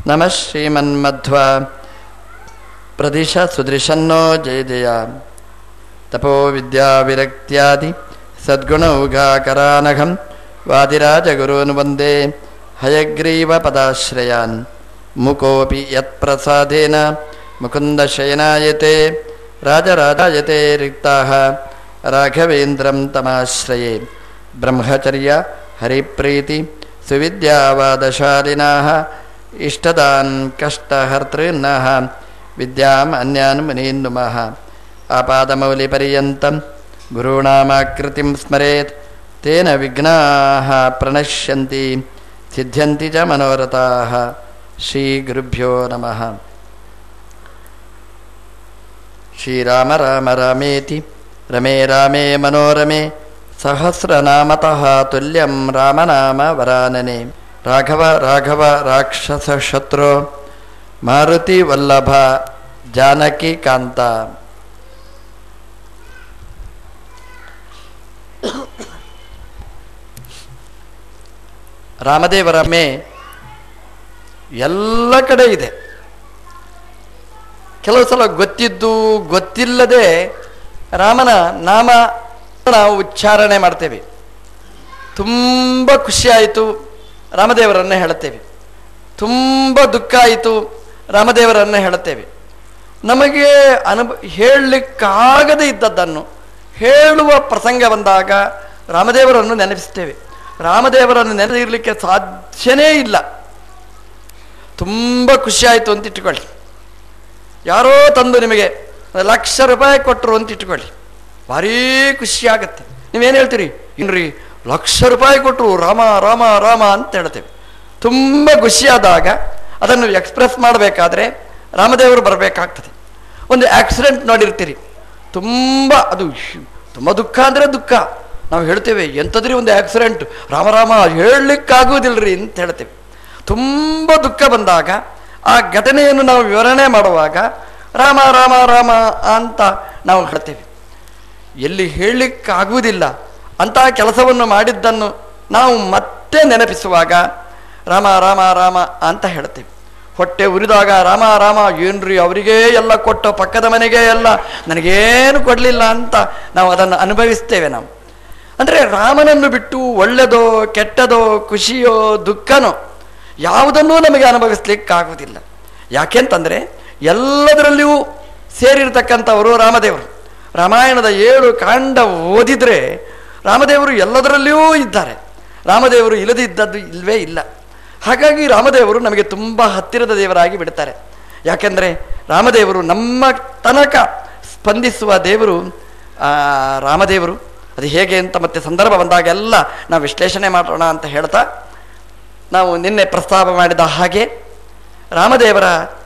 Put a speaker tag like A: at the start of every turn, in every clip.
A: ನಮಃ ಶ್ರೀಮನ್ಮಧ್ವ ಪ್ರದಿಶ ಸುದೃಶನ್ನೋ ಜಯ ಜಯ ತಪೋ ವಿದ್ಯಾ ವಿರಕ್ತ್ಯಾದಿ ಸದ್ಗುಣೌಘಾಕರಾನಘಂ ವಾದಿರಾಜಗುರೂನ್ ವಂದೇ ಹಯಗ್ರೀವ ಪದಾಶ್ರಯಾನ್ ಮುಕೋಪಿ ಯತ್ಪ್ರಸಾದೇನ ಮುಕುಂದಶಯನಾಯತೆ ರಾಜರಾಜಾಯತೆ ರಿಕ್ತಾಃ ರಾಘವೇಂದ್ರಂ ತಮಾಶ್ರಯೇ ಬ್ರಹ್ಮಚರ್ಯ ಹರಿಪ್ರೀತಿ ಸುವಿದ್ಯಾವಾದಶಾಲಿನಾಃ ಇಷ್ಟದಾನ್ ಕಷ್ಟಹರ್ತॄನ್ನಃ ವಿದ್ಯಾಂ ಅನ್ಯಾನ್ ಮುನೀನ್ ನುಮಃ ಆಪಾದಮೌಲಿಪರ್ಯಂತಂ ಗುರುಣಾಮಾಕೃತಿಂ ಸ್ಮರೇತ್ ತೇನ ವಿಘ್ನಾಃ ಪ್ರಣಶ್ಯಂತಿ ಸಿದ್ಧ್ಯಂತಿ ಚ ಮನೋರಥಾಃ ಶ್ರೀ ಗುರುಭ್ಯೋ ನಮಃ. ಶ್ರೀರಾಮ ರಾಮ ರಾಮೇತಿ ರಮೇ ರಾಮೇ ಮನೋರಮೆ ಸಹಸ್ರನಾಮತಃ ತುಲ್ಯಂ ರಾಮನಾಮ ವರಾನನೆ. ರಾಘವ ರಾಘವ ರಾಕ್ಷಸ ಶತ್ರು ಮಾರುತಿ ವಲ್ಲಭ ಜಾನಕಿ ಕಾಂತ. ರಾಮದೇವರ ಮೇ ಎಲ್ಲ ಕಡೆ ಇದೆ. ಕೆಲವು ಸಲ ಗೊತ್ತಿದ್ದು ಗೊತ್ತಿಲ್ಲದೆ ರಾಮನ ನಾಮ ನಾವು ಉಚ್ಚಾರಣೆ ಮಾಡ್ತೇವೆ. ತುಂಬ ಖುಷಿಯಾಯಿತು, ರಾಮದೇವರನ್ನೇ ಹೇಳುತ್ತೇವೆ. ತುಂಬ ದುಃಖ ಆಯಿತು, ರಾಮದೇವರನ್ನೇ ಹೇಳುತ್ತೇವೆ. ನಮಗೆ ಹೇಳಲಿಕ್ಕಾಗದೇ ಇದ್ದದ್ದನ್ನು ಹೇಳುವ ಪ್ರಸಂಗ ಬಂದಾಗ ರಾಮದೇವರನ್ನು ನೆನಪಿಸ್ತೇವೆ. ರಾಮದೇವರನ್ನು ನೆನೆದಿರಲಿಕ್ಕೆ ಸಾಧ್ಯನೇ ಇಲ್ಲ. ತುಂಬ ಖುಷಿಯಾಯಿತು ಅಂತ ಇಟ್ಟುಕೊಳ್ಳಿ. ಯಾರೋ ತಂದು ನಿಮಗೆ ₹1,00,000 ಕೊಟ್ಟರು ಅಂತ ಇಟ್ಕೊಳ್ಳಿ, ಭಾರೀ ಖುಷಿಯಾಗತ್ತೆ. ನೀವೇನು ಹೇಳ್ತೀರಿ? ಇನ್ರಿ ₹1,00,000 ಕೊಟ್ಟರು, ರಾಮ ರಾಮ ರಾಮ ಅಂತ ಹೇಳ್ತೇವೆ. ತುಂಬ ಖುಷಿಯಾದಾಗ ಅದನ್ನು ಎಕ್ಸ್ಪ್ರೆಸ್ ಮಾಡಬೇಕಾದ್ರೆ ರಾಮದೇವರು ಬರಬೇಕಾಗ್ತದೆ. ಒಂದು ಆಕ್ಸಿಡೆಂಟ್ ನೋಡಿರ್ತೀರಿ, ಅದು ತುಂಬ ದುಃಖ ಅಂದರೆ ದುಃಖ. ನಾವು ಹೇಳ್ತೇವೆ, ಎಂಥದ್ರಿ ಒಂದು ಆಕ್ಸಿಡೆಂಟ್, ರಾಮ ರಾಮ ಹೇಳಲಿಕ್ಕಾಗುವುದಿಲ್ಲರಿ ಅಂತ ಹೇಳ್ತೇವೆ. ತುಂಬ ದುಃಖ ಬಂದಾಗ ಆ ಘಟನೆಯನ್ನು ನಾವು ವಿವರಣೆ ಮಾಡುವಾಗ ರಾಮ ರಾಮ ರಾಮ ಅಂತ ನಾವು ಹೇಳ್ತೇವೆ. ಎಲ್ಲಿ ಹೇಳಲಿಕ್ಕಾಗುವುದಿಲ್ಲ ಅಂತಹ ಕೆಲಸವನ್ನು ಮಾಡಿದ್ದನ್ನು ನಾವು ಮತ್ತೆ ನೆನಪಿಸುವಾಗ ರಾಮ ರಾಮ ರಾಮ ಅಂತ ಹೇಳ್ತೇವೆ. ಹೊಟ್ಟೆ ಉರಿದಾಗ ರಾಮ ರಾಮ, ಏನ್ರಿ ಅವರಿಗೇ ಎಲ್ಲ ಕೊಟ್ಟು ಪಕ್ಕದ ಮನೆಗೆ ಎಲ್ಲ ನನಗೇನು ಕೊಡಲಿಲ್ಲ ಅಂತ ನಾವು ಅದನ್ನು ಅನುಭವಿಸ್ತೇವೆ. ನಾವು ಅಂದರೆ ರಾಮನನ್ನು ಬಿಟ್ಟು ಒಳ್ಳೆಯದೋ ಕೆಟ್ಟದೋ ಖುಷಿಯೋ ದುಃಖನೋ ಯಾವುದನ್ನೂ ನಮಗೆ ಅನುಭವಿಸ್ಲಿಕ್ಕಾಗುವುದಿಲ್ಲ. ಯಾಕೆಂತಂದರೆ ಎಲ್ಲದರಲ್ಲಿಯೂ ಸೇರಿರ್ತಕ್ಕಂಥವರು ರಾಮದೇವರು. ರಾಮಾಯಣದ 7 ಕಾಂಡ ಓದಿದರೆ ರಾಮದೇವರು ಎಲ್ಲದರಲ್ಲಿಯೂ ಇದ್ದಾರೆ. ರಾಮದೇವರು ಇಲ್ಲದಿದ್ದದ್ದು ಇಲ್ಲವೇ ಇಲ್ಲ. ಹಾಗಾಗಿ ರಾಮದೇವರು ನಮಗೆ ತುಂಬ ಹತ್ತಿರದ ದೇವರಾಗಿ ಬಿಡ್ತಾರೆ. ಯಾಕೆಂದರೆ ರಾಮದೇವರು ನಮ್ಮ ತನಕ ಸ್ಪಂದಿಸುವ ದೇವರು ರಾಮದೇವರು. ಅದು ಹೇಗೆ ಅಂತ ಮತ್ತೆ ಸಂದರ್ಭ ಬಂದಾಗೆಲ್ಲ ನಾವು ವಿಶ್ಲೇಷಣೆ ಮಾಡೋಣ ಅಂತ ಹೇಳ್ತಾ, ನಾವು ನಿನ್ನೆ ಪ್ರಸ್ತಾಪ ಮಾಡಿದ ಹಾಗೆ ರಾಮದೇವರ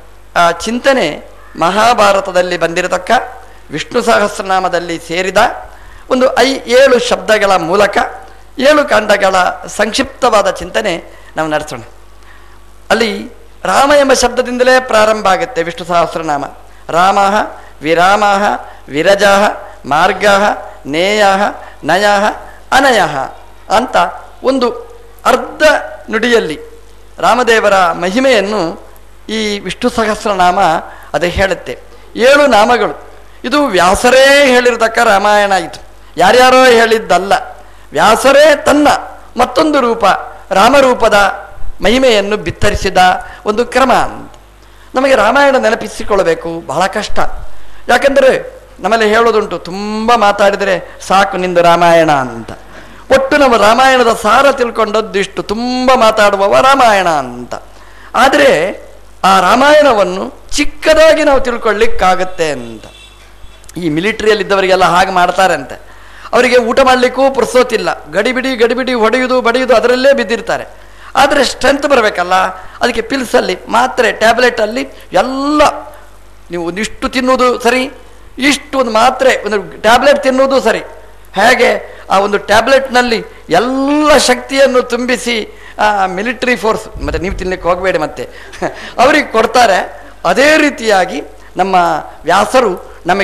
A: ಚಿಂತನೆ ಮಹಾಭಾರತದಲ್ಲಿ ಬಂದಿರತಕ್ಕ ವಿಷ್ಣು ಸಹಸ್ರನಾಮದಲ್ಲಿ ಸೇರಿದ ಒಂದು 7 ಶಬ್ದಗಳ ಮೂಲಕ 7 ಕಾಂಡಗಳ ಸಂಕ್ಷಿಪ್ತವಾದ ಚಿಂತನೆ ನಾವು ನಡೆಸೋಣ. ಅಲ್ಲಿ ರಾಮ ಎಂಬ ಶಬ್ದದಿಂದಲೇ ಪ್ರಾರಂಭ ಆಗುತ್ತೆ ವಿಷ್ಣು ಸಹಸ್ರನಾಮ. ರಾಮ ವಿರಾಮ ವಿರಜ ಮಾರ್ಗ ನೇಯ ನಯ ಅನಯ ಅಂತ ಒಂದು ಅರ್ಧ ನುಡಿಯಲ್ಲಿ ರಾಮದೇವರ ಮಹಿಮೆಯನ್ನು ಈ ವಿಷ್ಣು ಸಹಸ್ರನಾಮ ಅದು ಹೇಳುತ್ತೆ. 7 ನಾಮಗಳು. ಇದು ವ್ಯಾಸರೇ ಹೇಳಿರತಕ್ಕ ರಾಮಾಯಣ. ಇದು ಯಾರ್ಯಾರೋ ಹೇಳಿದ್ದಲ್ಲ. ವ್ಯಾಸರೇ ತನ್ನ ಮತ್ತೊಂದು ರೂಪ ರಾಮರೂಪದ ಮಹಿಮೆಯನ್ನು ಬಿತ್ತರಿಸಿದ ಒಂದು ಕ್ರಮ ಅಂತ. ನಮಗೆ ರಾಮಾಯಣ ನೆನಪಿಸಿಕೊಳ್ಳಬೇಕು ಬಹಳ ಕಷ್ಟ. ಯಾಕೆಂದರೆ ನಮ್ಮಲ್ಲಿ ಹೇಳೋದುಂಟು, ತುಂಬ ಮಾತಾಡಿದರೆ ಸಾಕು ನಿಂದು ರಾಮಾಯಣ ಅಂತ. ಒಟ್ಟು ನಾವು ರಾಮಾಯಣದ ಸಾರ ತಿಳ್ಕೊಂಡದ್ದು ಇಷ್ಟು, ತುಂಬ ಮಾತಾಡುವವ ರಾಮಾಯಣ ಅಂತ. ಆದರೆ ಆ ರಾಮಾಯಣವನ್ನು ಚಿಕ್ಕದಾಗಿ ನಾವು ತಿಳ್ಕೊಳ್ಳಿಕ್ಕಾಗತ್ತೆ ಅಂತ. ಈ ಮಿಲಿಟ್ರಿಯಲ್ಲಿದ್ದವರಿಗೆಲ್ಲ ಹಾಗೆ ಮಾಡ್ತಾರೆ ಅಂತೆ. ಅವರಿಗೆ ಊಟ ಮಾಡಲಿಕ್ಕೂ ಪುರ್ಸೋತಿಲ್ಲ, ಗಡಿಬಿಡಿ ಹೊಡೆಯುವುದು ಬಡಿಯುವುದು ಅದರಲ್ಲೇ ಬಿದ್ದಿರ್ತಾರೆ. ಆದರೆ ಸ್ಟ್ರೆಂತ್ ಬರಬೇಕಲ್ಲ, ಅದಕ್ಕೆ ಪಿಲ್ಸಲ್ಲಿ ಮಾತ್ರೆ ಟ್ಯಾಬ್ಲೆಟಲ್ಲಿ ಎಲ್ಲ ನೀವು ಒಂದಿಷ್ಟು ತಿನ್ನುವುದು ಸರಿ, ಇಷ್ಟು ಒಂದು ಮಾತ್ರೆ ಒಂದು ಟ್ಯಾಬ್ಲೆಟ್ ತಿನ್ನುವುದು ಸರಿ. ಹೇಗೆ ಆ ಒಂದು ಟ್ಯಾಬ್ಲೆಟ್ನಲ್ಲಿ ಎಲ್ಲ ಶಕ್ತಿಯನ್ನು ತುಂಬಿಸಿ ಮಿಲಿಟ್ರಿ ಫೋರ್ಸ್, ಮತ್ತು ನೀವು ತಿನ್ನಲಿಕ್ಕೆ ಹೋಗಬೇಡಿ ಮತ್ತೆ ಅವರಿಗೆ ಕೊಡ್ತಾರೆ. ಅದೇ ರೀತಿಯಾಗಿ ನಮ್ಮ ವ್ಯಾಸರು ನಮಗೆ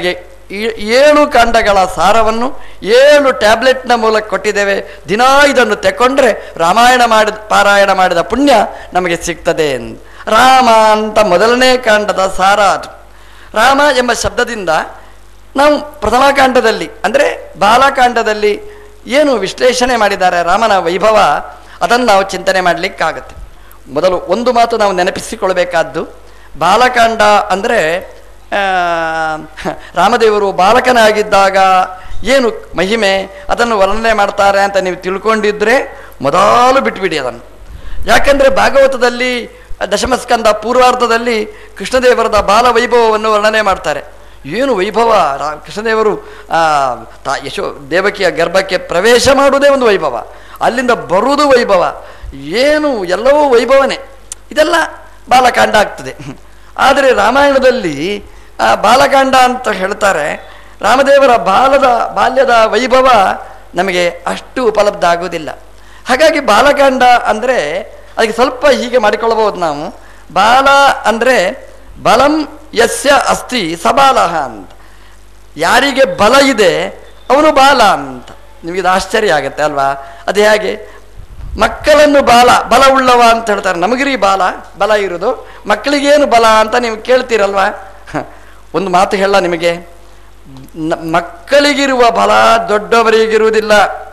A: 7 ಕಾಂಡಗಳ ಸಾರವನ್ನು 7 ಟ್ಯಾಬ್ಲೆಟ್ನ ಮೂಲಕ ಕೊಟ್ಟಿದ್ದೇವೆ. ದಿನಾ ಇದನ್ನು ತೆಕ್ಕೊಂಡ್ರೆ ರಾಮಾಯಣ ಪಾರಾಯಣ ಮಾಡಿದ ಪುಣ್ಯ ನಮಗೆ ಸಿಗ್ತದೆ. ರಾಮ ಅಂತ ಮೊದಲನೇ ಕಾಂಡದ ಸಾರ ಅದು. ರಾಮ ಎಂಬ ಶಬ್ದದಿಂದ ನಾವು ಪ್ರಥಮ ಕಾಂಡದಲ್ಲಿ ಅಂದರೆ ಬಾಲಕಾಂಡದಲ್ಲಿ ಏನು ವಿಶ್ಲೇಷಣೆ ಮಾಡಿದ್ದಾರೆ ರಾಮನ ವೈಭವ, ಅದನ್ನು ನಾವು ಚಿಂತನೆ ಮಾಡಲಿಕ್ಕಾಗತ್ತೆ. ಮೊದಲು ಒಂದು ಮಾತು ನಾವು ನೆನಪಿಸಿಕೊಳ್ಬೇಕಾದ್ದು, ಬಾಲಕಾಂಡ ಅಂದರೆ ರಾಮದೇವರು ಬಾಲಕನಾಗಿದ್ದಾಗ ಏನು ಮಹಿಮೆ ಅದನ್ನು ವರ್ಣನೆ ಮಾಡ್ತಾರೆ ಅಂತ ನೀವು ತಿಳ್ಕೊಂಡಿದ್ರೆ ಮೊದಲು ಬಿಟ್ಬಿಡಿ ಅದನ್ನು. ಯಾಕಂದರೆ ಭಾಗವತದಲ್ಲಿ ದಶಮಸ್ಕಂದ ಪೂರ್ವಾರ್ಧದಲ್ಲಿ ಕೃಷ್ಣದೇವರದ ಬಾಲ ವೈಭವವನ್ನು ವರ್ಣನೆ ಮಾಡ್ತಾರೆ. ಏನು ವೈಭವ! ಕೃಷ್ಣದೇವರು ದೇವಕಿಯ ಗರ್ಭಕ್ಕೆ ಪ್ರವೇಶ ಮಾಡುವುದೇ ಒಂದು ವೈಭವ, ಅಲ್ಲಿಂದ ಬರುವುದು ವೈಭವ, ಏನು ಎಲ್ಲವೂ ವೈಭವನೇ. ಇದೆಲ್ಲ ಬಾಲಕಾಂಡ ಆಗ್ತದೆ. ಆದರೆ ರಾಮಾಯಣದಲ್ಲಿ ಬಾಲಕಾಂಡ ಅಂತ ಹೇಳ್ತಾರೆ. ರಾಮದೇವರ ಬಾಲ್ಯದ ವೈಭವ ನಮಗೆ ಅಷ್ಟು ಉಪಲಬ್ಧ ಆಗುವುದಿಲ್ಲ. ಹಾಗಾಗಿ ಬಾಲಕಾಂಡ ಅಂದರೆ ಅದಕ್ಕೆ ಸ್ವಲ್ಪ ಹೀಗೆ ಮಾಡಿಕೊಳ್ಳಬಹುದು ನಾವು. ಬಾಲ ಅಂದರೆ ಬಲಂ ಯಸ್ಯ ಅಸ್ತಿ ಸಬಾಲಹ ಅಂತ. ಯಾರಿಗೆ ಬಲ ಇದೆ ಅವನು ಬಾಲ ಅಂತ. ನಿಮಗಿದು ಆಶ್ಚರ್ಯ ಆಗುತ್ತೆ ಅಲ್ವಾ? ಅದು ಹೇಗೆ? ಮಕ್ಕಳನ್ನು ಬಲವುಳ್ಳವ ಅಂತ ಹೇಳ್ತಾರೆ. ನಮಗಿರಿ ಬಲ ಇರೋದು, ಮಕ್ಕಳಿಗೇನು ಬಲ ಅಂತ ನೀವು ಕೇಳ್ತೀರಲ್ವಾ? ಒಂದು ಮಾತು ಹೇಳ ನಿಮಗೆ, ಮಕ್ಕಳಿಗಿರುವ ಬಲ ದೊಡ್ಡವರಿಗಿರುವುದಿಲ್ಲ.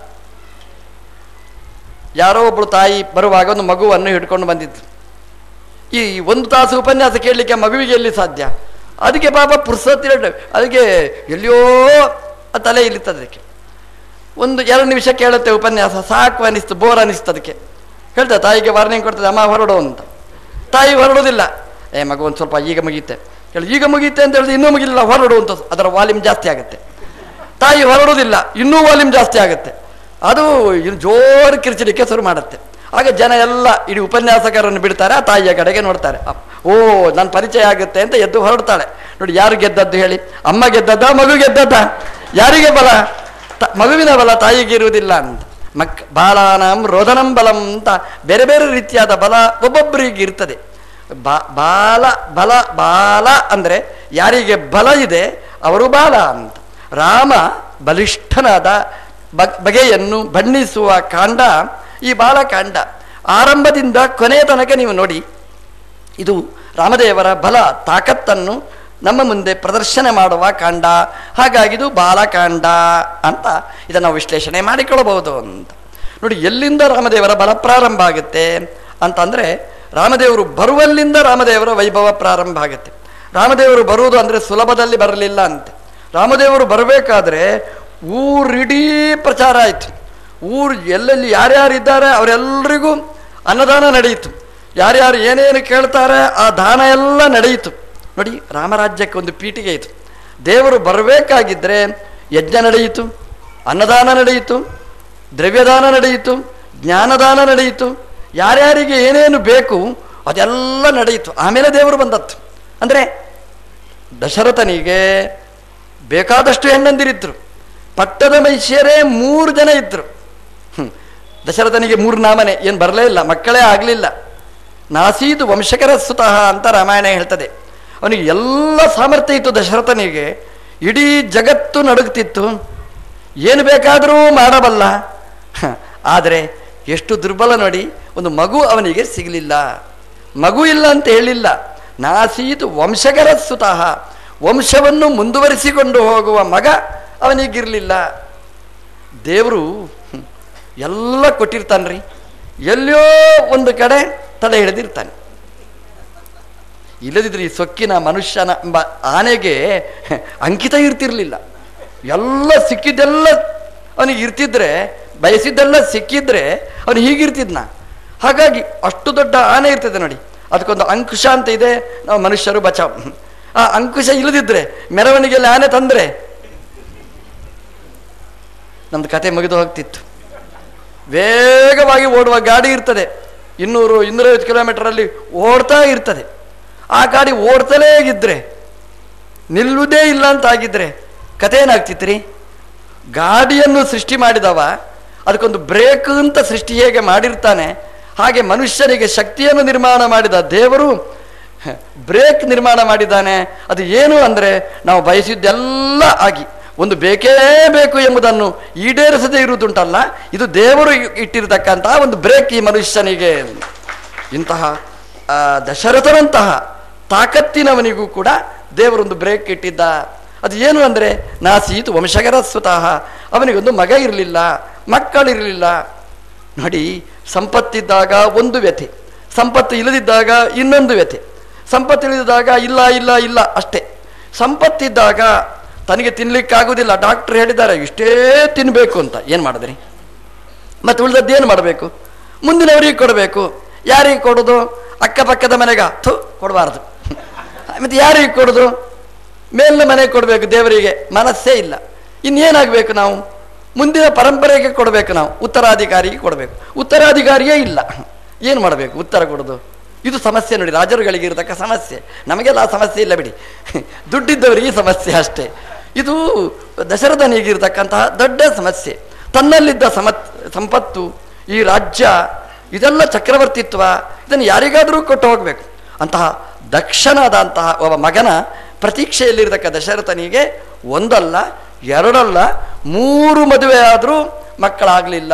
A: ಯಾರೋ ಒಬ್ಬಳು ತಾಯಿ ಬರುವಾಗ ಒಂದು ಮಗುವನ್ನು ಹಿಡ್ಕೊಂಡು ಬಂದಿದ್ರು. ಈ 1 ತಾಸು ಉಪನ್ಯಾಸ ಕೇಳಲಿಕ್ಕೆ ಮಗುವಿಗೆ ಎಲ್ಲಿ ಸಾಧ್ಯ? ಅದಕ್ಕೆ ಪಾಪ ಪುರ್ಸತ್ತಿ ಅದಕ್ಕೆ ಎಲ್ಲಿಯೋ ತಲೆ ಇಲ್ಲಿತ್ತದ. ಅದಕ್ಕೆ 1-2 ನಿಮಿಷ ಕೇಳುತ್ತೆ ಉಪನ್ಯಾಸ, ಸಾಕು ಅನಿಸ್ತು, ಬೋರ್ ಅನಿಸ್ತು. ಅದಕ್ಕೆ ಹೇಳ್ತಾ ತಾಯಿಗೆ ವಾರ್ನಿಂಗ್ ಕೊಡ್ತದೆ, ಅಮ್ಮ ಹೊರಡು ಅಂತ. ತಾಯಿ ಹೊರಡೋದಿಲ್ಲ. ಮಗು ಒಂದು ಸ್ವಲ್ಪ ಈಗ ಮುಗೀತೆ ಹೇಳಿ, ಈಗ ಮುಗೀತೆ ಅಂತ ಹೇಳಿದ್ರೆ ಇನ್ನೂ ಮುಗಿಲಿಲ್ಲ, ಹೊರಡು ಅಂತ. ಅದರ ವಾಲ್ಯೂಮ್ ಜಾಸ್ತಿ ಆಗುತ್ತೆ. ತಾಯಿ ಹೊರಡೋದಿಲ್ಲ, ಇನ್ನೂ ವಾಲ್ಯೂಮ್ ಜಾಸ್ತಿ ಆಗುತ್ತೆ. ಅದು ಇನ್ನು ಜೋರು ಕಿರ್ಚಲಿಕ್ಕೆ ಶುರು ಮಾಡುತ್ತೆ. ಆಗ ಜನ ಎಲ್ಲ ಇಡೀ ಉಪನ್ಯಾಸಕರನ್ನು ಬಿಡ್ತಾರೆ, ಆ ತಾಯಿಯ ಕಡೆಗೆ ನೋಡ್ತಾರೆ. ಓ, ನನ್ನ ಪರಿಚಯ ಆಗುತ್ತೆ ಅಂತ ಎದ್ದು ಹೊರಡ್ತಾಳೆ. ನೋಡಿ, ಯಾರು ಗೆದ್ದದ್ದು ಹೇಳಿ? ಅಮ್ಮ ಗೆದ್ದದ್ದ, ಮಗು ಗೆದ್ದದ್ದ? ಯಾರಿಗೆ ಬಲ? ಮಗುವಿನ ಬಲ ತಾಯಿಗೆ ಇರುವುದಿಲ್ಲ ಅಂತ. ಬಾಲಾನಂ ರೋದನಂ ಬಲಂ ಅಂತ ಬೇರೆ ಬೇರೆ ರೀತಿಯಾದ ಬಲ ಒಬ್ಬೊಬ್ಬರಿಗೆ ಇರ್ತದೆ. ಬಾಲ ಅಂದರೆ ಯಾರಿಗೆ ಬಲ ಇದೆ ಅವರು ಬಾಲ ಅಂತ. ರಾಮ ಬಲಿಷ್ಠನಾದ ಬಗೆಯನ್ನು ಬಣ್ಣಿಸುವ ಕಾಂಡ ಈ ಬಾಲಕಾಂಡ. ಆರಂಭದಿಂದ ಕೊನೆಯ ತನಕ ನೀವು ನೋಡಿ, ಇದು ರಾಮದೇವರ ಬಲ ತಾಕತ್ತನ್ನು ನಮ್ಮ ಮುಂದೆ ಪ್ರದರ್ಶನ ಮಾಡುವ ಕಾಂಡ. ಹಾಗಾಗಿ ಇದು ಬಾಲಕಾಂಡ ಅಂತ ಇದನ್ನು ನಾವು ವಿಶ್ಲೇಷಣೆ ಮಾಡಿಕೊಳ್ಳಬಹುದು ಅಂತ. ನೋಡಿ, ಎಲ್ಲಿಂದ ರಾಮದೇವರ ಬಲ ಪ್ರಾರಂಭ ಆಗುತ್ತೆ ಅಂತಂದರೆ, ರಾಮದೇವರು ಬರುವಲ್ಲಿಂದ ರಾಮದೇವರ ವೈಭವ ಪ್ರಾರಂಭ ಆಗುತ್ತೆ. ರಾಮದೇವರು ಬರುವುದು ಅಂದರೆ ಸುಲಭದಲ್ಲಿ ಬರಲಿಲ್ಲ ಅಂತೆ. ರಾಮದೇವರು ಬರಬೇಕಾದ್ರೆ ಊರಿಡೀ ಪ್ರಚಾರ ಆಯಿತು. ಎಲ್ಲೆಲ್ಲಿ ಯಾರ್ಯಾರಿದ್ದಾರೆ ಅವರೆಲ್ಲರಿಗೂ ಅನ್ನದಾನ ನಡೆಯಿತು. ಯಾರ್ಯಾರು ಏನೇನು ಕೇಳ್ತಾರೆ ಆ ದಾನ ಎಲ್ಲ ನಡೆಯಿತು. ನೋಡಿ, ರಾಮರಾಜ್ಯಕ್ಕೆ ಒಂದು ಪೀಠಿಗೆ ಇತ್ತು. ದೇವರು ಬರಬೇಕಾಗಿದ್ದರೆ ಯಜ್ಞ ನಡೆಯಿತು, ಅನ್ನದಾನ ನಡೆಯಿತು, ದ್ರವ್ಯದಾನ ನಡೆಯಿತು, ಜ್ಞಾನದಾನ ನಡೆಯಿತು. ಯಾರ್ಯಾರಿಗೆ ಏನೇನು ಬೇಕು ಅದೆಲ್ಲ ನಡೆಯಿತು. ಆಮೇಲೆ ದೇವರು ಬಂದತ್ತು. ಅಂದರೆ ದಶರಥನಿಗೆ ಬೇಕಾದಷ್ಟು ಹೆಣ್ಣಂದಿರಿದ್ರು. ಪಟ್ಟದ ಮೈಶ್ಯರೇ 3 ಜನ ಇದ್ದರು. ದಶರಥನಿಗೆ 3 ನಾಮನೆ, ಏನು ಬರಲೇ ಇಲ್ಲ, ಮಕ್ಕಳೇ ಆಗಲಿಲ್ಲ. ನಾಸೀದು ವಂಶಕರ ಸುತಃ ಅಂತ ರಾಮಾಯಣ ಹೇಳ್ತದೆ. ಅವನಿಗೆ ಎಲ್ಲ ಸಾಮರ್ಥ್ಯ ಇತ್ತು ದಶರಥನಿಗೆ. ಇಡೀ ಜಗತ್ತು ನಡುಗ್ತಿತ್ತು, ಏನು ಬೇಕಾದರೂ ಮಾಡಬಲ್ಲ. ಆದರೆ ಎಷ್ಟು ದುರ್ಬಲ ನೋಡಿ, ಒಂದು ಮಗು ಅವನಿಗೆ ಸಿಗಲಿಲ್ಲ. ಮಗು ಇಲ್ಲ ಅಂತ ಹೇಳಿಲ್ಲ, ನಾಸೀದು ವಂಶಕರ ಸುತಃ, ವಂಶವನ್ನು ಮುಂದುವರಿಸಿಕೊಂಡು ಹೋಗುವ ಮಗ ಅವನಿಗಿರಲಿಲ್ಲ. ದೇವರು ಎಲ್ಲ ಕೊಟ್ಟಿರ್ತಾನ್ರಿ, ಎಲ್ಲೋ ಒಂದು ಕಡೆ ತಡೆ ಹಿಡಿದಿರ್ತಾನೆ. ಇಲ್ಲದಿದ್ರೆ ಈ ಸೊಕ್ಕಿನ ಮನುಷ್ಯನ ಎಂಬ ಆನೆಗೆ ಅಂಕಿತ ಇರ್ತಿರ್ಲಿಲ್ಲ. ಎಲ್ಲ ಸಿಕ್ಕಿದ್ದೆಲ್ಲ ಅವನಿಗೆ ಇರ್ತಿದ್ರೆ, ಬಯಸಿದ್ದೆಲ್ಲ ಸಿಕ್ಕಿದ್ರೆ ಅವನು ಹೀಗಿರ್ತಿದ್ನ. ಹಾಗಾಗಿ ಅಷ್ಟು ದೊಡ್ಡ ಆನೆ ಇರ್ತದೆ ನೋಡಿ, ಅದಕ್ಕೊಂದು ಅಂಕುಶ ಅಂತ ಇದೆ. ನಾವು ಮನುಷ್ಯರು ಬಚಾವ್. ಆ ಅಂಕುಶ ಇಲ್ಲದಿದ್ರೆ ಮೆರವಣಿಗೆಯಲ್ಲಿ ಆನೆ ತಂದರೆ ನಮ್ದು ಕತೆ ಮುಗಿದು ಹೋಗ್ತಿತ್ತು. ವೇಗವಾಗಿ ಓಡುವ ಗಾಡಿ ಇರ್ತದೆ, 200-250 ಕಿಲೋಮೀಟರಲ್ಲಿ ಓಡ್ತಾ ಇರ್ತದೆ. ಆ ಗಾಡಿ ಓಡ್ತಲೇ ಇದ್ದರೆ, ನಿಲ್ಲುವುದೇ ಇಲ್ಲ ಅಂತಾಗಿದ್ದರೆ ಕತೆ ಏನಾಗ್ತಿತ್ತು? ಗಾಡಿಯನ್ನು ಸೃಷ್ಟಿ ಮಾಡಿದವ ಅದಕ್ಕೊಂದು ಬ್ರೇಕ್ ಅಂತ ಸೃಷ್ಟಿ ಹೇಗೆ ಮಾಡಿರ್ತಾನೆ, ಹಾಗೆ ಮನುಷ್ಯನಿಗೆ ಶಕ್ತಿಯನ್ನು ನಿರ್ಮಾಣ ಮಾಡಿದ ದೇವರು ಬ್ರೇಕ್ ನಿರ್ಮಾಣ ಮಾಡಿದ್ದಾನೆ. ಅದು ಏನು ಅಂದರೆ ನಾವು ಬಯಸಿದ್ದೆಲ್ಲ ಆಗಿ ಒಂದು ಬೇಕೇ ಬೇಕು ಎಂಬುದನ್ನು ಈಡೇರಿಸದೇ ಇರುವುದುಂಟಲ್ಲ, ಇದು ದೇವರು ಇಟ್ಟಿರತಕ್ಕಂತಹ ಒಂದು ಬ್ರೇಕ್ ಈ ಮನುಷ್ಯನಿಗೆ. ಇಂತಹ ದಶರಥನಂತಹ ತಾಕತ್ತಿನವನಿಗೂ ಕೂಡ ದೇವರೊಂದು ಬ್ರೇಕ್ ಇಟ್ಟಿದ್ದ. ಅದು ಏನು ಅಂದರೆ ನಾಸೀತು ವಂಶಗರ ಸ್ವತಃ, ಅವನಿಗೊಂದು ಮಗ ಇರಲಿಲ್ಲ, ಮಕ್ಕಳಿರಲಿಲ್ಲ. ನೋಡಿ, ಸಂಪತ್ತಿದ್ದಾಗ ಒಂದು ವ್ಯಥೆ, ಸಂಪತ್ತು ಇಲ್ಲದಿದ್ದಾಗ ಇನ್ನೊಂದು ವ್ಯಥೆ. ಸಂಪತ್ತು ಇಲ್ಲದಿದ್ದಾಗ ಇಲ್ಲ ಇಲ್ಲ ಇಲ್ಲ ಅಷ್ಟೇ. ಸಂಪತ್ತಿದ್ದಾಗ ತನಗೆ ತಿನ್ನಲಿಕ್ಕಾಗೋದಿಲ್ಲ, ಡಾಕ್ಟ್ರ್ ಹೇಳಿದ್ದಾರೆ ಇಷ್ಟೇ ತಿನ್ನಬೇಕು ಅಂತ. ಏನು ಮಾಡಿದ್ರಿ? ಮತ್ತು ಉಳಿದದ್ದು ಏನು ಮಾಡಬೇಕು? ಮುಂದಿನವರಿಗೆ ಕೊಡಬೇಕು. ಯಾರಿಗೆ ಕೊಡೋದು? ಅಕ್ಕಪಕ್ಕದ ಮನೆಗ ಕೊಡಬಾರ್ದು. ಮತ್ತು ಯಾರಿಗೆ ಕೊಡೋದು? ಮೇಲಿನ ಮನೆಗೆ ಕೊಡಬೇಕು. ದೇವರಿಗೆ ಮನಸ್ಸೇ ಇಲ್ಲ. ಇನ್ನೇನಾಗಬೇಕು? ನಾವು ಮುಂದಿನ ಪರಂಪರೆಗೆ ಕೊಡಬೇಕು. ನಾವು ಉತ್ತರಾಧಿಕಾರಿಗೆ ಕೊಡಬೇಕು. ಉತ್ತರಾಧಿಕಾರಿಯೇ ಇಲ್ಲ. ಏನು ಮಾಡಬೇಕು? ಉತ್ತರ ಕೊಡೋದು. ಇದು ಸಮಸ್ಯೆ ನೋಡಿ, ರಾಜರುಗಳಿಗೆ ಇರತಕ್ಕ ಸಮಸ್ಯೆ. ನಮಗೆಲ್ಲ ಆ ಸಮಸ್ಯೆ ಇಲ್ಲ ಬಿಡಿ, ದುಡ್ಡಿದ್ದವರಿಗೆ ಸಮಸ್ಯೆ ಅಷ್ಟೇ. ಇದು ದಶರಥನಿಗಿರ್ತಕ್ಕಂತಹ ದೊಡ್ಡ ಸಮಸ್ಯೆ. ತನ್ನಲ್ಲಿದ್ದ ಸಂಪತ್ತು, ಈ ರಾಜ್ಯ, ಇದೆಲ್ಲ ಚಕ್ರವರ್ತಿತ್ವ, ಇದನ್ನು ಯಾರಿಗಾದರೂ ಕೊಟ್ಟು ಹೋಗಬೇಕು. ಅಂತಹ ದಕ್ಷನಾದಂತಹ ಒಬ್ಬ ಮಗನ ಪ್ರತೀಕ್ಷೆಯಲ್ಲಿರತಕ್ಕ ದಶರಥನಿಗೆ ಒಂದಲ್ಲ ಎರಡಲ್ಲ 3 ಮದುವೆ ಆದರೂ ಮಕ್ಕಳಾಗಲಿಲ್ಲ.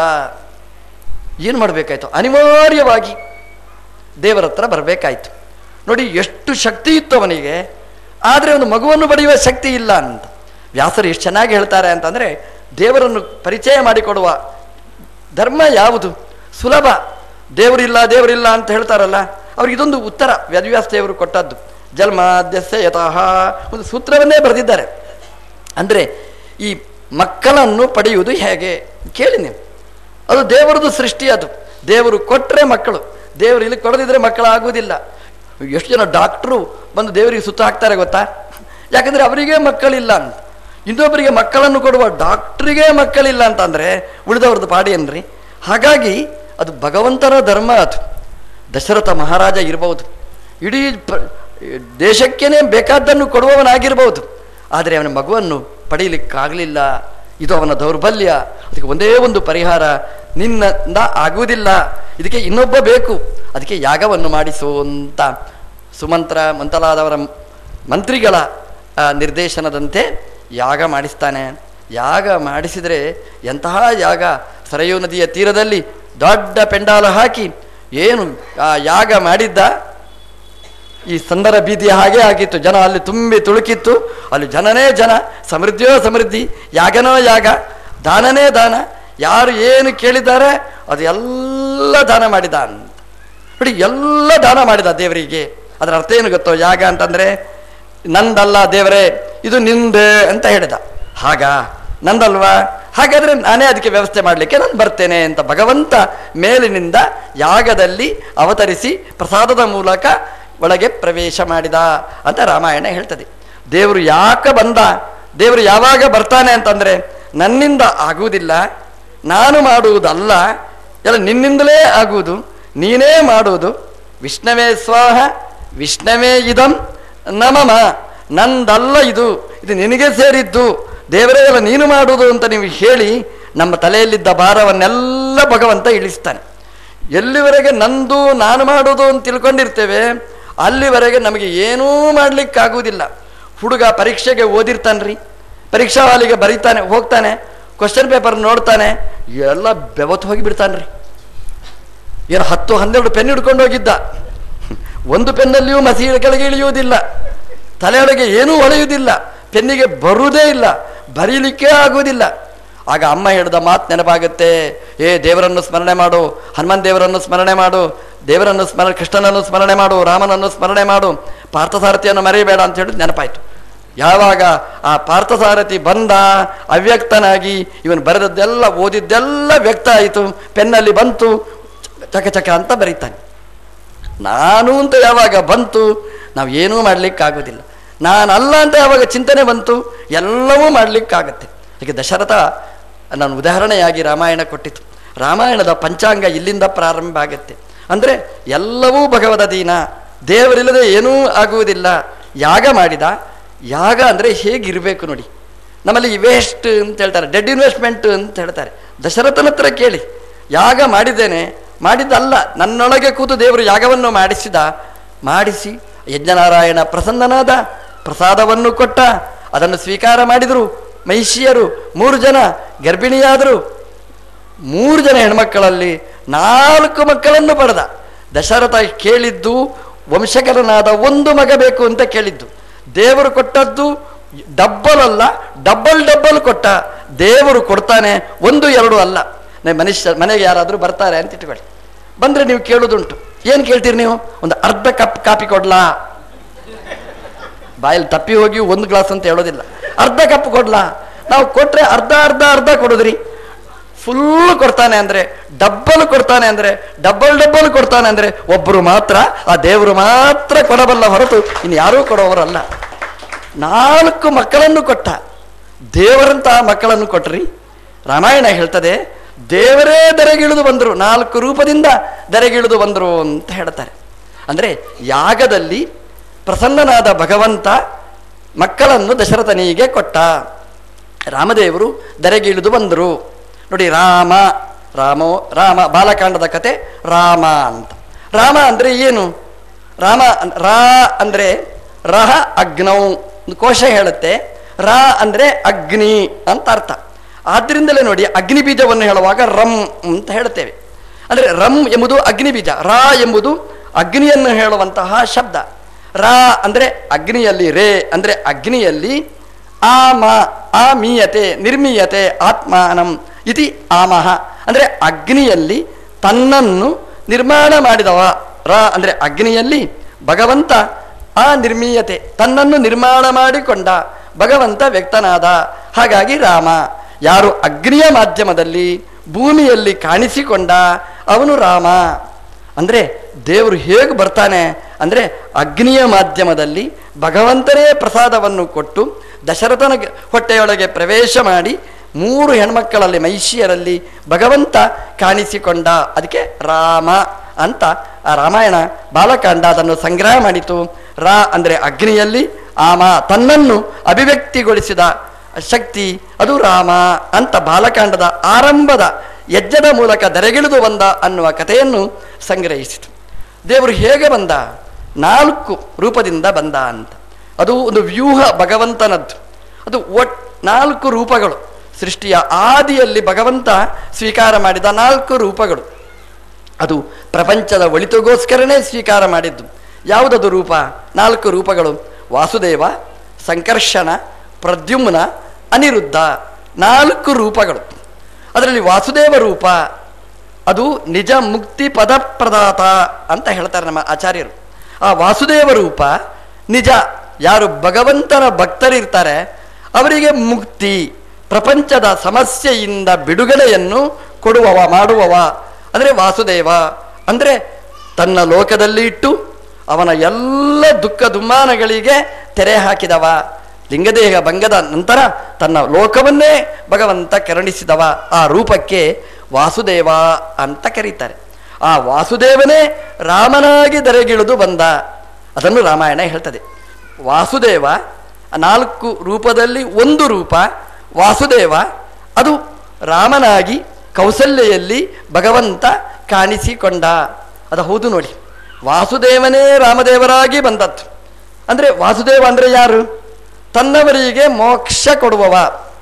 A: ಏನು ಮಾಡಬೇಕಾಯ್ತು? ಅನಿವಾರ್ಯವಾಗಿ ದೇವರ ಹತ್ರ ಬರಬೇಕಾಯ್ತು. ನೋಡಿ, ಎಷ್ಟು ಶಕ್ತಿ ಇತ್ತು ಅವನಿಗೆ, ಆದರೆ ಒಂದು ಮಗುವನ್ನು ಪಡೆಯುವ ಶಕ್ತಿ ಇಲ್ಲ ಅಂತ. ವ್ಯಾಸರು ಎಷ್ಟು ಚೆನ್ನಾಗಿ ಹೇಳ್ತಾರೆ ಅಂತಂದರೆ, ದೇವರನ್ನು ಪರಿಚಯ ಮಾಡಿಕೊಡುವ ಧರ್ಮ ಯಾವುದು ಸುಲಭ? ದೇವರಿಲ್ಲ ದೇವರಿಲ್ಲ ಅಂತ ಹೇಳ್ತಾರಲ್ಲ, ಅವ್ರಿಗೆ ಇದೊಂದು ಉತ್ತರ ವೇದವ್ಯಾಸ ದೇವರು ಕೊಟ್ಟದ್ದು. ಜನ್ಮಾದ್ಯಸ್ಯ ಯತಃ ಒಂದು ಸೂತ್ರವನ್ನೇ ಬರೆದಿದ್ದಾರೆ. ಅಂದರೆ ಈ ಮಕ್ಕಳನ್ನು ಪಡೆಯುವುದು ಹೇಗೆ ಕೇಳಿ ನೀವು. ಅದು ದೇವರದು ಸೃಷ್ಟಿ. ಅದು ದೇವರು ಕೊಟ್ಟರೆ ಮಕ್ಕಳು, ದೇವರು ಇಲ್ಲಿ ಕೊಡದಿದ್ರೆ ಮಕ್ಕಳಾಗುವುದಿಲ್ಲ. ಎಷ್ಟು ಜನ ಡಾಕ್ಟ್ರು ಬಂದು ದೇವರಿಗೆ ಸುತ್ತ ಹಾಕ್ತಾರೆ ಗೊತ್ತಾ? ಯಾಕಂದರೆ ಅವರಿಗೆ ಮಕ್ಕಳಿಲ್ಲ ಅಂತ. ಇನ್ನೊಬ್ಬರಿಗೆ ಮಕ್ಕಳನ್ನು ಕೊಡುವ ಡಾಕ್ಟ್ರಿಗೆ ಮಕ್ಕಳಿಲ್ಲ ಅಂತಂದರೆ ಉಳಿದವ್ರದ್ದು ಪಾಡಿ ಏನ್ರಿ? ಹಾಗಾಗಿ ಅದು ಭಗವಂತನ ಧರ್ಮ. ಅದು ದಶರಥ ಮಹಾರಾಜ ಇರಬಹುದು, ಇಡೀ ದೇಶಕ್ಕೇನೆ ಬೇಕಾದ್ದನ್ನು ಕೊಡುವವನಾಗಿರ್ಬೋದು, ಆದರೆ ಅವನ ಮಗುವನ್ನು ಪಡೀಲಿಕ್ಕಾಗಲಿಲ್ಲ. ಇದು ಅವನ ದೌರ್ಬಲ್ಯ. ಅದಕ್ಕೆ ಒಂದೇ ಒಂದು ಪರಿಹಾರ, ನಿನ್ನಿಂದ ಆಗುವುದಿಲ್ಲ, ಇದಕ್ಕೆ ಇನ್ನೊಬ್ಬ ಬೇಕು, ಅದಕ್ಕೆ ಯಾಗವನ್ನು ಮಾಡಿಸು ಅಂತ ಸುಮಂತ್ರ ಮೊದಲಾದವರ ಮಂತ್ರಿಗಳ ನಿರ್ದೇಶನದಂತೆ ಯಾಗ ಮಾಡಿಸ್ತಾನೆ. ಯಾಗ ಮಾಡಿಸಿದರೆ ಎಂತಹ ಯಾಗ! ಸರಯೂ ನದಿಯ ತೀರದಲ್ಲಿ ದೊಡ್ಡ ಪೆಂಡಾಲ ಹಾಕಿ ಏನು ಆ ಯಾಗ ಮಾಡಿದ್ದ, ಈ ಸಂದರ ಬೀದಿಯ ಹಾಗೆ ಆಗಿತ್ತು. ಜನ ಅಲ್ಲಿ ತುಂಬಿ ತುಳುಕಿತ್ತು. ಅಲ್ಲಿ ಜನನೇ ಜನ, ಸಮೃದ್ಧಿಯೋ ಸಮೃದ್ಧಿ, ಯಾಗನೋ ಯಾಗ, ದಾನನೇ ದಾನ. ಯಾರು ಏನು ಕೇಳಿದ್ದಾರೆ ಅದು ಎಲ್ಲ ದಾನ ಮಾಡಿದ ಅಂತ ನೋಡಿ. ಎಲ್ಲ ದಾನ ಮಾಡಿದ ದೇವರಿಗೆ. ಅದರ ಅರ್ಥ ಏನು ಗೊತ್ತೋ? ಯಾಗ ಅಂತಂದರೆ ನಂದಲ್ಲ ದೇವರೇ, ಇದು ನಿಂದೆ ಅಂತ ಹೇಳಿದ. ಹಾಗ ನಂದಲ್ವಾ? ಹಾಗಾದರೆ ನಾನೇ ಅದಕ್ಕೆ ವ್ಯವಸ್ಥೆ ಮಾಡಲಿಕ್ಕೆ ನಾನು ಬರ್ತೇನೆ ಅಂತ ಭಗವಂತ ಮೇಲಿನಿಂದ ಯಾಗದಲ್ಲಿ ಅವತರಿಸಿ ಪ್ರಸಾದದ ಮೂಲಕ ಒಳಗೆ ಪ್ರವೇಶ ಮಾಡಿದ ಅಂತ ರಾಮಾಯಣ ಹೇಳ್ತದೆ. ದೇವರು ಯಾಕೆ ಬಂದ, ದೇವರು ಯಾವಾಗ ಬರ್ತಾನೆ ಅಂತಂದರೆ, ನನ್ನಿಂದ ಆಗುವುದಿಲ್ಲ, ನಾನು ಮಾಡುವುದಲ್ಲ, ಎಲ್ಲ ನಿನ್ನಿಂದಲೇ ಆಗುವುದು, ನೀನೇ ಮಾಡುವುದು. ವಿಷ್ಣವೇ ಸ್ವಾಹ ವಿಷ್ಣವೇ ಇದಂ ನಮಮ, ನಂದಲ್ಲ ಇದು, ಇದು ನಿನಗೆ ಸೇರಿದ್ದು, ದೇವರೇ ಎಲ್ಲ ನೀನು ಮಾಡುವುದು ಅಂತ ನೀವು ಹೇಳಿ ನಮ್ಮ ತಲೆಯಲ್ಲಿದ್ದ ಭಾರವನ್ನೆಲ್ಲ ಭಗವಂತ ಇಳಿಸ್ತಾನೆ. ಎಲ್ಲಿವರೆಗೆ ನಂದು ನಾನು ಮಾಡೋದು ಅಂತ ತಿಳ್ಕೊಂಡಿರ್ತೇವೆ ಅಲ್ಲಿವರೆಗೆ ನಮಗೆ ಏನೂ ಮಾಡಲಿಕ್ಕಾಗುವುದಿಲ್ಲ. ಹುಡುಗ ಪರೀಕ್ಷೆಗೆ ಓದಿರ್ತಾನ್ರಿ, ಪರೀಕ್ಷಾ ಹಾಲಿಗೆ ಬರೀತಾನೆ, ಹೋಗ್ತಾನೆ, ಕ್ವಶನ್ ಪೇಪರ್ ನೋಡ್ತಾನೆ, ಎಲ್ಲ ಬೆವತ್ತು ಹೋಗಿಬಿಡ್ತಾನ್ರಿ. ಏನು 10-12 ಪೆನ್ ಹಿಡ್ಕೊಂಡು ಹೋಗಿದ್ದ, ಒಂದು ಪೆನ್ನಲ್ಲಿಯೂ ಮಸಿ ಕೆಳಗೆ ಇಳಿಯುವುದಿಲ್ಲ, ತಲೆಯೊಳಗೆ ಏನೂ ಹೊಳೆಯುವುದಿಲ್ಲ, ಪೆನ್ನಿಗೆ ಬರುವುದೇ ಇಲ್ಲ, ಬರೀಲಿಕ್ಕೆ ಆಗುವುದಿಲ್ಲ. ಆಗ ಅಮ್ಮ ಹೇಳಿದ ಮಾತು ನೆನಪಾಗುತ್ತೆ, ದೇವರನ್ನು ಸ್ಮರಣೆ ಮಾಡು, ಹನುಮನ್ ದೇವರನ್ನು ಸ್ಮರಣೆ ಮಾಡು, ದೇವರನ್ನು ಕೃಷ್ಣನನ್ನು ಸ್ಮರಣೆ ಮಾಡು, ರಾಮನನ್ನು ಸ್ಮರಣೆ ಮಾಡು, ಪಾರ್ಥಸಾರಥಿಯನ್ನು ಮರೆಯಬೇಡ ಅಂತ ಹೇಳಿದ್ ನೆನಪಾಯಿತು. ಯಾವಾಗ ಆ ಪಾರ್ಥಸಾರಥಿ ಬಂದ, ಅವ್ಯಕ್ತನಾಗಿ ಇವನು ಬರೆದದ್ದೆಲ್ಲ ಓದಿದ್ದೆಲ್ಲ ವ್ಯಕ್ತ ಆಯಿತು, ಪೆನ್ನಲ್ಲಿ ಬಂತು, ಚಕ ಚಕ ಅಂತ ಬರೀತಾನೆ. ನಾನು ಅಂತ ಯಾವಾಗ ಬಂತು ನಾವು ಏನೂ ಮಾಡಲಿಕ್ಕಾಗೋದಿಲ್ಲ, ನಾನಲ್ಲ ಅಂತ ಯಾವಾಗ ಚಿಂತನೆ ಬಂತು ಎಲ್ಲವೂ ಮಾಡಲಿಕ್ಕಾಗತ್ತೆ. ಹೀಗೆ ದಶರಥ ನಾನು ಉದಾಹರಣೆಯಾಗಿ ರಾಮಾಯಣ ಕೊಟ್ಟಿತು. ರಾಮಾಯಣದ ಪಂಚಾಂಗ ಇಲ್ಲಿಂದ ಪ್ರಾರಂಭ ಆಗುತ್ತೆ. ಅಂದರೆ ಎಲ್ಲವೂ ಭಗವದಧೀನ, ದೇವರಿಲ್ಲದೆ ಏನೂ ಆಗುವುದಿಲ್ಲ. ಯಾಗ ಮಾಡಿದ. ಯಾಗ ಅಂದರೆ ಹೇಗಿರಬೇಕು ನೋಡಿ. ನಮ್ಮಲ್ಲಿ ವೇಸ್ಟ್ ಅಂತ ಹೇಳ್ತಾರೆ, ಡೆಡ್ ಇನ್ವೆಸ್ಟ್ಮೆಂಟ್ ಅಂತ ಹೇಳ್ತಾರೆ. ದಶರಥನ ಹತ್ರ ಕೇಳಿ, ಯಾಗ ಮಾಡಿದ್ದೇನೆ, ಮಾಡಿದ್ದಲ್ಲ, ನನ್ನೊಳಗೆ ಕೂತು ದೇವರು ಯಾಗವನ್ನು ಮಾಡಿಸಿ ಯಜ್ಞನಾರಾಯಣ ಪ್ರಸನ್ನನಾದ, ಪ್ರಸಾದವನ್ನು ಕೊಟ್ಟ, ಅದನ್ನು ಸ್ವೀಕಾರ ಮಾಡಿದರು. ಮಹಿಷಿಯರು 3 ಜನ ಗರ್ಭಿಣಿಯಾದರು. 3 ಜನ ಹೆಣ್ಮಕ್ಕಳಲ್ಲಿ 4 ಮಕ್ಕಳನ್ನು ಪಡೆದ. ದಶರಥ ಕೇಳಿದ್ದು ವಂಶಕರನಾದ 1 ಮಗ ಬೇಕು ಅಂತ ಕೇಳಿದ್ದು. ದೇವರು ಕೊಟ್ಟದ್ದು ಡಬ್ಬಲ್ ಅಲ್ಲ, ಡಬ್ಬಲ್ ಕೊಟ್ಟ. ದೇವರು ಕೊಡ್ತಾನೆ, 1 2 ಅಲ್ಲ. ಮನೆಗೆ ಯಾರಾದರೂ ಬರ್ತಾರೆ ಅಂತ ಇಟ್ಕೊಳ್ಳಿ. ಬಂದರೆ ನೀವು ಕೇಳೋದುಂಟು. ಏನು ಕೇಳ್ತೀರಿ ನೀವು? ಒಂದು ಅರ್ಧ ಕಪ್ ಕಾಫಿ ಕೊಡ್ಲಾ? ಬಾಯಲ್ಲಿ ತಪ್ಪಿ ಹೋಗಿ 1 ಗ್ಲಾಸ್ ಅಂತ ಹೇಳೋದಿಲ್ಲ. ಅರ್ಧ ಕಪ್ ಕೊಡ್ಲಾ? ನಾವು ಕೊಟ್ರೆ ಅರ್ಧ ಕೊಡೋದ್ರಿ. ಫುಲ್ ಕೊಡ್ತಾನೆ ಅಂದರೆ, ಡಬ್ಬಲ್ ಕೊಡ್ತಾನೆ ಅಂದರೆ, ಡಬ್ಬಲ್ ಕೊಡ್ತಾನೆ ಅಂದರೆ ಒಬ್ಬರು ಮಾತ್ರ, ಆ ದೇವರು ಮಾತ್ರ ಕೊಡಬಲ್ಲ ಹೊರತು ಇನ್ನು ಯಾರೂ ಕೊಡೋವರಲ್ಲ. 4 ಮಕ್ಕಳನ್ನು ಕೊಟ್ಟ. ದೇವರಂತಹ ಮಕ್ಕಳನ್ನು ಕೊಟ್ರಿ. ರಾಮಾಯಣ ಹೇಳ್ತದೆ, ದೇವರೇ ದರೆಗಿಳಿದು ಬಂದರು, 4 ರೂಪದಿಂದ ದರೆಗಿಳಿದು ಬಂದರು ಅಂತ ಹೇಳ್ತಾರೆ. ಅಂದರೆ ಯಾಗದಲ್ಲಿ ಪ್ರಸನ್ನನಾದ ಭಗವಂತ ಮಕ್ಕಳನ್ನು ದಶರಥನಿಗೆ ಕೊಟ್ಟ. ರಾಮದೇವರು ದರೆಗಿಳಿದು ಬಂದರು. ನೋಡಿ, ರಾಮ ಬಾಲಕಾಂಡದ ಕತೆ ರಾಮ ಅಂತ. ರಾಮ ಅಂದರೆ ಏನು? ರಾಮ ಅಂದರೆ ರಹ ಅಗ್ನೌ, ಕೋಶ ಹೇಳುತ್ತೆ. ರಾ ಅಂದರೆ ಅಗ್ನಿ ಅಂತ ಅರ್ಥ. ಆದ್ದರಿಂದಲೇ ನೋಡಿ, ಅಗ್ನಿ ಬೀಜವನ್ನು ಹೇಳುವಾಗ ರಂ ಅಂತ ಹೇಳ್ತೇವೆ. ಅಂದರೆ ರಂ ಎಂಬುದು ಅಗ್ನಿ ಬೀಜ, ರಾ ಎಂಬುದು ಅಗ್ನಿಯನ್ನು ಹೇಳುವಂತಹ ಶಬ್ದ. ರಾ ಅಂದರೆ ಅಗ್ನಿಯಲ್ಲಿ, ರೇ ಅಂದರೆ ಅಗ್ನಿಯಲ್ಲಿ, ಆಮೀಯತೆ ನಿರ್ಮೀಯತೆ ಆತ್ಮಾನಂ ಇತಿ ಆಮಹ ಅಂದರೆ ಅಗ್ನಿಯಲ್ಲಿ ತನ್ನನ್ನು ನಿರ್ಮಾಣ ಮಾಡಿದವ. ರಾ ಅಂದರೆ ಅಗ್ನಿಯಲ್ಲಿ ಭಗವಂತ, ನಿರ್ಮೀಯತೆ ತನ್ನನ್ನು ನಿರ್ಮಾಣ ಮಾಡಿಕೊಂಡ ಭಗವಂತ ವ್ಯಕ್ತನಾದ. ಹಾಗಾಗಿ ರಾಮ. ಯಾರು ಅಗ್ನಿಯ ಮಾಧ್ಯಮದಲ್ಲಿ ಭೂಮಿಯಲ್ಲಿ ಕಾಣಿಸಿಕೊಂಡ ಅವನು ರಾಮ. ಅಂದರೆ ದೇವರು ಹೇಗೆ ಬರ್ತಾನೆ ಅಂದರೆ, ಅಗ್ನಿಯ ಮಾಧ್ಯಮದಲ್ಲಿ ಭಗವಂತನೇ ಪ್ರಸಾದವನ್ನು ಕೊಟ್ಟು ದಶರಥನ ಹೊಟ್ಟೆಯೊಳಗೆ ಪ್ರವೇಶ ಮಾಡಿ 3 ಹೆಣ್ಮಕ್ಕಳಲ್ಲಿ ಮಹಿಷಿಯರಲ್ಲಿ ಭಗವಂತ ಕಾಣಿಸಿಕೊಂಡ. ಅದಕ್ಕೆ ರಾಮ ಅಂತ ಆ ರಾಮಾಯಣ ಬಾಲಕಾಂಡ ಅದನ್ನು ಸಂಗ್ರಹ ಮಾಡಿತು. ರಾ ಅಂದರೆ ಅಗ್ನಿಯಲ್ಲಿ, ಆಮ ತನ್ನನ್ನು ಅಭಿವ್ಯಕ್ತಿಗೊಳಿಸಿದ ಶಕ್ತಿ, ಅದು ರಾಮ ಅಂತ ಬಾಲಕಾಂಡದ ಆರಂಭದ ಯಜ್ಞದ ಮೂಲಕ ದರೆಗಿಳಿದು ಬಂದ ಅನ್ನುವ ಕಥೆಯನ್ನು ಸಂಗ್ರಹಿಸಿತು. ದೇವರು ಹೇಗೆ ಬಂದ? 4 ರೂಪದಿಂದ ಬಂದ ಅಂತ. ಅದು ಒಂದು ವ್ಯೂಹ ಭಗವಂತನದ್ದು. ಅದು 4 ರೂಪಗಳು. ಸೃಷ್ಟಿಯ ಆದಿಯಲ್ಲಿ ಭಗವಂತ ಸ್ವೀಕಾರ ಮಾಡಿದ 4 ರೂಪಗಳು. ಅದು ಪ್ರಪಂಚದ ಒಳಿತುಗೋಸ್ಕರನೇ ಸ್ವೀಕಾರ ಮಾಡಿದ್ದು. ಯಾವುದದು ರೂಪ? 4 ರೂಪಗಳು: ವಾಸುದೇವ, ಸಂಕರ್ಷಣ, ಪ್ರದ್ಯುಮ್ನ, ಅನಿರುದ್ಧ. 4 ರೂಪಗಳು. ಅದರಲ್ಲಿ ವಾಸುದೇವ ರೂಪ ಅದು ನಿಜ ಮುಕ್ತಿ ಪದಪ್ರದಾತ ಅಂತ ಹೇಳ್ತಾರೆ ನಮ್ಮ ಆಚಾರ್ಯರು. ಆ ವಾಸುದೇವ ರೂಪ ನಿಜ. ಯಾರು ಭಗವಂತನ ಭಕ್ತರಿರ್ತಾರೆ ಅವರಿಗೆ ಮುಕ್ತಿ, ಪ್ರಪಂಚದ ಸಮಸ್ಯೆಯಿಂದ ಬಿಡುಗಡೆಯನ್ನು ಕೊಡುವವ, ಮಾಡುವವ ಅಂದರೆ ವಾಸುದೇವ. ಅಂದರೆ ತನ್ನ ಲೋಕದಲ್ಲಿ ಇಟ್ಟು ಅವನ ಎಲ್ಲ ದುಃಖ ದುಮ್ಮಾನಗಳಿಗೆ ತೆರೆ ಹಾಕಿದವ. ಲಿಂಗದೇಹ ಭಂಗದ ನಂತರ ತನ್ನ ಲೋಕವನ್ನೇ ಭಗವಂತ ಕರುಣಿಸಿದವ. ಆ ರೂಪಕ್ಕೆ ವಾಸುದೇವ ಅಂತ ಕರೀತಾರೆ. ಆ ವಾಸುದೇವನೇ ರಾಮನಾಗಿ ದರೆಗಿಳಿದು ಬಂದ. ಅದನ್ನು ರಾಮಾಯಣ ಹೇಳ್ತದೆ. ವಾಸುದೇವ 4 ರೂಪದಲ್ಲಿ 1 ರೂಪ ವಾಸುದೇವ. ಅದು ರಾಮನಾಗಿ ಕೌಸಲ್ಯಲ್ಲಿ ಭಗವಂತ ಕಾಣಿಸಿಕೊಂಡ. ಅದು ಹೌದು ನೋಡಿ, ವಾಸುದೇವನೇ ರಾಮದೇವರಾಗಿ ಬಂದದ್ದು. ಅಂದರೆ ವಾಸುದೇವ ಅಂದರೆ ಯಾರು? ತನ್ನವರಿಗೆ ಮೋಕ್ಷ ಕೊಡುವವ.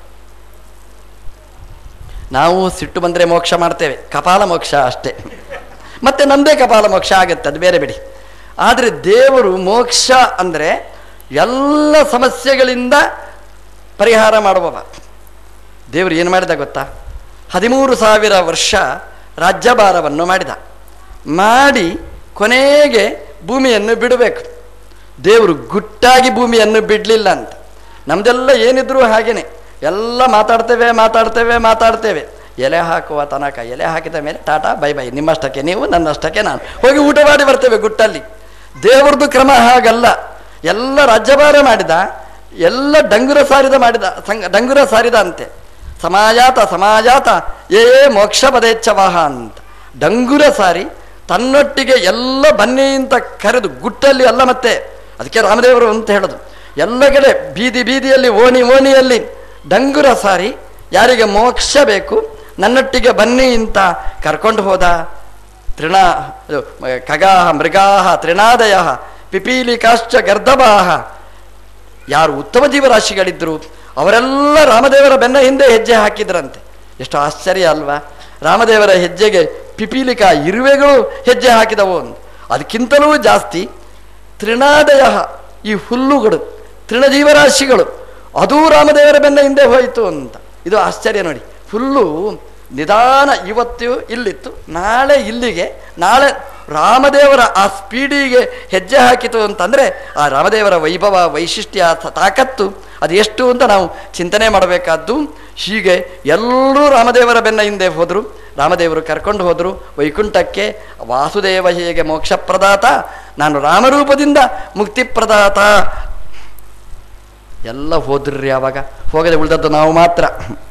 A: ನಾವು ಸಿಟ್ಟು ಬಂದರೆ ಮೋಕ್ಷ ಮಾಡ್ತೇವೆ, ಕಪಾಲ ಮೋಕ್ಷ ಅಷ್ಟೇ. ಮತ್ತೆ ನಮ್ಮದೇ ಕಪಾಲ ಮೋಕ್ಷ ಆಗುತ್ತೆ, ಅದು ಬೇರೆ ಬಿಡಿ. ಆದರೆ ದೇವರು ಮೋಕ್ಷ ಅಂದರೆ ಎಲ್ಲ ಸಮಸ್ಯೆಗಳಿಂದ ಪರಿಹಾರ ಮಾಡುವವ. ದೇವರು ಏನು ಮಾಡಿದ ಗೊತ್ತಾ? 13,000 ವರ್ಷ ರಾಜ್ಯಭಾರವನ್ನು ಮಾಡಿ ಕೊನೆಗೆ ಭೂಮಿಯನ್ನು ಬಿಡಬೇಕು. ದೇವರು ಗುಟ್ಟಾಗಿ ಭೂಮಿಯನ್ನು ಬಿಡಲಿಲ್ಲ ಅಂತ. ನಮ್ಮದೆಲ್ಲ ಏನಿದ್ರು ಹಾಗೇನೆ, ಎಲ್ಲ ಮಾತಾಡ್ತೇವೆ. ಎಲೆ ಹಾಕುವ ತನಕ, ಎಲೆ ಹಾಕಿದ ಮೇಲೆ ಟಾಟಾ ಬೈ ಬೈ, ನಿಮ್ಮಷ್ಟಕ್ಕೆ ನೀವು, ನನ್ನಷ್ಟಕ್ಕೆ ನಾನು, ಹೋಗಿ ಊಟ ಮಾಡಿ ಬರ್ತೇವೆ ಗುಟ್ಟಲ್ಲಿ. ದೇವ್ರದ್ದು ಕ್ರಮ ಹಾಗಲ್ಲ. ಎಲ್ಲ ರಾಜ್ಯಭಾರ ಮಾಡಿದ, ಎಲ್ಲ ಡಂಗುರ ಸಾರಿದ ಅಂತೆ. ಸಮಾಜಾತ ಏ ಮೋಕ್ಷ ಪದೇಚ್ಛವಾಹ ಅಂತ ಡಂಗುರ ಸಾರಿ ತನ್ನೊಟ್ಟಿಗೆ ಎಲ್ಲ ಬನ್ನಿ ಅಂತ ಕರೆದು ಗುಟ್ಟಲ್ಲಿ ಅಲ್ಲ. ಮತ್ತೆ ಅದಕ್ಕೆ ರಾಮದೇವರು ಅಂತ ಹೇಳೋದು, ಎಲ್ಲ ಕಡೆ ಬೀದಿಯಲ್ಲಿ ಓಣಿಯಲ್ಲಿ ಡಂಗುರ ಸಾರಿ ಯಾರಿಗೆ ಮೋಕ್ಷ ಬೇಕು ನನ್ನೊಟ್ಟಿಗೆ ಬನ್ನಿ ಅಂತ ಕರ್ಕೊಂಡು ಹೋದ. ಖಗಾಹ ಮೃಗಾಹ ತೃಣಾದಯ ಪಿಪೀಲಿಕಾಶ್ಚ ಗರ್ಧಭಾಹ. ಯಾರು ಉತ್ತಮ ಜೀವರಾಶಿಗಳಿದ್ರು ಅವರೆಲ್ಲ ರಾಮದೇವರ ಬೆನ್ನ ಹಿಂದೆ ಹೆಜ್ಜೆ ಹಾಕಿದ್ರಂತೆ. ಎಷ್ಟು ಆಶ್ಚರ್ಯ ಅಲ್ವಾ? ರಾಮದೇವರ ಹೆಜ್ಜೆಗೆ ಪಿಪೀಲಿಕಾ ಇರುವೆಗಳು ಹೆಜ್ಜೆ ಹಾಕಿದವು ಅಂತ. ಅದಕ್ಕಿಂತಲೂ ಜಾಸ್ತಿ ತೃಣಾದಯ, ಈ ಹುಲ್ಲುಗಳು, ತೃಣಜೀವರಾಶಿಗಳು ಅದೂ ರಾಮದೇವರ ಬೆನ್ನ ಹಿಂದೆ ಹೋಯಿತು ಅಂತ. ಇದು ಆಶ್ಚರ್ಯ ನೋಡಿ. ಹುಲ್ಲು ನಿಧಾನ ಇವತ್ತು ಇಲ್ಲಿತ್ತು, ನಾಳೆ ಇಲ್ಲಿಗೆ, ನಾಳೆ ರಾಮದೇವರ ಆ ಸ್ಪೀಡಿಗೆ ಹೆಜ್ಜೆ ಹಾಕಿತು ಅಂತಂದರೆ ಆ ರಾಮದೇವರ ವೈಭವ, ವೈಶಿಷ್ಟ್ಯ, ತಾಕತ್ತು ಅದು ಎಷ್ಟು ಅಂತ ನಾವು ಚಿಂತನೆ ಮಾಡಬೇಕಾದ್ದು. ಹೀಗೆ ಎಲ್ಲರೂ ರಾಮದೇವರ ಬೆನ್ನ ಹಿಂದೆ ಹೋದರು. ರಾಮದೇವರು ಕರ್ಕೊಂಡು ಹೋದರು ವೈಕುಂಠಕ್ಕೆ. ವಾಸುದೇವ ಹೇಗೆ ಮೋಕ್ಷ ಪ್ರದಾತ, ನಾನು ರಾಮರೂಪದಿಂದ ಮುಕ್ತಿ ಪ್ರದಾತ. ಎಲ್ಲ ಹೋದ್ರಿ. ಆವಾಗ ಹೋಗದೆ ಉಳಿದದ್ದು ನಾವು ಮಾತ್ರ.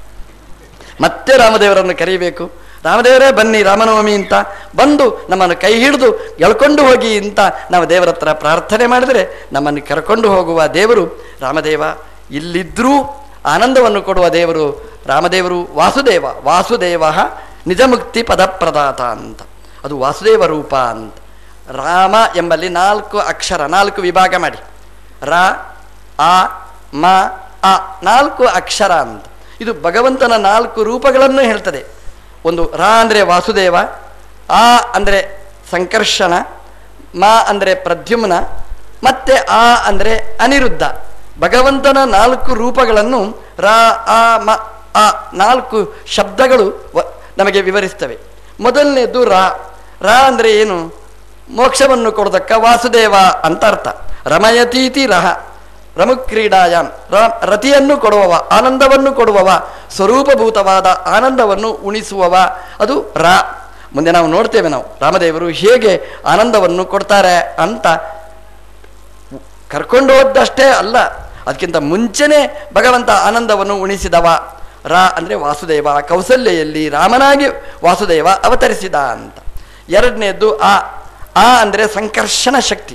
A: ಮತ್ತೆ ರಾಮದೇವರನ್ನು ಕರೀಬೇಕು. ರಾಮದೇವರೇ ಬನ್ನಿ ರಾಮನವಮಿ ಅಂತ ಬಂದು ನಮ್ಮನ್ನು ಕೈ ಹಿಡಿದು ಎಳ್ಕೊಂಡು ಹೋಗಿ ಅಂತ ನಾವು ದೇವರ ಹತ್ರ ಪ್ರಾರ್ಥನೆ ಮಾಡಿದರೆ ನಮ್ಮನ್ನು ಕರ್ಕೊಂಡು ಹೋಗುವ ದೇವರು ರಾಮದೇವ. ಇಲ್ಲಿದ್ದರೂ ಆನಂದವನ್ನು ಕೊಡುವ ದೇವರು ರಾಮದೇವರು. ವಾಸುದೇವ, ವಾಸುದೇವ ನಿಜ ಮುಕ್ತಿ ಪದಪ್ರದಾತ ಅಂತ, ಅದು ವಾಸುದೇವ ರೂಪ ಅಂತ. ರಾಮ ಎಂಬಲ್ಲಿ 4 ಅಕ್ಷರ, 4 ವಿಭಾಗ ಮಾಡಿ. ರ, ಆ, ಮ, ಅ 4 ಅಕ್ಷರ ಅಂತ. ಇದು ಭಗವಂತನ 4 ರೂಪಗಳನ್ನು ಹೇಳ್ತದೆ. ಒಂದು ರ ಅಂದರೆ ವಾಸುದೇವ, ಆ ಅಂದರೆ ಸಂಕರ್ಷಣ, ಮ ಅಂದರೆ ಪ್ರದ್ಯುಮ್ನ, ಮತ್ತೆ ಆ ಅಂದರೆ ಅನಿರುದ್ಧ. ಭಗವಂತನ 4 ರೂಪಗಳನ್ನು ರ, ಆ, ಮ, ಆ 4 ಶಬ್ದಗಳು ನಮಗೆ ವಿವರಿಸ್ತವೆ. ಮೊದಲನೇದು ರ. ರ ಅಂದರೆ ಏನು? ಮೋಕ್ಷವನ್ನು ಕೊಡೋದಕ್ಕ ವಾಸುದೇವ ಅಂತ ಅರ್ಥ. ರಮಯತೀತಿ ರಹ, ರಮುಕ್ರೀಡಾಯಾಮ್, ರತಿಯನ್ನು ಕೊಡುವವ, ಆನಂದವನ್ನು ಕೊಡುವವ, ಸ್ವರೂಪಭೂತವಾದ ಆನಂದವನ್ನು ಉಣಿಸುವವ, ಅದು ರ. ಮುಂದೆ ನಾವು ನೋಡ್ತೇವೆ ನಾವು ರಾಮದೇವರು ಹೇಗೆ ಆನಂದವನ್ನು ಕೊಡ್ತಾರೆ ಅಂತ. ಕರ್ಕೊಂಡು ಹೋದಷ್ಟೇ ಅಲ್ಲ, ಅದಕ್ಕಿಂತ ಮುಂಚೆನೇ ಭಗವಂತ ಆನಂದವನ್ನು ಉಣಿಸಿದವ. ರ ಅಂದರೆ ವಾಸುದೇವ, ಕೌಸಲ್ಯಲ್ಲಿ ರಾಮನಾಗಿ ವಾಸುದೇವ ಅವತರಿಸಿದ ಅಂತ. ಎರಡನೇದ್ದು ಆ. ಆ ಅಂದರೆ ಸಂಕರ್ಷಣ ಶಕ್ತಿ.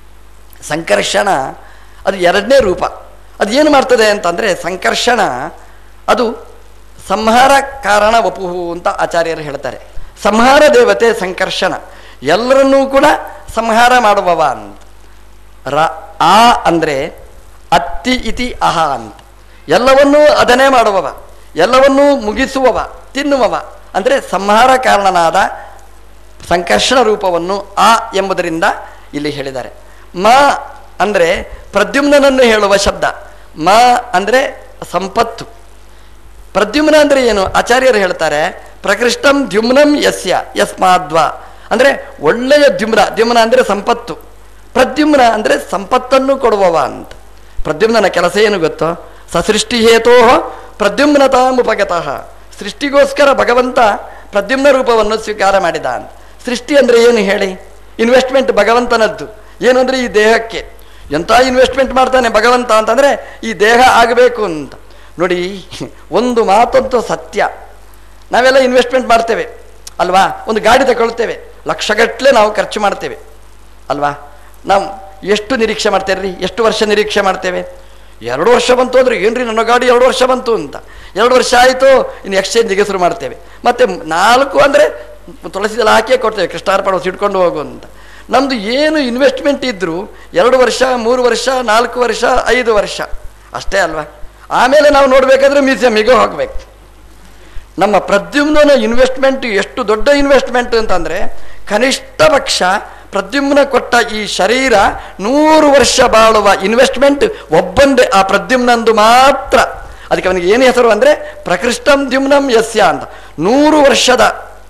A: ಸಂಕರ್ಷಣ ಅದು 2ನೇ ರೂಪ. ಅದು ಏನು ಮಾಡ್ತದೆ ಅಂತಂದರೆ, ಸಂಕರ್ಷಣ ಅದು ಸಂಹಾರ ಕಾರಣ ವಪುಹು ಅಂತ ಆಚಾರ್ಯರು ಹೇಳ್ತಾರೆ. ಸಂಹಾರ ದೇವತೆ ಸಂಕರ್ಷಣ, ಎಲ್ಲರನ್ನೂ ಕೂಡ ಸಂಹಾರ ಮಾಡುವವ ಅಂತ. ರ. ಆ ಅಂದರೆ ಅತ್ತಿ ಇತಿ ಅಹ ಅಂತ, ಎಲ್ಲವನ್ನೂ ಅದನ್ನೇ ಮಾಡುವವ, ಎಲ್ಲವನ್ನೂ ಮುಗಿಸುವವ, ತಿನ್ನುವವ. ಅಂದರೆ ಸಂಹಾರ ಕಾರಣನಾದ ಸಂಕರ್ಷಣ ರೂಪವನ್ನು ಆ ಎಂಬುದರಿಂದ ಇಲ್ಲಿ ಹೇಳಿದ್ದಾರೆ. ಮ ಅಂದರೆ ಪ್ರದ್ಯುಮ್ನನ್ನು ಹೇಳುವ ಶಬ್ದ. ಮ ಅಂದರೆ ಸಂಪತ್ತು. ಪ್ರದ್ಯುಮ್ನ ಅಂದರೆ ಏನು? ಆಚಾರ್ಯರು ಹೇಳ್ತಾರೆ, ಪ್ರಕೃಷ್ಟಂ ದ್ಯುಮ್ನಂ ಯಸ್ಯ ಯಸ್ಮಾದ್ವ. ಅಂದರೆ ಒಳ್ಳೆಯ ದ್ಯುಮ್ನ. ದ್ಯುಮ್ನ ಅಂದರೆ ಸಂಪತ್ತು. ಪ್ರದ್ಯುಮ್ನ ಅಂದರೆ ಸಂಪತ್ತನ್ನು ಕೊಡುವವ ಅಂತ. ಪ್ರದ್ಯುಮ್ನನ ಕೆಲಸ ಏನು ಗೊತ್ತೋ? ಸಸೃಷ್ಟಿ ಹೇತೋ ಪ್ರದ್ಯುಮ್ನತಾಮುಪಗತಃ. ಸೃಷ್ಟಿಗೋಸ್ಕರ ಭಗವಂತ ಪ್ರದ್ಯುಮ್ನ ರೂಪವನ್ನು ಸ್ವೀಕಾರ ಮಾಡಿದ ಅಂತ. ಸೃಷ್ಟಿ ಅಂದರೆ ಏನು ಹೇಳಿ? ಇನ್ವೆಸ್ಟ್ಮೆಂಟ್ ಭಗವಂತನದ್ದು. ಏನು ಅಂದರೆ ಈ ದೇಹಕ್ಕೆ ಎಂಥ ಇನ್ವೆಸ್ಟ್ಮೆಂಟ್ ಮಾಡ್ತಾನೆ ಭಗವಂತ ಅಂತಂದರೆ ಈ ದೇಹ ಆಗಬೇಕು ಅಂತ. ನೋಡಿ, ಒಂದು ಮಾತಂತೂ ಸತ್ಯ. ನಾವೆಲ್ಲ ಇನ್ವೆಸ್ಟ್ಮೆಂಟ್ ಮಾಡ್ತೇವೆ ಅಲ್ವಾ? ಒಂದು ಗಾಡಿ ತಗೊಳ್ತೇವೆ, ಲಕ್ಷಗಟ್ಟಲೆ ನಾವು ಖರ್ಚು ಮಾಡ್ತೇವೆ ಅಲ್ವಾ? ನಾವು ಎಷ್ಟು ನಿರೀಕ್ಷೆ ಮಾಡ್ತೇವೆ ರೀ? ಎಷ್ಟು ವರ್ಷ ನಿರೀಕ್ಷೆ ಮಾಡ್ತೇವೆ? 2 ವರ್ಷ ಬಂತು ಅಂದರೆ ಏನ್ರಿ ನನ್ನ ಗಾಡಿ 2 ವರ್ಷ ಬಂತು ಅಂತ. 2 ವರ್ಷ ಆಯಿತು, ಇನ್ನು ಎಕ್ಸ್ಚೇಂಜಿಗೆ ಶುರು ಮಾಡ್ತೇವೆ. ಮತ್ತು 4 ಅಂದರೆ ತುಳಸಿದೆಲ್ಲ ಹಾಕಿಯೇ ಕೊಡ್ತೇವೆ, ಕೃಷ್ಣಾರ್ಪಣ ಇಟ್ಕೊಂಡು ಹೋಗು ಅಂತ. ನಮ್ಮದು ಏನು ಇನ್ವೆಸ್ಟ್ಮೆಂಟ್ ಇದ್ದರೂ 2 ವರ್ಷ, 3 ವರ್ಷ, 4 ವರ್ಷ, 5 ವರ್ಷ ಅಷ್ಟೇ ಅಲ್ವಾ? ಆಮೇಲೆ ನಾವು ನೋಡಬೇಕಾದ್ರೆ ಮ್ಯೂಸಿಯಮ್ಮಿಗೆ ಹೋಗಬೇಕು. ನಮ್ಮ ಪ್ರದ್ಯುಮ್ನ ಇನ್ವೆಸ್ಟ್ಮೆಂಟ್ ಎಷ್ಟು ದೊಡ್ಡ ಇನ್ವೆಸ್ಟ್ಮೆಂಟ್ ಅಂತಂದರೆ, ಕನಿಷ್ಠ ಪಕ್ಷ ಪ್ರದ್ಯುಮ್ನ ಕೊಟ್ಟ ಈ ಶರೀರ 100 ವರ್ಷ ಬಾಳುವ ಇನ್ವೆಸ್ಟ್ಮೆಂಟ್ ಒಬ್ಬಂದೇ ಆ ಪ್ರದ್ಯುಮ್ನಂದು ಮಾತ್ರ. ಅದಕ್ಕೆ ಅವನಿಗೆ ಏನು ಹೆಸರು ಅಂದರೆ ಪ್ರಕೃಷ್ಟಂ ದ್ಯುಮ್ನಂ ಯಸ್ಯ ಅಂತ. 100 ವರ್ಷದ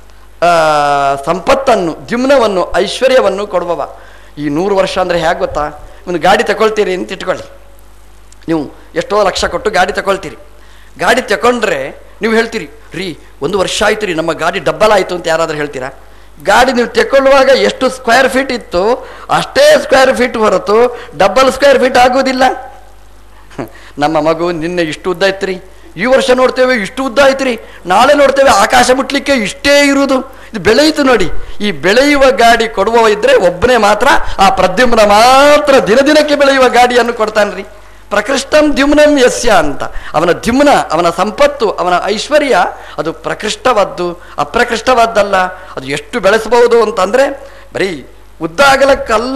A: ಸಂಪತ್ತನ್ನು, ದ್ಯುಮ್ನವನ್ನು, ಐಶ್ವರ್ಯವನ್ನು ಕೊಡುವವ. ಈ 100 ವರ್ಷ ಅಂದರೆ ಹೇಗೆ ಗೊತ್ತಾ? ಒಂದು ಗಾಡಿ ತಗೊಳ್ತೀರಿ ಅಂತ ಇಟ್ಕೊಳ್ಳಿ. ನೀವು ಎಷ್ಟೋ ಲಕ್ಷ ಕೊಟ್ಟು ಗಾಡಿ ತಗೊಳ್ತೀರಿ. ಗಾಡಿ ತಗೊಂಡ್ರೆ ನೀವು ಹೇಳ್ತೀರಿ, ರೀ 1 ವರ್ಷ ಆಯ್ತು ರೀ, ನಮ್ಮ ಗಾಡಿ ಡಬ್ಬಲ್ ಆಯಿತು ಅಂತ ಯಾರಾದರೂ ಹೇಳ್ತೀರಾ? ಗಾಡಿ ನೀವು ತೆಕ್ಕೊಳ್ಳುವಾಗ ಎಷ್ಟು ಸ್ಕ್ವೇರ್ ಫೀಟ್ ಇತ್ತು ಅಷ್ಟೇ ಸ್ಕ್ವೇರ್ ಫೀಟ್ ಹೊರತು ಡಬ್ಬಲ್ ಸ್ಕ್ವೇರ್ ಫೀಟ್ ಆಗೋದಿಲ್ಲ. ನಮ್ಮ ಮಗು ನಿನ್ನೆ ಇಷ್ಟು ಉದ್ದ ಐತ್ರಿ, ಈ ವರ್ಷ ನೋಡ್ತೇವೆ ಇಷ್ಟು ಉದ್ದ ಐತ್ರಿ, ನಾಳೆ ನೋಡ್ತೇವೆ ಆಕಾಶ ಮುಟ್ಲಿಕ್ಕೆ ಇಷ್ಟೇ ಇರುವುದು. ಇದು ಬೆಳೆಯಿತು ನೋಡಿ. ಈ ಬೆಳೆಯುವ ಗಾಡಿ ಕೊಡುವವ ಇದ್ದರೆ ಒಬ್ಬನೇ ಮಾತ್ರ, ಆ ಪ್ರದ್ಯುಮ್ನ ಮಾತ್ರ ದಿನದಿನಕ್ಕೆ ಬೆಳೆಯುವ ಗಾಡಿಯನ್ನು ಕೊಡ್ತಾನ್ರಿ. ಪ್ರಕೃಷ್ಟಂ ದ್ಯುಮ್ನಂ ಯಸ್ಯ ಅಂತ. ಅವನ ದ್ಯುಮ್ನ, ಅವನ ಸಂಪತ್ತು, ಅವನ ಐಶ್ವರ್ಯ ಅದು ಪ್ರಕೃಷ್ಟವಾದ್ದು, ಅಪ್ರಕೃಷ್ಟವಾದ್ದಲ್ಲ. ಅದು ಎಷ್ಟು ಬೆಳೆಸಬಹುದು ಅಂತಂದರೆ ಬರೀ ಉದ್ದ ಆಗಲಕ್ಕಲ್ಲ,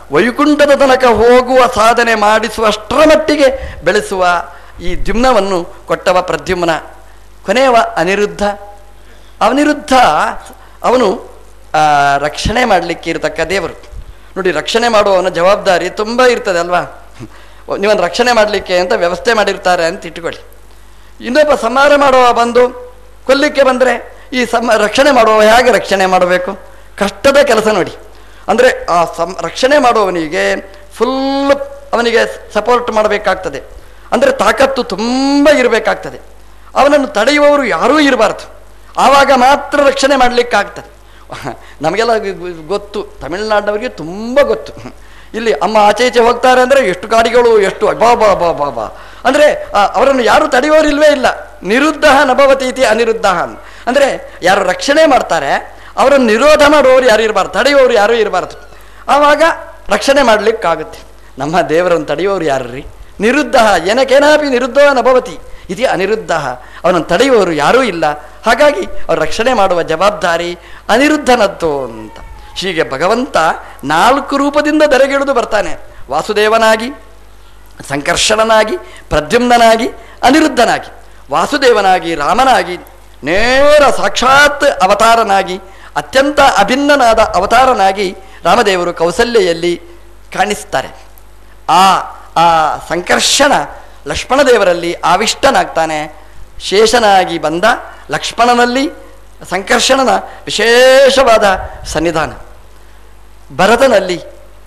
A: ವೈಕುಂಠದ ತನಕ ಹೋಗುವ ಸಾಧನೆ ಮಾಡಿಸುವಷ್ಟರ ಮಟ್ಟಿಗೆ ಬೆಳೆಸುವ ಈ ದ್ಯುಮ್ನವನ್ನು ಕೊಟ್ಟವ ಪ್ರದ್ಯುಮ್ನ. ಕೊನೆಯವ ಅನಿರುದ್ಧ. ಅನಿರುದ್ಧ ಅವನು ರಕ್ಷಣೆ ಮಾಡಲಿಕ್ಕೆ ಇರತಕ್ಕ ದೇವರು. ನೋಡಿ, ರಕ್ಷಣೆ ಮಾಡುವವನ ಜವಾಬ್ದಾರಿ ತುಂಬ ಇರ್ತದೆ ಅಲ್ವಾ. ನೀವನ್ನು ರಕ್ಷಣೆ ಮಾಡಲಿಕ್ಕೆ ಅಂತ ವ್ಯವಸ್ಥೆ ಮಾಡಿರ್ತಾರೆ ಅಂತ ಇಟ್ಟುಕೊಳ್ಳಿ. ಇನ್ನೊಬ್ಬ ಸಂಹಾರ ಮಾಡುವ ಬಂದು ಕೊಲ್ಲಿಕ್ಕೆ ಬಂದರೆ ಈ ರಕ್ಷಣೆ ಮಾಡುವವ ಹೇಗೆ ರಕ್ಷಣೆ ಮಾಡಬೇಕು? ಕಷ್ಟದ ಕೆಲಸ ನೋಡಿ. ಅಂದರೆ ಆ ರಕ್ಷಣೆ ಮಾಡುವವನಿಗೆ ಫುಲ್ ಅವನಿಗೆ ಸಪೋರ್ಟ್ ಮಾಡಬೇಕಾಗ್ತದೆ. ಅಂದರೆ ತಾಕತ್ತು ತುಂಬ ಇರಬೇಕಾಗ್ತದೆ. ಅವನನ್ನು ತಡೆಯುವವರು ಯಾರೂ ಇರಬಾರ್ದು. ಆವಾಗ ಮಾತ್ರ ರಕ್ಷಣೆ ಮಾಡಲಿಕ್ಕಾಗ್ತದೆ. ನಮಗೆಲ್ಲ ಗೊತ್ತು, ತಮಿಳುನಾಡಿನವರಿಗೆ ತುಂಬ ಗೊತ್ತು. ಇಲ್ಲಿ ಅಮ್ಮ ಆಚೆ ಈಚೆ ಹೋಗ್ತಾರೆ ಅಂದರೆ ಎಷ್ಟು ಗಾಡಿಗಳು, ಎಷ್ಟು ಬಾಬಾ ಬಾ ಬಾ ಬಾ ಅಂದರೆ ಅವರನ್ನು ಯಾರು ತಡೆಯುವವರು ಇಲ್ವೇ ಇಲ್ಲ. ನಿರುದ್ಧ ನಭವತಿ ಇತಿ ಅನಿರುದ್ಧ. ಅಂದರೆ ಯಾರು ರಕ್ಷಣೆ ಮಾಡ್ತಾರೆ ಅವರನ್ನು ನಿರೋಧ ಮಾಡುವವರು ಯಾರು ಇರಬಾರ್ದು, ತಡೆಯುವವರು ಯಾರೂ ಇರಬಾರ್ದು. ಆವಾಗ ರಕ್ಷಣೆ ಮಾಡಲಿಕ್ಕಾಗುತ್ತೆ. ನಮ್ಮ ದೇವರನ್ನು ತಡೆಯುವವರು ಯಾರು ರೀ? ನಿರುದ್ಧ. ಏನಕೇನಾಪಿ ನಿರುದ್ಧ ನಭವತಿ ಇತಿ ಅನಿರುದ್ಧ. ಅವನನ್ನು ತಡೆಯುವವರು ಯಾರೂ ಇಲ್ಲ. ಹಾಗಾಗಿ ಅವರು ರಕ್ಷಣೆ ಮಾಡುವ ಜವಾಬ್ದಾರಿ ಅನಿರುದ್ಧನದ್ದು ಅಂತ. ಹೀಗೆ ಭಗವಂತ 4 ರೂಪದಿಂದ ಧರೆಗಿಳಿದು ಬರ್ತಾನೆ. ವಾಸುದೇವನಾಗಿ, ಸಂಕರ್ಷಣನಾಗಿ, ಪ್ರದ್ಯುಮ್ನಾಗಿ, ಅನಿರುದ್ಧನಾಗಿ. ವಾಸುದೇವನಾಗಿ, ರಾಮನಾಗಿ, ನೇರ ಸಾಕ್ಷಾತ್ ಅವತಾರನಾಗಿ, ಅತ್ಯಂತ ಅಭಿನ್ನನಾದ ಅವತಾರನಾಗಿ ರಾಮದೇವರು ಕೌಸಲ್ಯಲ್ಲಿ ಕಾಣಿಸ್ತಾರೆ. ಆ ಸಂಕರ್ಷಣ ಲಕ್ಷ್ಮಣದೇವರಲ್ಲಿ ಆವಿಷ್ಟನಾಗ್ತಾನೆ. ಶೇಷನಾಗಿ ಬಂದ ಲಕ್ಷ್ಮಣನಲ್ಲಿ ಸಂಕರ್ಷಣನ ವಿಶೇಷವಾದ ಸನ್ನಿಧಾನ, ಭರತನಲ್ಲಿ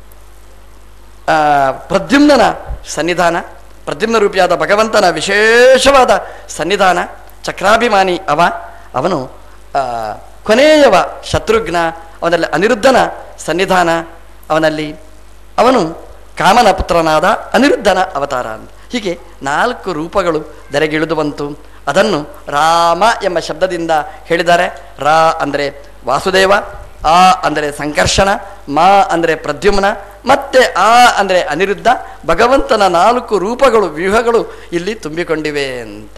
A: ಪ್ರದ್ಯುಮ್ನನ ಸನ್ನಿಧಾನ, ಪ್ರದ್ಯುಮ್ನ ರೂಪಿಯಾದ ಭಗವಂತನ ವಿಶೇಷವಾದ ಸನ್ನಿಧಾನ. ಚಕ್ರಾಭಿಮಾನಿ ಅವನು ಕೊನೆಯವ ಶತ್ರುಘ್ನ, ಅವನಲ್ಲಿ ಅನಿರುದ್ಧನ ಸನ್ನಿಧಾನ, ಅವನು ಕಾಮನ ಪುತ್ರನಾದ ಅನಿರುದ್ಧನ ಅವತಾರ ಅಂತ. ಹೀಗೆ 4 ರೂಪಗಳು ಧರೆಗಿಳಿದು ಬಂತು. ಅದನ್ನು ರಾಮ ಎಂಬ ಶಬ್ದದಿಂದ ಹೇಳಿದ್ದಾರೆ. ರಾ ಅಂದರೆ ವಾಸುದೇವ, ಆ ಅಂದರೆ ಸಂಕರ್ಷಣ, ಮಾ ಅಂದರೆ ಪ್ರದ್ಯುಮ್ನ, ಮತ್ತೆ ಆ ಅಂದರೆ ಅನಿರುದ್ಧ. ಭಗವಂತನ 4 ರೂಪಗಳು, ವ್ಯೂಹಗಳು ಇಲ್ಲಿ ತುಂಬಿಕೊಂಡಿವೆ ಅಂತ.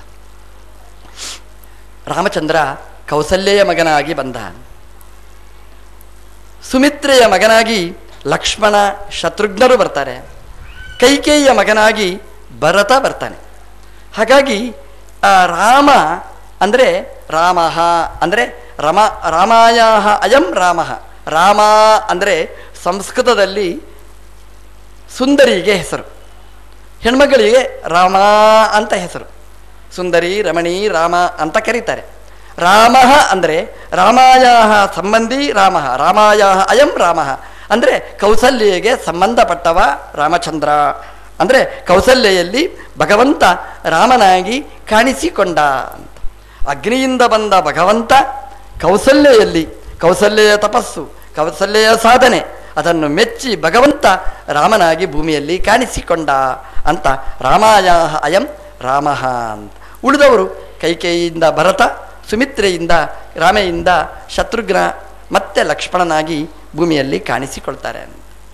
A: ರಾಮಚಂದ್ರ ಕೌಸಲ್ಯೆಯ ಮಗನಾಗಿ ಬಂದ. ಸುಮಿತ್ರೆಯ ಮಗನಾಗಿ ಲಕ್ಷ್ಮಣ, ಶತ್ರುಘ್ನರು ಬರ್ತಾರೆ. ಕೈಕೇಯಿಯ ಮಗನಾಗಿ ಭರತ ಬರ್ತಾನೆ. ಹಾಗಾಗಿ ರಾಮ ಅಂದರೆ ರಾಮಃ ಅಂದರೆ ರಾಮಾಯ ಅಯಂ ರಾಮಃ. ರಾಮ ಅಂದರೆ ಸಂಸ್ಕೃತದಲ್ಲಿ ಸುಂದರಿಗೆ ಹೆಸರು, ಹೆಣ್ಮಗಳಿಗೆ ರಾಮ ಅಂತ ಹೆಸರು. ಸುಂದರಿ, ರಮಣಿ, ರಾಮ ಅಂತ ಕರೀತಾರೆ. ರಾಮಃ ಅಂದರೆ ರಾಮಾಯ ಸಂಬಂಧಿ ರಾಮಃ, ರಾಮಾಯ ಅಯಂ ರಾಮಃ ಅಂದರೆ ಕೌಸಲ್ಯೆಗೆ ಸಂಬಂಧಪಟ್ಟವ ರಾಮಚಂದ್ರ. ಅಂದರೆ ಕೌಸಲ್ಯೆಯಲ್ಲಿ ಭಗವಂತ ರಾಮನಾಗಿ ಕಾಣಿಸಿಕೊಂಡ ಅಂತ. ಅಗ್ನಿಯಿಂದ ಬಂದ ಭಗವಂತ ಕೌಸಲ್ಯೆಯಲ್ಲಿ, ಕೌಸಲ್ಯೆಯ ತಪಸ್ಸು, ಕೌಸಲ್ಯೆಯ ಸಾಧನೆ, ಅದನ್ನು ಮೆಚ್ಚಿ ಭಗವಂತ ರಾಮನಾಗಿ ಭೂಮಿಯಲ್ಲಿ ಕಾಣಿಸಿಕೊಂಡ ಅಂತ ರಾಮಾಯ ಅಯಂ ರಾಮಃ ಅಂತ. ಉಳಿದವರು ಕೈಕೇಯಿಯಿಂದ ಭರತ, ಸುಮಿತ್ರೆಯಿಂದ ರಾಮೆಯಿಂದ ಶತ್ರುಘ್ನ, ಮತ್ತೆ ಲಕ್ಷ್ಮಣನಾಗಿ ಭೂಮಿಯಲ್ಲಿ ಕಾಣಿಸಿಕೊಳ್ತಾರೆ.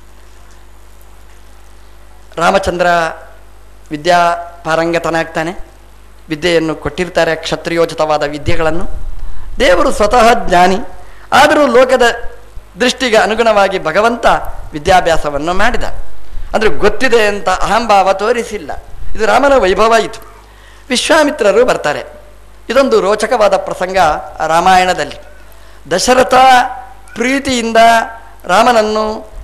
A: ರಾಮಚಂದ್ರ ವಿದ್ಯಾ ಪಾರಂಗತನಾಗ್ತಾನೆ. ವಿದ್ಯೆಯನ್ನು ಕೊಟ್ಟಿರ್ತಾರೆ, ಕ್ಷತ್ರಿಯೋಚಿತವಾದ ವಿದ್ಯೆಗಳನ್ನು. ದೇವರು ಸ್ವತಃ ಜ್ಞಾನಿ, ಆದರೂ ಲೋಕದ ದೃಷ್ಟಿಗೆ ಅನುಗುಣವಾಗಿ ಭಗವಂತ ವಿದ್ಯಾಭ್ಯಾಸವನ್ನು ಮಾಡಿದ. ಅಂದರೆ ಗೊತ್ತಿದೆ ಅಂತ ಅಹಂಭಾವ ತೋರಿಸಿಲ್ಲ. ಇದು ರಾಮನ ವೈಭವ. ಇದು ವಿಶ್ವಾಮಿತ್ರರು ಬರ್ತಾರೆ. ಇದೊಂದು ರೋಚಕವಾದ ಪ್ರಸಂಗ ರಾಮಾಯಣದಲ್ಲಿ. ದಶರಥ ಪ್ರೀತಿಯಿಂದ ರಾಮನನ್ನು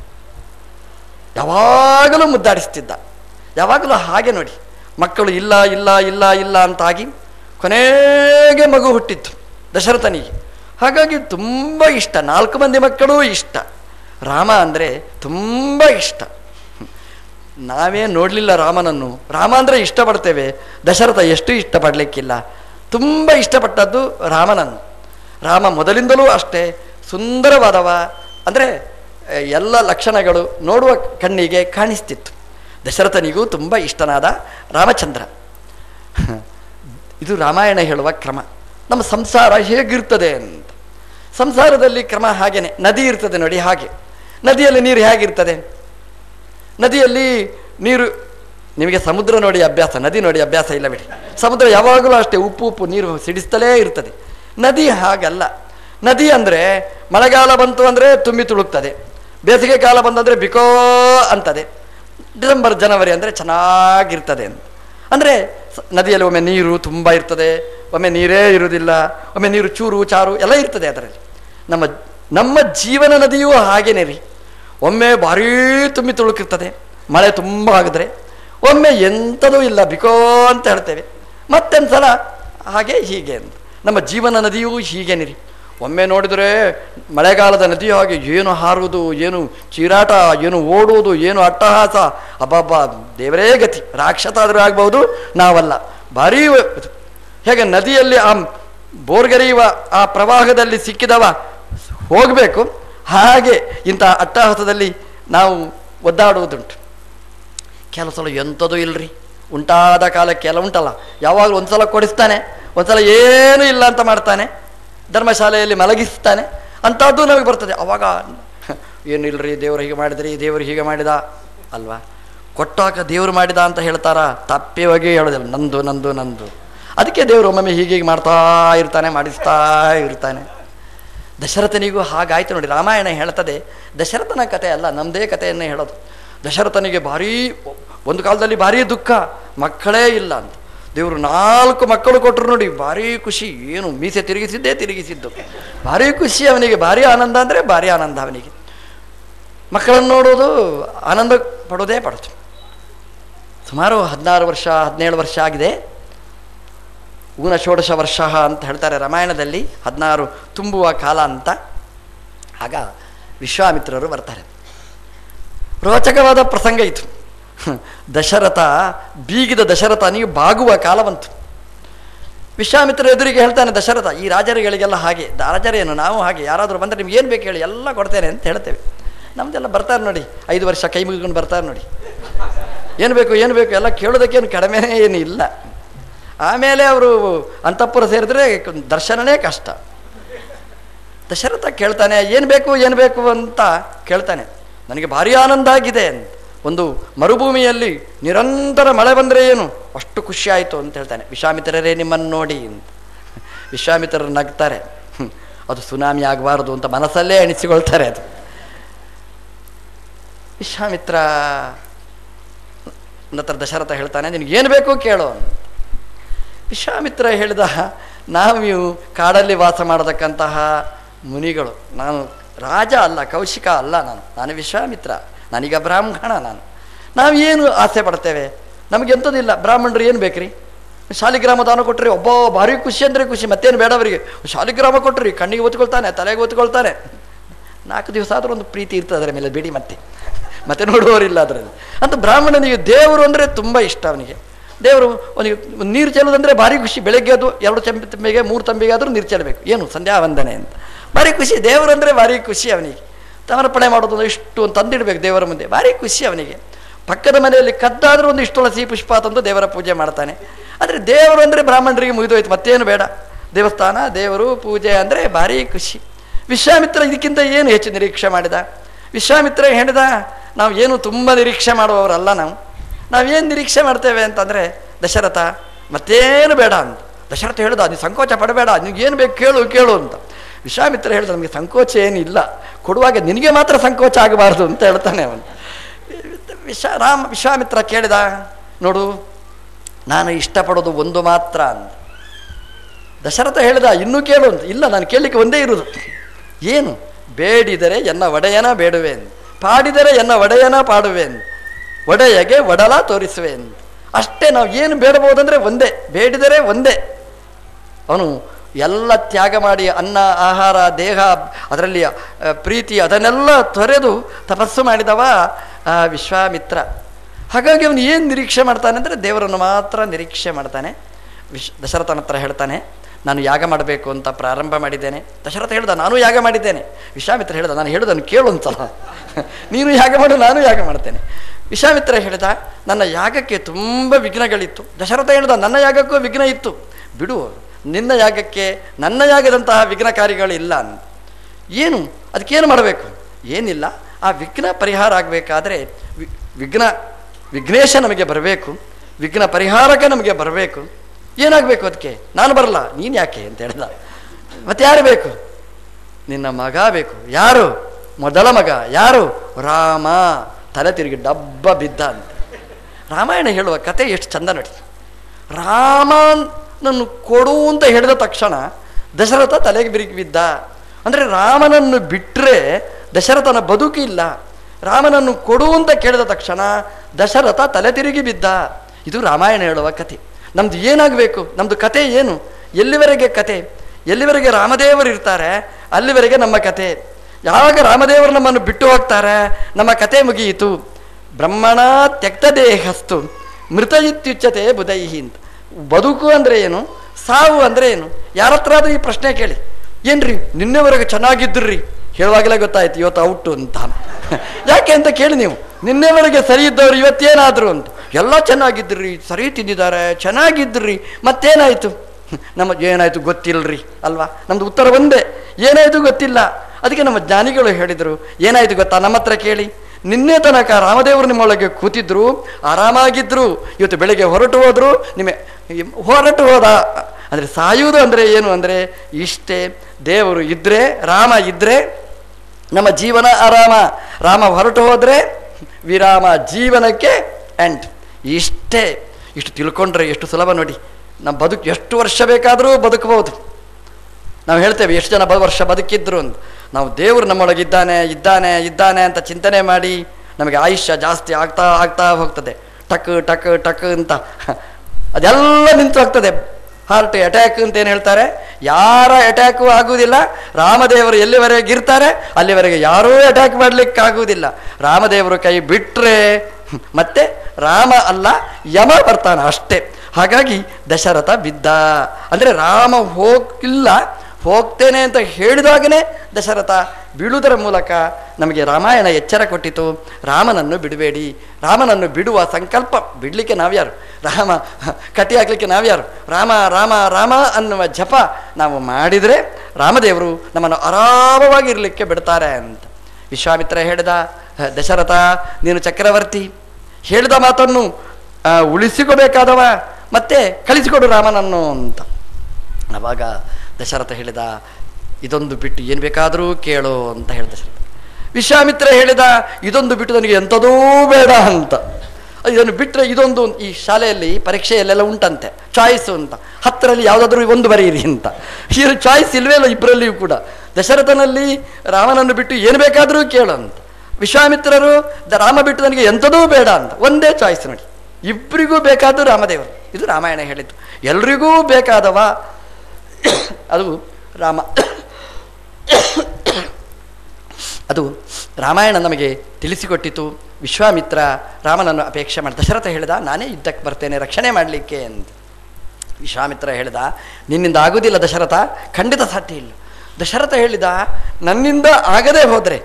A: ಯಾವಾಗಲೂ ಮುದ್ದಾಡಿಸ್ತಿದ್ದ. ಯಾವಾಗಲೂ ಹಾಗೆ ನೋಡಿ, ಮಕ್ಕಳು ಇಲ್ಲ ಇಲ್ಲ ಇಲ್ಲ ಇಲ್ಲ ಅಂತಾಗಿ ಕೊನೆಗೆ ಮಗು ಹುಟ್ಟಿತ್ತು ದಶರಥನಿಗೆ. ಹಾಗಾಗಿ ತುಂಬ ಇಷ್ಟ, 4 ಮಂದಿ ಮಕ್ಕಳೂ ಇಷ್ಟ. ರಾಮ ಅಂದರೆ ತುಂಬ ಇಷ್ಟ. ನಾವೇ ನೋಡಲಿಲ್ಲ ರಾಮನನ್ನು. ರಾಮ ಅಂದರೆ ಇಷ್ಟಪಡ್ತೇವೆ, ದಶರಥ ಎಷ್ಟು ಇಷ್ಟಪಡಲಿಕ್ಕಿಲ್ಲ. ತುಂಬ ಇಷ್ಟಪಟ್ಟದ್ದು ರಾಮನನ್ನು. ರಾಮ ಮೊದಲಿಂದಲೂ ಅಷ್ಟೇ ಸುಂದರವಾದವ. ಅಂದರೆ ಎಲ್ಲ ಲಕ್ಷಣಗಳು ನೋಡುವ ಕಣ್ಣಿಗೆ ಕಾಣಿಸ್ತಿತ್ತು. ದಶರಥನಿಗೂ ತುಂಬ ಇಷ್ಟನಾದ ರಾಮಚಂದ್ರ. ಇದು ರಾಮಾಯಣ ಹೇಳುವ ಕ್ರಮ. ನಮ್ಮ ಸಂಸಾರ ಹೇಗಿರ್ತದೆ ಅಂತ. ಸಂಸಾರದಲ್ಲಿ ಕ್ರಮ ಹಾಗೇನೆ. ನದಿ ಇರ್ತದೆ ನೋಡಿ, ಹಾಗೆ ನದಿಯಲ್ಲಿ ನೀರು ಹೇಗಿರ್ತದೆ? ನದಿಯಲ್ಲಿ ನೀರು, ನಿಮಗೆ ಸಮುದ್ರ ನೋಡಿ ಅಭ್ಯಾಸ, ನದಿ ನೋಡಿ ಅಭ್ಯಾಸ ಇಲ್ಲ ಬಿಡಿ. ಸಮುದ್ರ ಯಾವಾಗಲೂ ಅಷ್ಟೇ ಉಪ್ಪು ಉಪ್ಪು ನೀರು ಸಿಡಿಸ್ತಲೇ ಇರ್ತದೆ. ನದಿ ಹಾಗಲ್ಲ. ನದಿ ಅಂದರೆ ಮಳೆಗಾಲ ಬಂತು ಅಂದರೆ ತುಂಬಿ ತುಳುಕ್ತದೆ, ಬೇಸಿಗೆ ಕಾಲ ಬಂದಂದರೆ ಬಿಕೋ ಅಂತದೆ. ಡಿಸೆಂಬರ್ ಜನವರಿ ಅಂದರೆ ಚೆನ್ನಾಗಿರ್ತದೆ ಅಂತ. ಅಂದರೆ ನದಿಯಲ್ಲಿ ಒಮ್ಮೆ ನೀರು ತುಂಬ ಇರ್ತದೆ, ಒಮ್ಮೆ ನೀರೇ ಇರುವುದಿಲ್ಲ, ಒಮ್ಮೆ ನೀರು ಚೂರು ಚಾರು ಎಲ್ಲ ಇರ್ತದೆ ಅದರಲ್ಲಿ. ನಮ್ಮ ಜೀವನ ನದಿಯೂ ಹಾಗೇನೆ ರೀ. ಒಮ್ಮೆ ಭಾರೀ ತುಂಬಿ ತುಳುಕಿರ್ತದೆ ಮಳೆ ತುಂಬ ಆಗಿದ್ರೆ, ಒಮ್ಮೆ ಎಂಥದೂ ಇಲ್ಲ ಬಿಕೋ ಅಂತ ಹೇಳ್ತೇವೆ, ಮತ್ತೊಂದು ಸಲ ಹಾಗೆ ಹೀಗೆ ಅಂತ. ನಮ್ಮ ಜೀವನ ನದಿಯೂ ಹೀಗೇನೆ ರೀ. ಒಮ್ಮೆ ನೋಡಿದರೆ ಮಳೆಗಾಲದ ನದಿ ಹಾಗೆ ಏನು ಹಾರುವುದು, ಏನು ಚೀರಾಟ, ಏನು ಓಡುವುದು, ಏನು ಅಟ್ಟಹಾಸ, ಅಬ್ಬಬ್ಬ ದೇವರೇ ಗತಿ. ರಾಕ್ಷಸ ಆದರೂ ಆಗ್ಬೋದು, ನಾವಲ್ಲ. ಭಾರೀ ಹೇಗೆ ನದಿಯಲ್ಲಿ ಆ ಬೋರ್ಗರೆಯುವ ಆ ಪ್ರವಾಹದಲ್ಲಿ ಸಿಕ್ಕಿದವ ಹೋಗಬೇಕು, ಹಾಗೆ ಇಂಥ ಅಟ್ಟಹಾಸದಲ್ಲಿ ನಾವು ಒದ್ದಾಡುವುದುಂಟು. ಕೆಲವು ಸಲ ಎಂಥದೂ ಇಲ್ಲರಿ, ಉಂಟಾದ ಕಾಲಕ್ಕೆ ಎಲ್ಲ ಉಂಟಲ್ಲ, ಯಾವಾಗಲೂ ಒಂದು ಸಲ ಕೊಡಿಸ್ತಾನೆ, ಒಂದು ಸಲ ಏನೂ ಇಲ್ಲ ಅಂತ ಮಾಡ್ತಾನೆ, ಧರ್ಮಶಾಲೆಯಲ್ಲಿ ಮಲಗಿಸ್ತಾನೆ, ಅಂಥದ್ದು ನಮಗೆ ಬರ್ತದೆ. ಅವಾಗ ಏನು ಇಲ್ಲರಿ, ದೇವರು ಹೀಗೆ ಮಾಡಿದ್ರಿ, ದೇವರು ಹೀಗೆ ಮಾಡಿದ ಅಲ್ವಾ. ಕೊಟ್ಟಾಗ ದೇವರು ಮಾಡಿದ ಅಂತ ಹೇಳ್ತಾರ, ತಪ್ಪೇ ಹೋಗಿ ಹೇಳೋದಿಲ್ಲ, ನಂದು ನಂದು ನಂದು. ಅದಕ್ಕೆ ದೇವರು ಒಮ್ಮೊಮ್ಮೆ ಹೀಗೆ ಮಾಡ್ತಾ ಇರ್ತಾನೆ, ಮಾಡಿಸ್ತಾ ಇರ್ತಾನೆ. ದಶರಥನಿಗೂ ಹಾಗಾಯ್ತು ನೋಡಿ. ರಾಮಾಯಣ ಹೇಳ್ತದೆ, ದಶರಥನ ಕಥೆ ಅಲ್ಲ, ನಮ್ಮದೇ ಕಥೆಯನ್ನೇ ಹೇಳೋದು. ದಶರಥನಿಗೆ ಭಾರೀ ಒಂದು ಕಾಲದಲ್ಲಿ ಭಾರೀ ದುಃಖ, ಮಕ್ಕಳೇ ಇಲ್ಲ ಅಂತ. ದೇವರು 4 ಮಕ್ಕಳು ಕೊಟ್ಟರು ನೋಡಿ, ಭಾರೀ ಖುಷಿ. ಏನು ಮೀಸೆ ತಿರುಗಿಸಿದ್ದು, ಭಾರೀ ಖುಷಿ ಅವನಿಗೆ, ಭಾರೀ ಆನಂದ ಅಂದರೆ ಭಾರೀ ಆನಂದ ಅವನಿಗೆ. ಮಕ್ಕಳನ್ನು ನೋಡೋದು ಆನಂದ ಪಡೋದೇ ಪಡೋದು. ಸುಮಾರು 16 ವರ್ಷ 17 ವರ್ಷ ಆಗಿದೆ. ಊನ ಷೋಡಶ ವರ್ಷ ಅಂತ ಹೇಳ್ತಾರೆ ರಾಮಾಯಣದಲ್ಲಿ, 16 ತುಂಬುವ ಕಾಲ ಅಂತ. ಆಗ ವಿಶ್ವಾಮಿತ್ರರು ಬರ್ತಾರೆ. ರೋಚಕವಾದ ಪ್ರಸಂಗ ಇತ್ತು. ದಶರಥ ಬೀಗಿದ ದಶರಥನಿಗೆ ಬಾಗುವ ಕಾಲ ಬಂತು. ವಿಶ್ವಾಮಿತ್ರ ಎದುರಿಗೆ ಹೇಳ್ತಾನೆ ದಶರಥ, ಈ ರಾಜರುಗಳಿಗೆಲ್ಲ ಹಾಗೆ, ರಾಜರೇನು ನಾವು ಹಾಗೆ, ಯಾರಾದರೂ ಬಂದರೆ ನಿಮ್ಗೆ ಏನು ಬೇಕು ಹೇಳಿ ಎಲ್ಲ ಕೊಡ್ತೇನೆ ಅಂತ ಹೇಳ್ತೇವೆ. ನಮ್ಮದೆಲ್ಲ ಬರ್ತಾರೆ ನೋಡಿ, 5 ವರ್ಷ ಕೈ ಮುಗಿಕೊಂಡು ಬರ್ತಾರೆ ನೋಡಿ, ಏನು ಬೇಕು ಎಲ್ಲ ಕೇಳೋದಕ್ಕೇನು ಕಡಿಮೆನೇ ಏನು ಇಲ್ಲ. ಆಮೇಲೆ ಅವರು ಅಂತಃಪುರ ಸೇರಿದ್ರೆ ದರ್ಶನನೇ ಕಷ್ಟ. ದಶರಥ ಕೇಳ್ತಾನೆ, ಏನು ಬೇಕು ಅಂತ ಕೇಳ್ತಾನೆ. ನನಗೆ ಭಾರಿ ಆನಂದ ಆಗಿದೆ ಅಂತ. ಒಂದು ಮರುಭೂಮಿಯಲ್ಲಿ ನಿರಂತರ ಮಳೆ ಬಂದರೆ ಏನು ಅಷ್ಟು ಖುಷಿ ಆಯಿತು ಅಂತ ಹೇಳ್ತಾನೆ. ವಿಶ್ವಾಮಿತ್ರರೇ ನಿಮ್ಮನ್ನು ನೋಡಿ ಅಂತ. ವಿಶ್ವಾಮಿತ್ರರು ನಗ್ತಾರೆ, ಅದು ಸುನಾಮಿ ಆಗಬಾರ್ದು ಅಂತ ಮನಸ್ಸಲ್ಲೇ ಎಣಿಸಿಕೊಳ್ತಾರೆ. ಅದು ವಿಶ್ವಾಮಿತ್ರ ನಂತರ ದಶರಥ ಹೇಳ್ತಾನೆ, ನಿನಗೇನು ಬೇಕು ಕೇಳು. ವಿಶ್ವಾಮಿತ್ರ ಹೇಳಿದ, ನಾವು ಕಾಡಲ್ಲಿ ವಾಸ ಮಾಡತಕ್ಕಂತಹ ಮುನಿಗಳು, ನಾನು ರಾಜ ಅಲ್ಲ, ಕೌಶಿಕ ಅಲ್ಲ, ನಾನು ವಿಶ್ವಾಮಿತ್ರ, ನಾನೀಗ ಬ್ರಾಹ್ಮಣ. ನಾವು ಏನು ಆಸೆ ಪಡ್ತೇವೆ, ನಮಗೆಂಥದಿಲ್ಲ. ಬ್ರಾಹ್ಮಣರು ಏನು ಬೇಕ್ರಿ, ಶಾಲಿಗ್ರಾಮ ದಾನ ಕೊಟ್ಟರೆ ಒಬ್ಬ ಭಾರಿ ಖುಷಿ ಅಂದರೆ ಖುಷಿ, ಮತ್ತೇನು ಬೇಡ ಅವರಿಗೆ. ಶಾಲಿಗ್ರಾಮ ಕೊಟ್ಟರಿ, ಕಣ್ಣಿಗೆ ಒತ್ಕೊಳ್ತಾನೆ, ತಲೆಗೆ ಒತ್ಕೊಳ್ತಾನೆ, 4 ದಿವಸ ಆದರೂ ಒಂದು ಪ್ರೀತಿ ಇರ್ತದೆ ಅದರ ಮೇಲೆ, ಬಿಡಿ ಮತ್ತೆ ನೋಡುವವರಿಲ್ಲ ಅದರಲ್ಲಿ ಅಂತ. ಬ್ರಾಹ್ಮಣನಿಗೆ ದೇವರು ಅಂದರೆ ತುಂಬ ಇಷ್ಟ. ಅವನಿಗೆ ದೇವರು ಅವನಿಗೆ ನೀರು ಚೆಲ್ಲೋದಂದರೆ ಭಾರಿ ಖುಷಿ. ಬೆಳಗ್ಗೆ ಅದು 2 ತಂಬಿಗೆ 3 ತಂಬಿಗೆ ಆದರೂ ನೀರು ಚೆಲ್ಲಬೇಕು, ಏನು ಸಂಧ್ಯಾ ವಂದನೆ ಅಂತ, ಭಾರಿ ಖುಷಿ. ದೇವರು ಅಂದರೆ ಭಾರಿ ಖುಷಿ ಅವನಿಗೆ. ಸಮರ್ಪಣೆ ಮಾಡೋದು ಇಷ್ಟು ಒಂದು ತಂದಿಡಬೇಕು ದೇವರ ಮುಂದೆ, ಭಾರಿ ಖುಷಿ ಅವನಿಗೆ. ಪಕ್ಕದ ಮನೆಯಲ್ಲಿ ಕದ್ದಾದರೂ ಒಂದು ಇಷ್ಟು ತುಳಸಿ ಪುಷ್ಪ ತಂದು ದೇವರ ಪೂಜೆ ಮಾಡ್ತಾನೆ. ಆದರೆ ದೇವರು ಅಂದರೆ ಬ್ರಾಹ್ಮಣರಿಗೆ ಮುಗಿದೋಯ್ತು, ಮತ್ತೇನು ಬೇಡ. ದೇವಸ್ಥಾನ, ದೇವರು, ಪೂಜೆ ಅಂದರೆ ಭಾರಿ ಖುಷಿ. ವಿಶ್ವಾಮಿತ್ರ ಇದಕ್ಕಿಂತ ಏನು ಹೆಚ್ಚು ನಿರೀಕ್ಷೆ ಮಾಡಿದ. ವಿಶ್ವಾಮಿತ್ರ ಹೇಳಿದ, ನಾವು ಏನು ತುಂಬ ನಿರೀಕ್ಷೆ ಮಾಡುವವರಲ್ಲ, ನಾವೇನು ನಿರೀಕ್ಷೆ ಮಾಡ್ತೇವೆ ಅಂತಂದರೆ, ದಶರಥ ಮತ್ತೇನು ಬೇಡ ಅಂತ. ದಶರಥ ಹೇಳ್ದ, ನೀವು ಸಂಕೋಚ ಪಡಬೇಡ, ನಿನಗೇನು ಬೇಕು ಕೇಳು ಅಂತ. ವಿಶ್ವಾಮಿತ್ರ ಹೇಳಿದ, ನಮಗೆ ಸಂಕೋಚ ಏನಿಲ್ಲ, ಕೊಡುವಾಗ ನಿನಗೆ ಮಾತ್ರ ಸಂಕೋಚ ಆಗಬಾರ್ದು ಅಂತ ಹೇಳ್ತಾನೆ ಅವನು. ವಿಶ್ವಾಮಿತ್ರ ಕೇಳಿದ, ನೋಡು ನಾನು ಇಷ್ಟಪಡೋದು ಒಂದು ಮಾತ್ರ ಅಂತ. ದಶರಥ ಹೇಳಿದ, ಇನ್ನೂ ಕೇಳು ಅಂತ. ಇಲ್ಲ, ನಾನು ಕೇಳಲಿಕ್ಕೆ ಒಂದೇ ಇರುವುದು. ಏನು? ಬೇಡಿದರೆ ಎನ್ನ ಒಡೆಯನ ಬೇಡುವೆನು, ಪಾಡಿದರೆ ಎನ್ನ ಒಡೆಯನ ಪಾಡುವೆನು, ಒಡೆಯಗೆ ಒಡಲ ತೋರಿಸುವೆನು. ಅಷ್ಟೇ. ನಾವು ಏನು ಬೇಡಬಹುದಂದರೆ ಒಂದೇ, ಬೇಡಿದರೆ ಒಂದೇ. ಅವನು ಎಲ್ಲ ತ್ಯಾಗ ಮಾಡಿ, ಅನ್ನ ಆಹಾರ ದೇಹ ಅದರಲ್ಲಿ ಪ್ರೀತಿ ಅದನ್ನೆಲ್ಲ ತೊರೆದು ತಪಸ್ಸು ಮಾಡಿದವ ವಿಶ್ವಾಮಿತ್ರ. ಹಾಗಾಗಿ ಅವನು ಏನು ನಿರೀಕ್ಷೆ ಮಾಡ್ತಾನೆ ಅಂದರೆ ದೇವರನ್ನು ಮಾತ್ರ ನಿರೀಕ್ಷೆ ಮಾಡ್ತಾನೆ. ದಶರಥನ ಹತ್ರ ಹೇಳ್ತಾನೆ, ನಾನು ಯಾಗ ಮಾಡಬೇಕು ಅಂತ ಪ್ರಾರಂಭ ಮಾಡಿದ್ದೇನೆ. ದಶರಥ ಹೇಳ್ದ, ನಾನು ಯಾಗ ಮಾಡಿದ್ದೇನೆ. ವಿಶ್ವಾಮಿತ್ರ ಹೇಳ್ದ, ನಾನು ಹೇಳೋದನ್ನು ಕೇಳು ಒಂದ್ಸಲ, ನೀನು ಯಾಗ ಮಾಡು, ನಾನು ಯಾಗ ಮಾಡ್ತೇನೆ. ವಿಶ್ವಾಮಿತ್ರ ಹೇಳಿದ, ನನ್ನ ಯಾಗಕ್ಕೆ ತುಂಬ ವಿಘ್ನಗಳಿತ್ತು. ದಶರಥ ಹೇಳ್ದ, ನನ್ನ ಯಾಗಕ್ಕೂ ವಿಘ್ನ ಇತ್ತು, ಬಿಡು, ನಿನ್ನ ಯಾಗಕ್ಕೆ ನನ್ನ ಯಾಗದಂತಹ ವಿಘ್ನಕಾರಿಗಳಿಲ್ಲ ಅಂತ. ಏನು ಅದಕ್ಕೇನು ಮಾಡಬೇಕು? ಏನಿಲ್ಲ, ಆ ವಿಘ್ನ ಪರಿಹಾರ ಆಗಬೇಕಾದ್ರೆ ವಿಘ್ನೇಶ ನಮಗೆ ಬರಬೇಕು, ವಿಘ್ನ ಪರಿಹಾರಕ ನಮಗೆ ಬರಬೇಕು. ಏನಾಗಬೇಕು ಅದಕ್ಕೆ? ನಾನು ಬರಲ್ಲ, ನೀನು ಯಾಕೆ ಅಂತ ಹೇಳ್ದ. ಮತ್ತೆ ಯಾರು ಬೇಕು? ನಿನ್ನ ಮಗ ಬೇಕು. ಯಾರು? ಮೊದಲ ಮಗ ಯಾರು? ರಾಮ. ತಲೆ ತಿರುಗಿ ಡಬ್ಬ ಬಿದ್ದ ಅಂತ. ರಾಮಾಯಣ ಹೇಳುವ ಕತೆ ಎಷ್ಟು ಚಂದ ನೋಡಿ. ರಾಮನನ್ನು ಕೊಡು ಅಂತ ಹೇಳಿದ ತಕ್ಷಣ ದಶರಥ ತಲೆಗೆ ಬಿರುಗಿ ಬಿದ್ದ. ಅಂದರೆ ರಾಮನನ್ನು ಬಿಟ್ಟರೆ ದಶರಥನ ಬದುಕಿಲ್ಲ. ರಾಮನನ್ನು ಕೊಡು ಅಂತ ಕೇಳಿದ ತಕ್ಷಣ ದಶರಥ ತಲೆ ತಿರುಗಿ ಬಿದ್ದ. ಇದು ರಾಮಾಯಣ ಹೇಳುವ ಕತೆ. ನಮ್ದು ಏನಾಗಬೇಕು? ನಮ್ಮದು ಕತೆ ಏನು? ಎಲ್ಲಿವರೆಗೆ ಕತೆ? ಎಲ್ಲಿವರೆಗೆ ರಾಮದೇವರು ಇರ್ತಾರೆ ಅಲ್ಲಿವರೆಗೆ ನಮ್ಮ ಕತೆ. ಯಾವಾಗ ರಾಮದೇವರು ನಮ್ಮನ್ನು ಬಿಟ್ಟು ಹೋಗ್ತಾರೆ ನಮ್ಮ ಕತೆ ಮುಗಿಯಿತು. ಬ್ರಹ್ಮಣ ತ್ಯಕ್ತ ದೇಹಸ್ತು ಮೃತ ಇತ್ಯುಚ್ಯತೆ ಬುಧೈಹಿ ಅಂತ. ಬದುಕು ಅಂದರೆ ಏನು? ಸಾವು ಅಂದರೆ ಏನು? ಯಾರ ಹತ್ರ ಅದು ಈ ಪ್ರಶ್ನೆ ಕೇಳಿ. ಏನ್ರಿ ನಿನ್ನೆವರೆಗೆ ಚೆನ್ನಾಗಿದ್ದುರ್ರಿ ಹೇಳುವಾಗಲೇ ಗೊತ್ತಾಯ್ತು ಇವತ್ತು ಔಟು ಅಂತ. ಯಾಕೆ ಅಂತ ಕೇಳಿ ನೀವು. ನಿನ್ನೆವರೆಗೆ ಸರಿ ಇದ್ದವ್ರು ಇವತ್ತೇನಾದ್ರು ಅಂತ. ಎಲ್ಲ ಚೆನ್ನಾಗಿದ್ರಿ, ಸರಿ ತಿಂದಿದ್ದಾರೆ, ಚೆನ್ನಾಗಿದ್ರಿ, ಮತ್ತೇನಾಯಿತು? ನಮಗೆ ಏನಾಯಿತು ಗೊತ್ತಿಲ್ಲರಿ ಅಲ್ವಾ? ನಮ್ದು ಉತ್ತರ ಒಂದೇ, ಏನಾಯಿತು ಗೊತ್ತಿಲ್ಲ. ಅದಕ್ಕೆ ನಮ್ಮ ಜ್ಞಾನಿಗಳು ಹೇಳಿದರು, ಏನಾಯಿತು ಗೊತ್ತಾ? ನಮ್ಮ ಹತ್ರ ಕೇಳಿ. ನಿನ್ನೆ ತನಕ ರಾಮದೇವರು ನಿಮ್ಮೊಳಗೆ ಕೂತಿದ್ರು, ಆರಾಮಾಗಿದ್ರು. ಇವತ್ತು ಬೆಳಿಗ್ಗೆ ಹೊರಟು ಹೋದ್ರು, ಹೊರಟು ಹೋದ. ಅಂದರೆ ಸಾಯುವುದು ಅಂದರೆ ಏನು ಅಂದರೆ ಇಷ್ಟೇ. ದೇವರು ಇದ್ದರೆ, ರಾಮ ಇದ್ದರೆ ನಮ್ಮ ಜೀವನ ಆರಾಮ. ರಾಮ ಹೊರಟು ಹೋದರೆ ವಿರಾಮ, ಜೀವನಕ್ಕೆ ಎಂಡ್. ಇಷ್ಟೇ. ಇಷ್ಟು ತಿಳ್ಕೊಂಡ್ರೆ ಎಷ್ಟು ಸುಲಭ ನೋಡಿ. ನಮ್ಮ ಬದುಕು ಎಷ್ಟು ವರ್ಷ ಬೇಕಾದರೂ ಬದುಕಬಹುದು. ನಾವು ಹೇಳ್ತೇವೆ ಎಷ್ಟು ಜನ ವರ್ಷ ಬದುಕಿದ್ರು ಅಂತ. ನಾವು ದೇವರು ನಮ್ಮೊಳಗಿದ್ದಾನೆ ಇದ್ದಾನೆ ಇದ್ದಾನೆ ಅಂತ ಚಿಂತನೆ ಮಾಡಿ ನಮಗೆ ಆಯುಷ್ಯ ಜಾಸ್ತಿ ಆಗ್ತಾ ಆಗ್ತಾ ಹೋಗ್ತದೆ. ಟಕ್ ಟಕ್ ಟಕ್ ಅಂತ ಅದೆಲ್ಲ ನಿಂತು ಹೋಗ್ತದೆ. ಹಾರ್ಟ್ ಅಟ್ಯಾಕ್ ಅಂತ ಏನು ಹೇಳ್ತಾರೆ, ಯಾರ ಅಟ್ಯಾಕು ಆಗುವುದಿಲ್ಲ. ರಾಮದೇವರು ಎಲ್ಲಿವರೆಗೆ ಇರ್ತಾರೆ ಅಲ್ಲಿವರೆಗೆ ಯಾರೂ ಅಟ್ಯಾಕ್ ಮಾಡಲಿಕ್ಕಾಗುವುದಿಲ್ಲ. ರಾಮದೇವರು ಕೈ ಬಿಟ್ಟರೆ ಮತ್ತೆ ರಾಮ ಅಲ್ಲ ಯಮ ಬರ್ತಾನೆ ಅಷ್ಟೇ. ಹಾಗಾಗಿ ದಶರಥ ಬಿದ್ದ. ಅಂದರೆ ರಾಮ ಹೋಗ್ತೇನೆ ಅಂತ ಹೇಳಿದಾಗನೇ ದಶರಥ ಬೀಳುವುದರ ಮೂಲಕ ನಮಗೆ ರಾಮಾಯಣ ಎಚ್ಚರ ಕೊಟ್ಟಿತು. ರಾಮನನ್ನು ಬಿಡಬೇಡಿ. ರಾಮನನ್ನು ಬಿಡುವ ಸಂಕಲ್ಪ ಬಿಡಲಿಕ್ಕೆ ನಾವ್ಯಾರು? ರಾಮ ಕಟ್ಟಿ ಹಾಕಲಿಕ್ಕೆ ನಾವ್ಯಾರು? ರಾಮ ರಾಮ ರಾಮ ಅನ್ನುವ ಜಪ ನಾವು ಮಾಡಿದರೆ ರಾಮದೇವರು ನಮ್ಮನ್ನು ಆರಾಮವಾಗಿರಲಿಕ್ಕೆ ಬಿಡ್ತಾರೆ ಅಂತ ವಿಶ್ವಾಮಿತ್ರ ಹೇಳಿದ. ದಶರಥ ನೀನು ಚಕ್ರವರ್ತಿ, ಹೇಳಿದ ಮಾತನ್ನು ಉಳಿಸಿಕೋಬೇಕಾದವ, ಮತ್ತೆ ಕಳಿಸಿಕೊಡು ರಾಮನನ್ನು ಅಂತ. ಆವಾಗ ದಶರಥ ಹೇಳಿದ, ಇದೊಂದು ಬಿಟ್ಟು ಏನು ಬೇಕಾದರೂ ಕೇಳು ಅಂತ ಹೇಳಿದ ದಶರಥ. ವಿಶ್ವಾಮಿತ್ರ ಹೇಳಿದ, ಇದೊಂದು ಬಿಟ್ಟು ನನಗೆ ಎಂಥದೂ ಬೇಡ ಅಂತ. ಇದನ್ನು ಬಿಟ್ಟರೆ ಇದೊಂದು, ಈ ಶಾಲೆಯಲ್ಲಿ ಪರೀಕ್ಷೆಯಲ್ಲೆಲ್ಲ ಉಂಟಂತೆ ಚಾಯ್ಸು ಅಂತ, 10ರಲ್ಲಿ ಯಾವುದಾದ್ರೂ ಒಂದು ಬರೆಯಿರಿ ಅಂತ. ಈ ಚಾಯ್ಸ್ ಇಲ್ವೇ ಇಲ್ಲ ಇಬ್ಬರಲ್ಲಿಯೂ ಕೂಡ. ದಶರಥನಲ್ಲಿ ರಾಮನನ್ನು ಬಿಟ್ಟು ಏನು ಬೇಕಾದರೂ ಕೇಳು ಅಂತ. ವಿಶ್ವಾಮಿತ್ರರು ರಾಮ ಬಿಟ್ಟು ನನಗೆ ಎಂಥದೂ ಬೇಡ ಅಂತ. ಒಂದೇ ಚಾಯ್ಸ್ ನೋಡಿ, ಇಬ್ಬರಿಗೂ ಬೇಕಾದರೂ ರಾಮದೇವರು. ಇದು ರಾಮಾಯಣ ಹೇಳಿದ್ದು. ಎಲ್ರಿಗೂ ಬೇಕಾದವ ಅದು ರಾಮ. ಅದು ರಾಮಾಯಣ ನಮಗೆ ತಿಳಿಸಿಕೊಟ್ಟಿತು. ವಿಶ್ವಾಮಿತ್ರ ರಾಮನನ್ನು ಅಪೇಕ್ಷೆ ಮಾಡಿ ದಶರಥ ಹೇಳಿದ, ನಾನೇ ಯುದ್ಧಕ್ಕೆ ಬರ್ತೇನೆ ರಕ್ಷಣೆ ಮಾಡಲಿಕ್ಕೆ ಅಂತ. ವಿಶ್ವಾಮಿತ್ರ ಹೇಳಿದ, ನಿನ್ನಿಂದ ಆಗುವುದಿಲ್ಲ ದಶರಥ, ಖಂಡಿತ ಸಾಧ್ಯ ಇಲ್ಲ. ದಶರಥ ಹೇಳಿದ, ನನ್ನಿಂದ ಆಗದೆ ಹೋದರೆ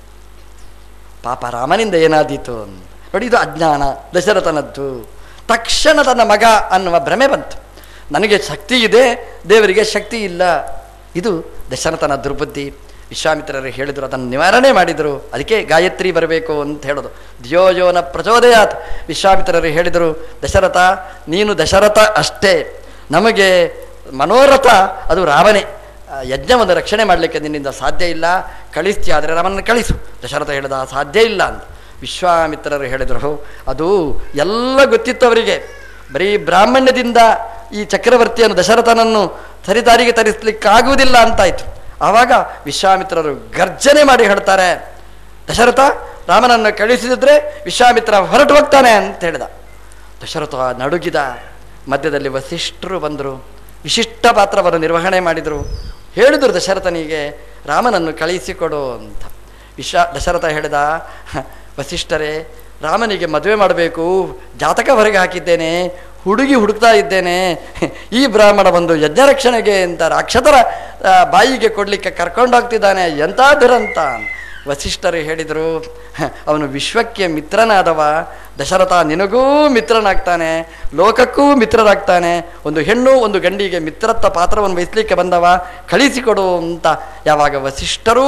A: ಪಾಪ ರಾಮನಿಂದ ಏನಾದೀತು ಅಂತ. ನೋಡಿ, ಇದು ಅಜ್ಞಾನ ದಶರಥನದ್ದು. ತಕ್ಷಣ ತನ್ನ ಮಗ ಅನ್ನುವ ಭ್ರಮೆ ಬಂತು. ನನಗೆ ಶಕ್ತಿ ಇದೆ, ದೇವರಿಗೆ ಶಕ್ತಿ ಇಲ್ಲ. ಇದು ದಶರಥನ ದುರ್ಬುದ್ಧಿ. ವಿಶ್ವಾಮಿತ್ರರು ಹೇಳಿದರು, ಅದನ್ನು ನಿವಾರಣೆ ಮಾಡಿದರು. ಅದಕ್ಕೆ ಗಾಯತ್ರಿ ಬರಬೇಕು ಅಂತ ಹೇಳೋದು. ಧಿಯೋಯೋನ ಪ್ರಚೋದಯಾತ್. ವಿಶ್ವಾಮಿತ್ರರು ಹೇಳಿದರು, ದಶರಥ ನೀನು ದಶರಥ ಅಷ್ಟೇ, ನಮಗೆ ಮನೋರಥ ಅದು ರಾಮನೇ. ಯಜ್ಞವನ್ನು ರಕ್ಷಣೆ ಮಾಡಲಿಕ್ಕೆ ನಿನ್ನಿಂದ ಸಾಧ್ಯ ಇಲ್ಲ, ಕಳಿಸ್ತೀಯ ಆದರೆ ರಾಮನನ್ನು ಕಳಿಸು. ದಶರಥ ಹೇಳಿದ, ಸಾಧ್ಯ ಇಲ್ಲ ಅಂತ. ವಿಶ್ವಾಮಿತ್ರರು ಹೇಳಿದರು, ಅದು ಎಲ್ಲ ಗೊತ್ತಿತ್ತು ಅವರಿಗೆ. ಬರೀ ಬ್ರಾಹ್ಮಣ್ಯದಿಂದ ಈ ಚಕ್ರವರ್ತಿಯನ್ನು ದಶರಥನನ್ನು ಸರಿದಾರಿಗೆ ತರಿಸಲಿಕ್ಕಾಗುವುದಿಲ್ಲ ಅಂತಾಯಿತು. ಆವಾಗ ವಿಶ್ವಾಮಿತ್ರರು ಗರ್ಜನೆ ಮಾಡಿ ಹೇಳ್ತಾರೆ, ದಶರಥ ರಾಮನನ್ನು ಕಳಿಸಿದ್ರೆ ವಿಶ್ವಾಮಿತ್ರ ಹೊರಟು ಹೋಗ್ತಾನೆ ಅಂತ ಹೇಳಿದ. ದಶರಥ ನಡುಗಿದ. ಮಧ್ಯದಲ್ಲಿ ವಸಿಷ್ಠರು ಬಂದರು, ವಿಶಿಷ್ಟ ಪಾತ್ರವನ್ನು ನಿರ್ವಹಣೆ ಮಾಡಿದರು. ಹೇಳಿದರು ದಶರಥನಿಗೆ, ರಾಮನನ್ನು ಕಳಿಸಿಕೊಡು ಅಂತ. ದಶರಥ ಹೇಳಿದ, ವಸಿಷ್ಠರೇ, ರಾಮನಿಗೆ ಮದುವೆ ಮಾಡಬೇಕು, ಜಾತಕ ಹೊರಗೆ ಹಾಕಿದ್ದೇನೆ, ಹುಡುಗಿ ಹುಡುಕ್ತಾ ಇದ್ದೇನೆ. ಈ ಬ್ರಾಹ್ಮಣ ಬಂದು ಯಜ್ಞ ರಕ್ಷಣೆಗೆ ಅಂತ ರಾಕ್ಷಸರ ಬಾಯಿಗೆ ಕೊಡಲಿಕ್ಕೆ ಕರ್ಕೊಂಡೋಗ್ತಿದ್ದಾನೆ, ಎಂಥ ದುರಂತ. ವಸಿಷ್ಠರು ಹೇಳಿದರು, ಅವನು ವಿಶ್ವಕ್ಕೆ ಮಿತ್ರನಾದವ, ದಶರಥ ನಿನಗೂ ಮಿತ್ರನಾಗ್ತಾನೆ, ಲೋಕಕ್ಕೂ ಮಿತ್ರರಾಗ್ತಾನೆ. ಒಂದು ಹೆಣ್ಣು ಒಂದು ಗಂಡಿಗೆ ಮಿತ್ರತ್ವ ಪಾತ್ರವನ್ನು ವಹಿಸಲಿಕ್ಕೆ ಬಂದವ, ಕಳಿಸಿಕೊಡು ಅಂತ. ಯಾವಾಗ ವಸಿಷ್ಠರೂ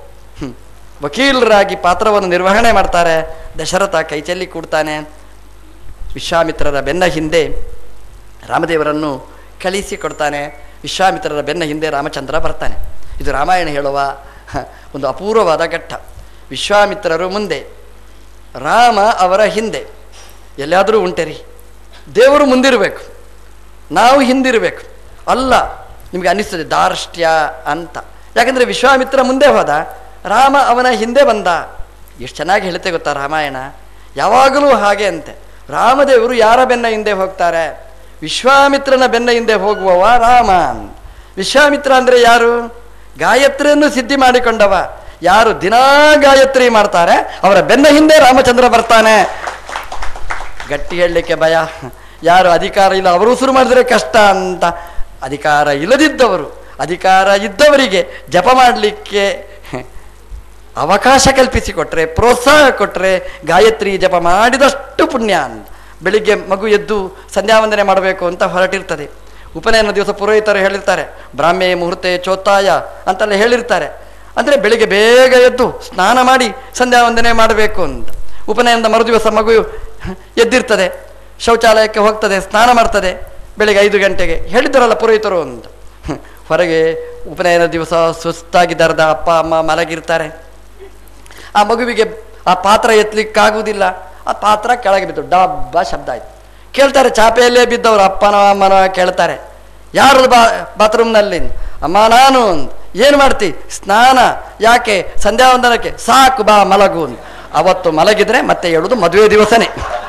A: ವಕೀಲರಾಗಿ ಪಾತ್ರವನ್ನು ನಿರ್ವಹಣೆ ಮಾಡ್ತಾರೆ, ದಶರಥ ಕೈಚೆಲ್ಲಿ ಕೂಡ್ತಾನೆ. ವಿಶ್ವಾಮಿತ್ರರ ಬೆನ್ನ ಹಿಂದೆ ರಾಮದೇವರನ್ನು ಕಳಿಸಿಕೊಡ್ತಾನೆ. ವಿಶ್ವಾಮಿತ್ರರ ಬೆನ್ನ ಹಿಂದೆ ರಾಮಚಂದ್ರ ಬರ್ತಾನೆ. ಇದು ರಾಮಾಯಣ ಹೇಳುವ ಒಂದು ಅಪೂರ್ವವಾದ ಘಟ್ಟ. ವಿಶ್ವಾಮಿತ್ರರು ಮುಂದೆ, ರಾಮ ಅವರ ಹಿಂದೆ. ಎಲ್ಲಾದರೂ ಉಂಟೆ ರೀ? ದೇವರು ಮುಂದಿರಬೇಕು, ನಾವು ಹಿಂದಿರಬೇಕು. ಅಲ್ಲ, ನಿಮಗೆ ಅನ್ನಿಸ್ತದೆ ಧಾರ್ಷ್ಟ್ಯ ಅಂತ. ಯಾಕಂದರೆ ವಿಶ್ವಾಮಿತ್ರ ಮುಂದೆ ಹೋದ, ರಾಮ ಅವನ ಹಿಂದೆ ಬಂದ. ಎಷ್ಟು ಚೆನ್ನಾಗಿ ಹೇಳುತ್ತೆ ಗೊತ್ತಾ ರಾಮಾಯಣ? ಯಾವಾಗಲೂ ಹಾಗೆ ಅಂತೆ. ರಾಮದೇವರು ಯಾರ ಬೆನ್ನ ಹಿಂದೆ ಹೋಗ್ತಾರೆ? ವಿಶ್ವಾಮಿತ್ರನ ಬೆನ್ನ ಹಿಂದೆ ಹೋಗುವವ ರಾಮ. ವಿಶ್ವಾಮಿತ್ರ ಅಂದರೆ ಯಾರು? ಗಾಯತ್ರಿಯನ್ನು ಸಿದ್ಧಿ ಮಾಡಿಕೊಂಡವ. ಯಾರು ದಿನಾ ಗಾಯತ್ರಿ ಮಾಡ್ತಾರೆ ಅವರ ಬೆನ್ನ ಹಿಂದೆ ರಾಮಚಂದ್ರ ಬರ್ತಾನೆ. ಗಟ್ಟಿ ಹೇಳಲಿಕ್ಕೆ ಭಯ. ಯಾರು ಅಧಿಕಾರ ಇಲ್ಲ ಅವರು ಶುರು ಮಾಡಿದ್ರೆ ಕಷ್ಟ ಅಂತ. ಅಧಿಕಾರ ಇಲ್ಲದಿದ್ದವರು, ಅಧಿಕಾರ ಇದ್ದವರಿಗೆ ಜಪ ಮಾಡಲಿಕ್ಕೆ ಅವಕಾಶ ಕಲ್ಪಿಸಿಕೊಟ್ರೆ, ಪ್ರೋತ್ಸಾಹ ಕೊಟ್ಟರೆ ಗಾಯತ್ರಿ ಜಪ ಮಾಡಿದಷ್ಟು ಪುಣ್ಯ ಅಂತ. ಬೆಳಿಗ್ಗೆ ಮಗು ಎದ್ದು ಸಂಧ್ಯಾವಂದನೆ ಮಾಡಬೇಕು ಅಂತ ಹೊರಟಿರ್ತದೆ. ಉಪನಯನ ದಿವಸ ಪುರೋಹಿತರು ಹೇಳಿರ್ತಾರೆ, ಬ್ರಾಹ್ಮೆ ಮುಹೂರ್ತೆ ಚೋತ್ತಾಯ ಅಂತೆಲ್ಲ ಹೇಳಿರ್ತಾರೆ. ಅಂದರೆ ಬೆಳಿಗ್ಗೆ ಬೇಗ ಎದ್ದು ಸ್ನಾನ ಮಾಡಿ ಸಂಧ್ಯಾವಂದನೆ ಮಾಡಬೇಕು ಅಂತ. ಉಪನಯನದ ಮರುದಿವಸ ಮಗು ಎದ್ದಿರ್ತದೆ, ಶೌಚಾಲಯಕ್ಕೆ ಹೋಗ್ತದೆ, ಸ್ನಾನ ಮಾಡ್ತದೆ. ಬೆಳಿಗ್ಗೆ 5 ಗಂಟೆಗೆ ಹೇಳಿದ್ದಾರಲ್ಲ ಪುರೋಹಿತರು ಅಂತ. ಹೊರಗೆ ಉಪನಯನ ದಿವಸ ಸುಸ್ತಾಗಿ ದರ್ದ ಅಪ್ಪ ಅಮ್ಮ ಮಲಗಿರ್ತಾರೆ. ಆ ಮಗುವಿಗೆ ಆ ಪಾತ್ರ ಎತ್ತಲಿಕ್ಕಾಗುವುದಿಲ್ಲ. ಆ ಪಾತ್ರ ಕೆಳಗೆ ಬಿದ್ದು ಡಬ್ಬ ಶಬ್ದ ಆಯ್ತು. ಕೇಳ್ತಾರೆ, ಚಾಪೆಯಲ್ಲೇ ಬಿದ್ದವರು ಅಪ್ಪನ ಅಮ್ಮನ ಕೇಳ್ತಾರೆ, ಯಾರು ಬಾತ್ರೂಮ್ನಲ್ಲಿ? ಅಮ್ಮ ನಾನು. ಏನು ಮಾಡ್ತಿ? ಸ್ನಾನ. ಯಾಕೆ? ಸಂಧ್ಯಾವಂದನಕ್ಕೆ. ಸಾಕು ಬಾ ಮಲಗು. ಅವತ್ತು ಮಲಗಿದ್ರೆ ಮತ್ತೆ ಹೇಳುವುದು ಮದುವೆ ದಿವಸನೇ.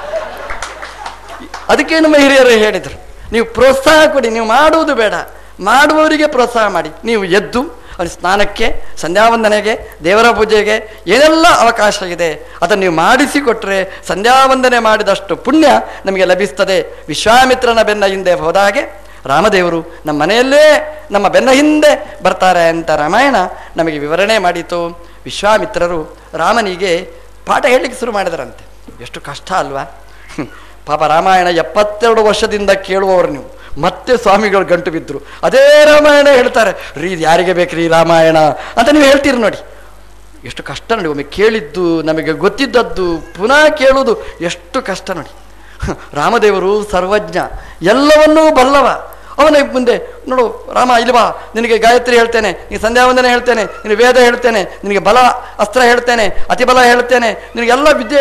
A: ಅದಕ್ಕೆ ನಮ್ಮ ಹಿರಿಯರು ಹೇಳಿದರು, ನೀವು ಪ್ರೋತ್ಸಾಹ ಕೊಡಿ, ನೀವು ಮಾಡುವುದು ಬೇಡ, ಮಾಡುವವರಿಗೆ ಪ್ರೋತ್ಸಾಹ ಮಾಡಿ. ನೀವು ಎದ್ದು ಸ್ನಾನಕ್ಕೆ, ಸಂಧ್ಯಾವಂದನೆಗೆ, ದೇವರ ಪೂಜೆಗೆ ಏನೆಲ್ಲ ಅವಕಾಶ ಇದೆ ಅದನ್ನು ನೀವು ಮಾಡಿಸಿಕೊಟ್ರೆ ಸಂಧ್ಯಾವಂದನೆ ಮಾಡಿದಷ್ಟು ಪುಣ್ಯ ನಮಗೆ ಲಭಿಸ್ತದೆ. ವಿಶ್ವಾಮಿತ್ರನ ಬೆನ್ನ ಹಿಂದೆ ಹೋದಾಗೆ ರಾಮದೇವರು ನಮ್ಮ ಮನೆಯಲ್ಲೇ ನಮ್ಮ ಬೆನ್ನ ಹಿಂದೆ ಬರ್ತಾರೆ ಅಂತ ರಾಮಾಯಣ ನಮಗೆ ವಿವರಣೆ ಮಾಡಿತು. ವಿಶ್ವಾಮಿತ್ರರು ರಾಮನಿಗೆ ಪಾಠ ಹೇಳಲಿಕ್ಕೆ ಶುರು ಮಾಡಿದರಂತೆ. ಎಷ್ಟು ಕಷ್ಟ ಅಲ್ವಾ? ಪಾಪ ರಾಮಾಯಣ 72 ವರ್ಷದಿಂದ ಕೇಳುವವರು ನೀವು. ಮತ್ತೆ ಸ್ವಾಮಿಗಳು ಗಂಟು ಬಿದ್ದರು, ಅದೇ ರಾಮಾಯಣ ಹೇಳ್ತಾರೆ. ರೀ ಯಾರಿಗೆ ಬೇಕ್ರಿ ರಾಮಾಯಣ ಅಂತ ನೀವು ಹೇಳ್ತೀರಿ ನೋಡಿ. ಎಷ್ಟು ಕಷ್ಟ ನೋಡಿ. ಒಮ್ಮೆ ಕೇಳಿದ್ದು ನಮಗೆ ಗೊತ್ತಿದ್ದದ್ದು ಪುನಃ ಕೇಳುವುದು ಎಷ್ಟು ಕಷ್ಟ ನೋಡಿ. ರಾಮದೇವರು ಸರ್ವಜ್ಞ, ಎಲ್ಲವನ್ನೂ ಬಲ್ಲವ. ಅವನ ಮುಂದೆ ನೋಡು, ರಾಮ ಇಲ್ವಾ, ನಿನಗೆ ಗಾಯತ್ರಿ ಹೇಳ್ತೇನೆ, ನಿನಗೆ ಸಂಧ್ಯಾವಂದನೆ ಹೇಳ್ತೇನೆ, ನಿನಗೆ ವೇದ ಹೇಳ್ತೇನೆ, ನಿನಗೆ ಬಲ ಅಸ್ತ್ರ ಹೇಳ್ತೇನೆ, ಅತಿಬಲ ಹೇಳ್ತೇನೆ, ನಿನಗೆಲ್ಲ ವಿದ್ಯೆ.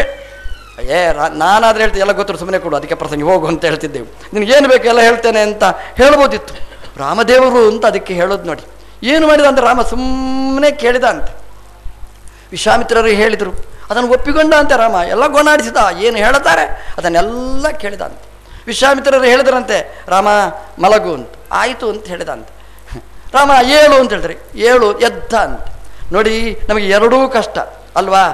A: ನಾನಾದ್ರೆ ಹೇಳ್ತೇನೆ, ಎಲ್ಲ ಗೊತ್ತಿರು, ಸುಮ್ಮನೆ ಕೊಡು, ಅದಕ್ಕೆ ಪ್ರಸಂಗಿ ಹೋಗು ಅಂತ ಹೇಳ್ತಿದ್ದೆವು. ನಿನಗೇನು ಬೇಕು ಎಲ್ಲ ಹೇಳ್ತೇನೆ ಅಂತ ಹೇಳ್ಬೋದಿತ್ತು. ರಾಮದೇವರು ಅಂತ ಅದಕ್ಕೆ ಹೇಳೋದು ನೋಡಿ. ಏನು ಮಾಡಿದ ಅಂದರೆ ರಾಮ ಸುಮ್ಮನೆ ಕೇಳಿದ ಅಂತೆ. ವಿಶ್ವಾಮಿತ್ರರು ಹೇಳಿದರು, ಅದನ್ನು ಒಪ್ಪಿಕೊಂಡ ಅಂತೆ ರಾಮ. ಎಲ್ಲ ಗೋಣಾಡಿಸಿದ, ಏನು ಹೇಳ್ತಾರೆ ಅದನ್ನೆಲ್ಲ ಕೇಳಿದ ಅಂತೆ. ವಿಶ್ವಾಮಿತ್ರರು ಹೇಳಿದ್ರಂತೆ, ರಾಮ ಮಲಗು ಅಂತ. ಆಯಿತು ಅಂತ ಹೇಳಿದಂತೆ. ರಾಮ ಏಳು ಅಂತ ಹೇಳಿದ್ರಿ, ಏಳು ಎದ್ದ ಅಂತ. ನೋಡಿ, ನಮಗೆ ಎರಡೂ ಕಷ್ಟ ಅಲ್ವಾ?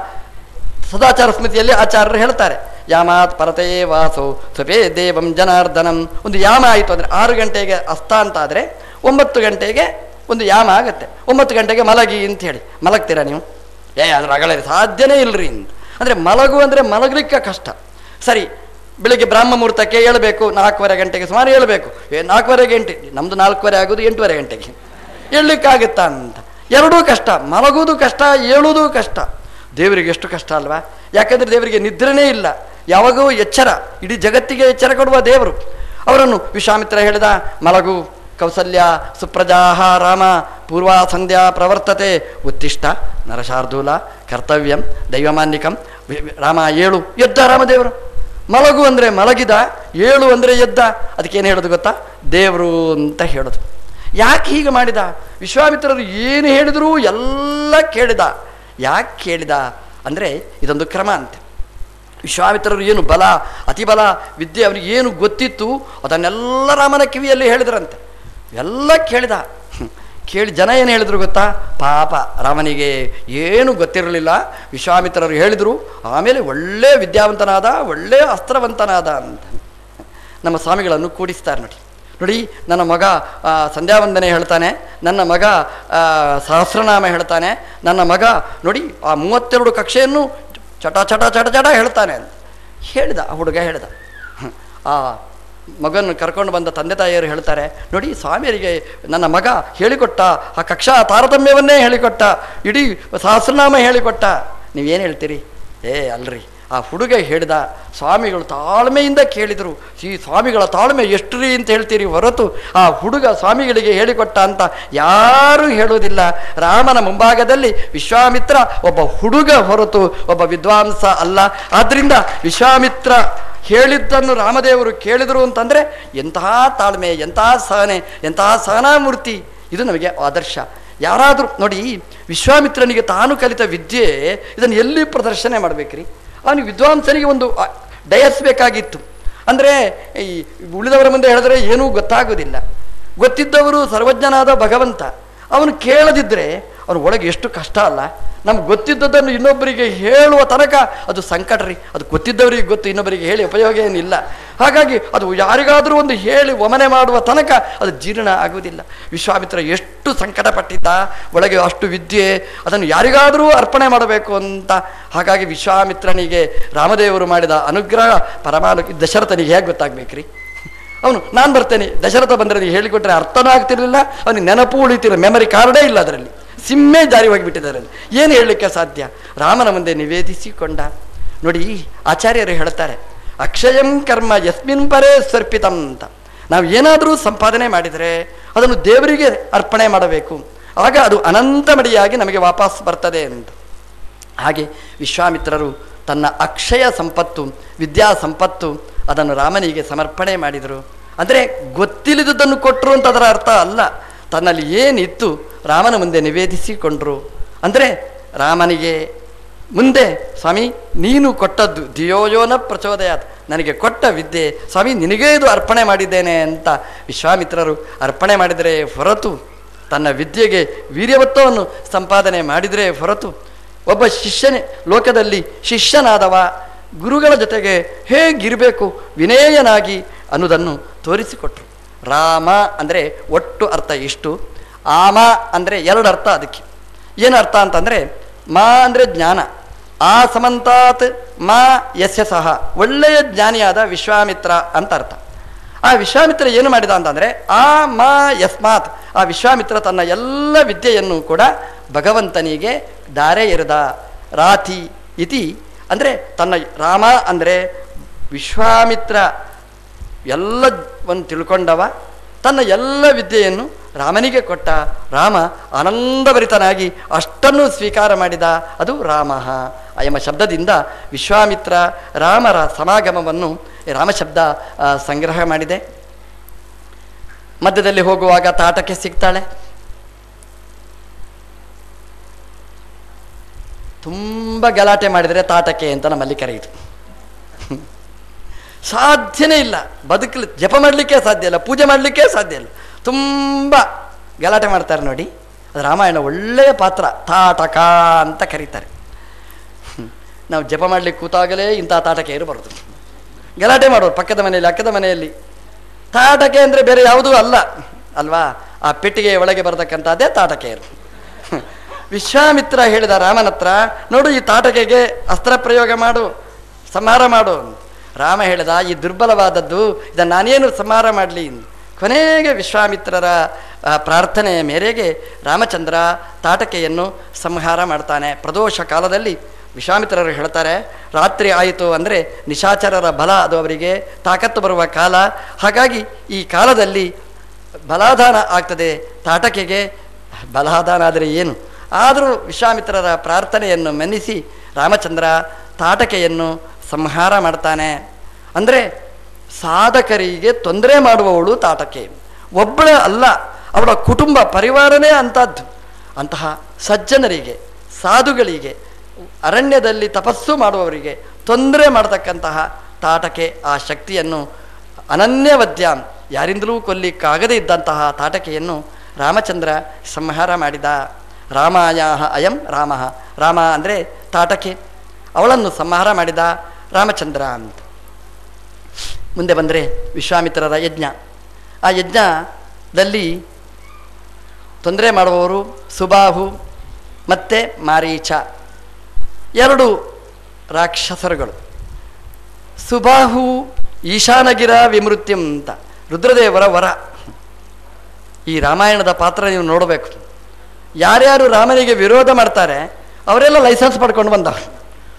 A: ಸದಾಚಾರ ಸ್ಮೃತಿಯಲ್ಲಿ ಆಚಾರ್ಯರು ಹೇಳ್ತಾರೆ, ಯಾಮಾತ್ ಪರತೇ ವಾಸೋ ಸ್ವಪೇ ದೇವಂ ಜನಾರ್ದನಂ. ಒಂದು ಯಾಮ ಆಯಿತು ಅಂದರೆ 6 ಗಂಟೆಗೆ ಅಸ್ತ ಅಂತ ಆದರೆ 9 ಗಂಟೆಗೆ ಒಂದು ಯಾಮ ಆಗುತ್ತೆ. 9 ಗಂಟೆಗೆ ಮಲಗಿ ಅಂತ ಹೇಳಿ ಮಲಗ್ತೀರಾ ನೀವು? ಅದ್ರ ಅಗಳ ಸಾಧ್ಯನೇ ಇಲ್ಲರಿ ಅಂತ. ಅಂದರೆ ಮಲಗು ಅಂದರೆ ಮಲಗಲಿಕ್ಕೆ ಕಷ್ಟ. ಸರಿ, ಬೆಳಿಗ್ಗೆ ಬ್ರಾಹ್ಮ ಮುಹೂರ್ತಕ್ಕೆ ಏಳಬೇಕು, 4:15 ಗಂಟೆಗೆ ಸುಮಾರು ಏಳಬೇಕು. 4:15 ಗಂಟೆ, ನಮ್ಮದು 4:15 ಆಗೋದು 8:15 ಗಂಟೆಗೆ. ಏಳಲಿಕ್ಕಾಗುತ್ತಾ ಅಂತ. ಎರಡೂ ಕಷ್ಟ, ಮಲಗುವುದು ಕಷ್ಟ, ಏಳುವುದೂ ಕಷ್ಟ. ದೇವರಿಗೆ ಎಷ್ಟು ಕಷ್ಟ ಅಲ್ವಾ? ಯಾಕಂದರೆ ದೇವರಿಗೆ ನಿದ್ರೆನೇ ಇಲ್ಲ, ಯಾವಾಗೂ ಎಚ್ಚರ. ಇಡೀ ಜಗತ್ತಿಗೆ ಎಚ್ಚರ ಕೊಡುವ ದೇವರು. ಅವರನ್ನು ವಿಶ್ವಾಮಿತ್ರ ಹೇಳಿದ, ಮಲಗು ಕೌಸಲ್ಯ ಸುಪ್ರಜಾಹ ರಾಮ ಪೂರ್ವ ಸಂಧ್ಯಾ ಪ್ರವರ್ತತೆ ಉತ್ತಿಷ್ಟ ನರಶಾರ್ದೂಲ ಕರ್ತವ್ಯಂ ದೈವಮಾನ್ಯಿಕಂ. ರಾಮ ಏಳು. ಎದ್ದ ರಾಮದೇವರು. ಮಲಗು ಅಂದರೆ ಮಲಗಿದ, ಏಳು ಅಂದರೆ ಎದ್ದ. ಅದಕ್ಕೇನು ಹೇಳೋದು ಗೊತ್ತಾ? ದೇವರು ಅಂತ ಹೇಳೋದು. ಯಾಕೆ ಹೀಗೆ ಮಾಡಿದ? ವಿಶ್ವಾಮಿತ್ರರು ಏನು ಹೇಳಿದರೂ ಎಲ್ಲ ಕೇಳಿದ. ಯಾಕೆ ಕೇಳಿದ ಅಂದರೆ ಇದೊಂದು ಕ್ರಮ ಅಂತೆ. ವಿಶ್ವಾಮಿತ್ರರು ಏನು ಬಲ, ಅತಿಬಲ, ವಿದ್ಯೆ ಅವನಿಗೆ ಏನು ಗೊತ್ತಿತ್ತು ಅದನ್ನೆಲ್ಲ ರಾಮನ ಕಿವಿಯಲ್ಲಿ ಹೇಳಿದ್ರಂತೆ. ಎಲ್ಲ ಕೇಳಿದ. ಕೇಳಿ ಜನ ಏನು ಹೇಳಿದ್ರು ಗೊತ್ತಾ? ಪಾಪ ರಾಮನಿಗೆ ಏನು ಗೊತ್ತಿರಲಿಲ್ಲ. ವಿಶ್ವಾಮಿತ್ರರು ಹೇಳಿದರು, ಆಮೇಲೆ ಒಳ್ಳೆಯ ವಿದ್ಯಾವಂತನಾದ, ಒಳ್ಳೆಯ ಅಸ್ತ್ರವಂತನಾದ ಅಂತ ನಮ್ಮ ಸ್ವಾಮಿಗಳನ್ನು ಕೂಡಿಸ್ತಾರೆ ನೋಡಿ. ನೋಡಿ, ನನ್ನ ಮಗ ಸಂಧ್ಯಾವಂದನೆ ಹೇಳ್ತಾನೆ, ನನ್ನ ಮಗ ಸಹಸ್ರನಾಮ ಹೇಳ್ತಾನೆ, ನನ್ನ ಮಗ ನೋಡಿ ಆ 32 ಕಕ್ಷೆಯನ್ನು ಚಟ ಚಟ ಚಟ ಚಟ ಹೇಳ್ತಾನೆ ಅಂತ ಹೇಳಿದ. ಆ ಹುಡುಗ ಹೇಳಿದ. ಆ ಮಗನ್ನು ಕರ್ಕೊಂಡು ಬಂದ ತಂದೆ ತಾಯಿಯರು ಹೇಳ್ತಾರೆ, ನೋಡಿ ಸ್ವಾಮಿಯರಿಗೆ ನನ್ನ ಮಗ ಹೇಳಿಕೊಟ್ಟ, ಆ ಕಕ್ಷಾ ತಾರತಮ್ಯವನ್ನೇ ಹೇಳಿಕೊಟ್ಟ, ಇಡೀ ಸಹಸ್ರನಾಮ ಹೇಳಿಕೊಟ್ಟ. ನೀವೇನು ಹೇಳ್ತೀರಿ? ಅಲ್ರಿ, ಆ ಹುಡುಗ ಹೇಳಿದ. ಸ್ವಾಮಿಗಳು ತಾಳ್ಮೆಯಿಂದ ಕೇಳಿದರು. ಈ ಸ್ವಾಮಿಗಳ ತಾಳ್ಮೆ ಎಷ್ಟ್ರಿ ಅಂತ ಹೇಳ್ತೀರಿ ಹೊರತು ಆ ಹುಡುಗ ಸ್ವಾಮಿಗಳಿಗೆ ಹೇಳಿಕೊಟ್ಟ ಅಂತ ಯಾರೂ ಹೇಳುವುದಿಲ್ಲ. ರಾಮನ ಮುಂಭಾಗದಲ್ಲಿ ವಿಶ್ವಾಮಿತ್ರ ಒಬ್ಬ ಹುಡುಗ ಹೊರತು ಒಬ್ಬ ವಿದ್ವಾಂಸ ಅಲ್ಲ. ಆದ್ದರಿಂದ ವಿಶ್ವಾಮಿತ್ರ ಹೇಳಿದ್ದನ್ನು ರಾಮದೇವರು ಕೇಳಿದರು ಅಂತಂದರೆ ಎಂತಹ ತಾಳ್ಮೆ, ಎಂತಹ ಸಹನೆ, ಎಂತಹ ಸಹನಾಮೂರ್ತಿ. ಇದು ನಮಗೆ ಆದರ್ಶ. ಯಾರಾದರೂ ನೋಡಿ, ವಿಶ್ವಾಮಿತ್ರನಿಗೆ ತಾನು ಕಲಿತ ವಿದ್ಯೆ ಇದನ್ನು ಎಲ್ಲಿ ಪ್ರದರ್ಶನ ಮಾಡಬೇಕ್ರಿ? ಅವನಿಗೆ ವಿದ್ವಾಂಸನಿಗೆ ಒಂದು ಡಯಸ್ ಬೇಕಾಗಿತ್ತು. ಅಂದರೆ ಈ ಉಳಿದವರ ಮುಂದೆ ಹೇಳಿದ್ರೆ ಏನೂ ಗೊತ್ತಾಗೋದಿಲ್ಲ. ಗೊತ್ತಿದ್ದವರು ಸರ್ವಜ್ಞನಾದ ಭಗವಂತ. ಅವನು ಕೇಳದಿದ್ದರೆ ಅವನ ಒಳಗೆ ಎಷ್ಟು ಕಷ್ಟ ಅಲ್ಲ. ನಮ್ಗೆ ಗೊತ್ತಿದ್ದದನ್ನು ಇನ್ನೊಬ್ಬರಿಗೆ ಹೇಳುವ ತನಕ ಅದು ಸಂಕಟ ರೀ. ಅದು ಗೊತ್ತಿದ್ದವರಿಗೆ ಗೊತ್ತು, ಇನ್ನೊಬ್ಬರಿಗೆ ಹೇಳಿ ಉಪಯೋಗ ಏನಿಲ್ಲ. ಹಾಗಾಗಿ ಅದು ಯಾರಿಗಾದರೂ ಒಂದು ಹೇಳಿ ಒಮನೆ ಮಾಡುವ ತನಕ ಅದು ಜೀರ್ಣ ಆಗುವುದಿಲ್ಲ. ವಿಶ್ವಾಮಿತ್ರ ಎಷ್ಟು ಸಂಕಟ ಪಟ್ಟಿದ್ದ, ಒಳಗೆ ಅಷ್ಟು ವಿದ್ಯೆ, ಅದನ್ನು ಯಾರಿಗಾದರೂ ಅರ್ಪಣೆ ಮಾಡಬೇಕು ಅಂತ. ಹಾಗಾಗಿ ವಿಶ್ವಾಮಿತ್ರನಿಗೆ ರಾಮದೇವರು ಮಾಡಿದ ಅನುಗ್ರಹ ದಶರಥನಿಗೆ ಹೇಗೆ ಗೊತ್ತಾಗಬೇಕ್ರಿ? ಅವನು ನಾನು ಬರ್ತೇನೆ, ದಶರಥ ಬಂದರೆ ನೀವು ಹೇಳಿಕೊಟ್ರೆ ಅರ್ಥನೂ ಆಗ್ತಿರಲಿಲ್ಲ, ಅವನಿಗೆ ನೆನಪು ಉಳಿತಿರಲಿಲ್ಲ, ಮೆಮರಿ ಕಾರ್ಡೇ ಇಲ್ಲ ಅದರಲ್ಲಿ, ಸಿಮ್ಮೆ ಜಾರಿ ಹೋಗಿಬಿಟ್ಟಿದ್ದಾರೆ. ಏನು ಹೇಳಲಿಕ್ಕೆ ಸಾಧ್ಯ? ರಾಮನ ಮುಂದೆ ನಿವೇದಿಸಿಕೊಂಡ. ನೋಡಿ, ಆಚಾರ್ಯರು ಹೇಳ್ತಾರೆ, ಅಕ್ಷಯಂ ಕರ್ಮ ಯಸ್ಮಿನ್ ಪರೇ ಸ್ವರ್ಪಿತಂ ಅಂತ. ನಾವು ಏನಾದರೂ ಸಂಪಾದನೆ ಮಾಡಿದರೆ ಅದನ್ನು ದೇವರಿಗೆ ಅರ್ಪಣೆ ಮಾಡಬೇಕು, ಆಗ ಅದು ಅನಂತ ಮಡಿಯಾಗಿ ನಮಗೆ ವಾಪಸ್ ಬರ್ತದೆ ಅಂತ. ಹಾಗೆ ವಿಶ್ವಾಮಿತ್ರರು ತನ್ನ ಅಕ್ಷಯ ಸಂಪತ್ತು, ವಿದ್ಯಾ ಸಂಪತ್ತು ಅದನ್ನು ರಾಮನಿಗೆ ಸಮರ್ಪಣೆ ಮಾಡಿದರು. ಅಂದರೆ ಗೊತ್ತಿಲ್ಲದನ್ನು ಕೊಟ್ಟರು ಅಂತ ಅದರ ಅರ್ಥ ಅಲ್ಲ. ತನ್ನಲ್ಲಿ ಏನಿತ್ತು ರಾಮನ ಮುಂದೆ ನಿವೇದಿಸಿಕೊಂಡ್ರು. ಅಂದರೆ ರಾಮನಿಗೆ ಮುಂದೆ ಸ್ವಾಮಿ ನೀನು ಕೊಟ್ಟದ್ದು ಧಿಯೋಯೋನ ಪ್ರಚೋದಯಾತ್, ನನಗೆ ಕೊಟ್ಟ ವಿದ್ಯೆ ಸ್ವಾಮಿ ನಿನಗೇ ಇದು ಅರ್ಪಣೆ ಮಾಡಿದ್ದೇನೆ ಅಂತ ವಿಶ್ವಾಮಿತ್ರರು ಅರ್ಪಣೆ ಮಾಡಿದರೆ ಹೊರತು, ತನ್ನ ವಿದ್ಯೆಗೆ ವೀರ್ಯವತ್ವವನ್ನು ಸಂಪಾದನೆ ಮಾಡಿದರೆ ಹೊರತು, ಒಬ್ಬ ಶಿಷ್ಯನೇ ಲೋಕದಲ್ಲಿ ಶಿಷ್ಯನಾದವ ಗುರುಗಳ ಜೊತೆಗೆ ಹೇಗಿರಬೇಕು ವಿನೇಯನಾಗಿ ಅನ್ನೋದನ್ನು ತೋರಿಸಿಕೊಟ್ರು. ರಾಮ ಅಂದರೆ ಒಟ್ಟು ಅರ್ಥ ಇಷ್ಟು. ಆಮ ಅಂದರೆ ಎರಡು ಅರ್ಥ. ಅದಕ್ಕೆ ಏನು ಅರ್ಥ ಅಂತಂದರೆ, ಮಾ ಅಂದರೆ ಜ್ಞಾನ, ಆ ಸಮಂತಾತ್ ಮಾ ಯಸ್ಯ ಸಹ, ಒಳ್ಳೆಯ ಜ್ಞಾನಿಯಾದ ವಿಶ್ವಾಮಿತ್ರ ಅಂತ ಅರ್ಥ. ಆ ವಿಶ್ವಾಮಿತ್ರ ಏನು ಮಾಡಿದ ಅಂತಂದರೆ, ಆ ಮಾ ಯಸ್ಮಾತ್, ಆ ವಿಶ್ವಾಮಿತ್ರ ತನ್ನ ಎಲ್ಲ ವಿದ್ಯೆಯನ್ನು ಕೂಡ ಭಗವಂತನಿಗೆ ದಾರೆ ಎರೆದ. ರಾತಿ ಇತಿ ಅಂದರೆ ತನ್ನ ರಾಮ ಅಂದರೆ ವಿಶ್ವಾಮಿತ್ರ ಎಲ್ಲವನ್ನು ತಿಳ್ಕೊಂಡವ, ತನ್ನ ಎಲ್ಲ ವಿದ್ಯೆಯನ್ನು ರಾಮನಿಗೆ ಕೊಟ್ಟ. ರಾಮ ಆನಂದಭರಿತನಾಗಿ ಅಷ್ಟನ್ನು ಸ್ವೀಕಾರ ಮಾಡಿದ. ಅದು ರಾಮ ಎಂಬ ಶಬ್ದದಿಂದ ವಿಶ್ವಾಮಿತ್ರ ರಾಮರ ಸಮಾಗಮವನ್ನು ರಾಮಶಬ್ದ ಸಂಗ್ರಹ ಮಾಡಿದೆ. ಮಧ್ಯದಲ್ಲಿ ಹೋಗುವಾಗ ತಾಟಕ್ಕೆ ಸಿಗ್ತಾಳೆ. ತುಂಬ ಗಲಾಟೆ ಮಾಡಿದರೆ ತಾಟಕ್ಕೆ ಅಂತ ನಮ್ಮಲ್ಲಿ ಕರೆಯಿತು. ಸಾಧ್ಯನೇ ಇಲ್ಲ, ಬದುಕಲಿ ಜಪ ಮಾಡಲಿಕ್ಕೆ ಸಾಧ್ಯ ಇಲ್ಲ, ಪೂಜೆ ಮಾಡಲಿಕ್ಕೆ ಸಾಧ್ಯ ಇಲ್ಲ, ತುಂಬ ಗಲಾಟೆ ಮಾಡ್ತಾರೆ ನೋಡಿ. ಅದು ರಾಮಾಯಣ ಒಳ್ಳೆಯ ಪಾತ್ರ. ತಾಟಕ ಅಂತ ಕರೀತಾರೆ. ನಾವು ಜಪ ಮಾಡಲಿಕ್ಕೆ ಕೂತಾಗಲೇ ಇಂಥ ತಾಟಕೆಯರು ಬರೋದು, ಗಲಾಟೆ ಮಾಡೋರು ಪಕ್ಕದ ಮನೆಯಲ್ಲಿ ಅಕ್ಕದ ಮನೆಯಲ್ಲಿ. ತಾಟಕೆ ಅಂದರೆ ಬೇರೆ ಯಾವುದೂ ಅಲ್ಲ ಅಲ್ವಾ, ಆ ಪೆಟ್ಟಿಗೆ ಒಳಗೆ ಬರತಕ್ಕಂಥದ್ದೇ ತಾಟಕೆಯರು. ವಿಶ್ವಾಮಿತ್ರ ಹೇಳಿದ ರಾಮನ ಹತ್ರ, ನೋಡು ಈ ತಾಟಕೆಗೆ ಅಸ್ತ್ರ ಪ್ರಯೋಗ ಮಾಡು, ಸಂಹಾರ ಮಾಡು. ರಾಮ ಹೇಳಿದ, ಈ ದುರ್ಬಲವಾದದ್ದು ಇದನ್ನು ನಾನೇನು ಸಂಹಾರ ಮಾಡಲಿ? ಕೊನೆಗೆ ವಿಶ್ವಾಮಿತ್ರರ ಪ್ರಾರ್ಥನೆಯ ಮೇರೆಗೆ ರಾಮಚಂದ್ರ ತಾಟಕೆಯನ್ನು ಸಂಹಾರ ಮಾಡ್ತಾನೆ. ಪ್ರದೋಷ ಕಾಲದಲ್ಲಿ ವಿಶ್ವಾಮಿತ್ರರು ಹೇಳ್ತಾರೆ, ರಾತ್ರಿ ಆಯಿತು ಅಂದರೆ ನಿಶಾಚರರ ಬಲ ಅದು ಅವರಿಗೆ ತಾಕತ್ತು ಬರುವ ಕಾಲ. ಹಾಗಾಗಿ ಈ ಕಾಲದಲ್ಲಿ ಬಲಾಧಾನ ಆಗ್ತದೆ. ತಾಟಕೆಗೆ ಬಲಾಧಾನ ಆದರೆ ಏನು? ಆದರೂ ವಿಶ್ವಾಮಿತ್ರರ ಪ್ರಾರ್ಥನೆಯನ್ನು ಮನ್ನಿಸಿ ರಾಮಚಂದ್ರ ತಾಟಕೆಯನ್ನು ಸಂಹಾರ ಮಾಡ್ತಾನೆ. ಅಂದರೆ ಸಾಧಕರಿಗೆ ತೊಂದರೆ ಮಾಡುವವಳು ತಾಟಕೆ. ಒಬ್ಬಳ ಅಲ್ಲ, ಅವಳ ಕುಟುಂಬ ಪರಿವಾರನೇ ಅಂಥದ್ದು. ಅಂತಹ ಸಜ್ಜನರಿಗೆ, ಸಾಧುಗಳಿಗೆ, ಅರಣ್ಯದಲ್ಲಿ ತಪಸ್ಸು ಮಾಡುವವರಿಗೆ ತೊಂದರೆ ಮಾಡತಕ್ಕಂತಹ ತಾಟಕೆ ಆ ಶಕ್ತಿಯನ್ನು ಅನನ್ಯವದ್ಯ, ಯಾರಿಂದಲೂ ಕೊಲ್ಲಿಕ್ಕಾಗದೇ ಇದ್ದಂತಹ ತಾಟಕೆಯನ್ನು ರಾಮಚಂದ್ರ ಸಂಹಾರ ಮಾಡಿದ. ರಾಮಾಯ ಅಯಂ ರಾಮ, ರಾಮ ಅಂದರೆ ತಾಟಕೆ, ಅವಳನ್ನು ಸಂಹಾರ ಮಾಡಿದ ರಾಮಚಂದ್ರ ಅಂತ. ಮುಂದೆ ಬಂದರೆ ವಿಶ್ವಾಮಿತ್ರರ ಯಜ್ಞ. ಆ ಯಜ್ಞದಲ್ಲಿ ತೊಂದರೆ ಮಾಡುವವರು ಸುಬಾಹು ಮತ್ತು ಮಾರೀಚ, ಎರಡು ರಾಕ್ಷಸರುಗಳು. ಸುಬಾಹು ಈಶಾನಗಿರ ವಿಮೃತ್ಯಂ ಅಂತ ರುದ್ರದೇವರ ವರ. ಈ ರಾಮಾಯಣದ ಪಾತ್ರ ನೀವು ನೋಡಬೇಕು. ಯಾರ್ಯಾರು ರಾಮನಿಗೆ ವಿರೋಧ ಮಾಡ್ತಾರೆ ಅವರೆಲ್ಲ ಲೈಸೆನ್ಸ್ ಪಡ್ಕೊಂಡು ಬಂದವರು.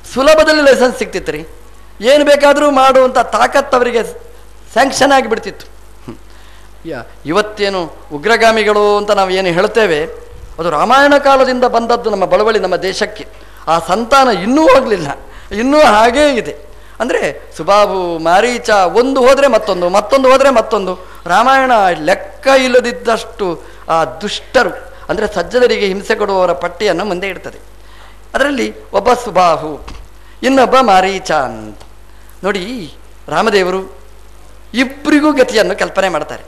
A: ಸುಲಭದಲ್ಲಿ ಲೈಸೆನ್ಸ್ ಸಿಗ್ತಿತ್ತು ರೀ. ಏನು ಬೇಕಾದರೂ ಮಾಡುವಂಥ ತಾಕತ್ತು ಅವರಿಗೆ ಸ್ಯಾಂಕ್ಷನ್ ಆಗಿಬಿಡ್ತಿತ್ತು. ಇವತ್ತೇನು ಉಗ್ರಗಾಮಿಗಳು ಅಂತ ನಾವು ಏನು ಹೇಳ್ತೇವೆ, ಅದು ರಾಮಾಯಣ ಕಾಲದಿಂದ ಬಂದದ್ದು ನಮ್ಮ ಬಳವಳಿ, ನಮ್ಮ ದೇಶಕ್ಕೆ. ಆ ಸಂತಾನ ಇನ್ನೂ ಹೋಗಲಿಲ್ಲ, ಇನ್ನೂ ಹಾಗೇ ಇದೆ. ಅಂದರೆ ಸುಬಾಹು, ಮಾರೀಚ, ಒಂದು ಹೋದರೆ ಮತ್ತೊಂದು, ಮತ್ತೊಂದು ಹೋದರೆ ಮತ್ತೊಂದು. ರಾಮಾಯಣ ಲೆಕ್ಕ ಇಲ್ಲದಿದ್ದಷ್ಟು ಆ ದುಷ್ಟರು, ಅಂದರೆ ಸಜ್ಜನರಿಗೆ ಹಿಂಸೆ ಕೊಡುವವರ ಪಟ್ಟಿಯನ್ನು ಮುಂದೆ ಇಡ್ತದೆ. ಅದರಲ್ಲಿ ಒಬ್ಬ ಸುಬಾಹು, ಇನ್ನೊಬ್ಬ ಮಾರೀಚ ಅಂತ. ನೋಡಿ, ರಾಮದೇವರು ಇಬ್ಬರಿಗೂ ಗತಿಯನ್ನು ಕಲ್ಪನೆ ಮಾಡ್ತಾರೆ.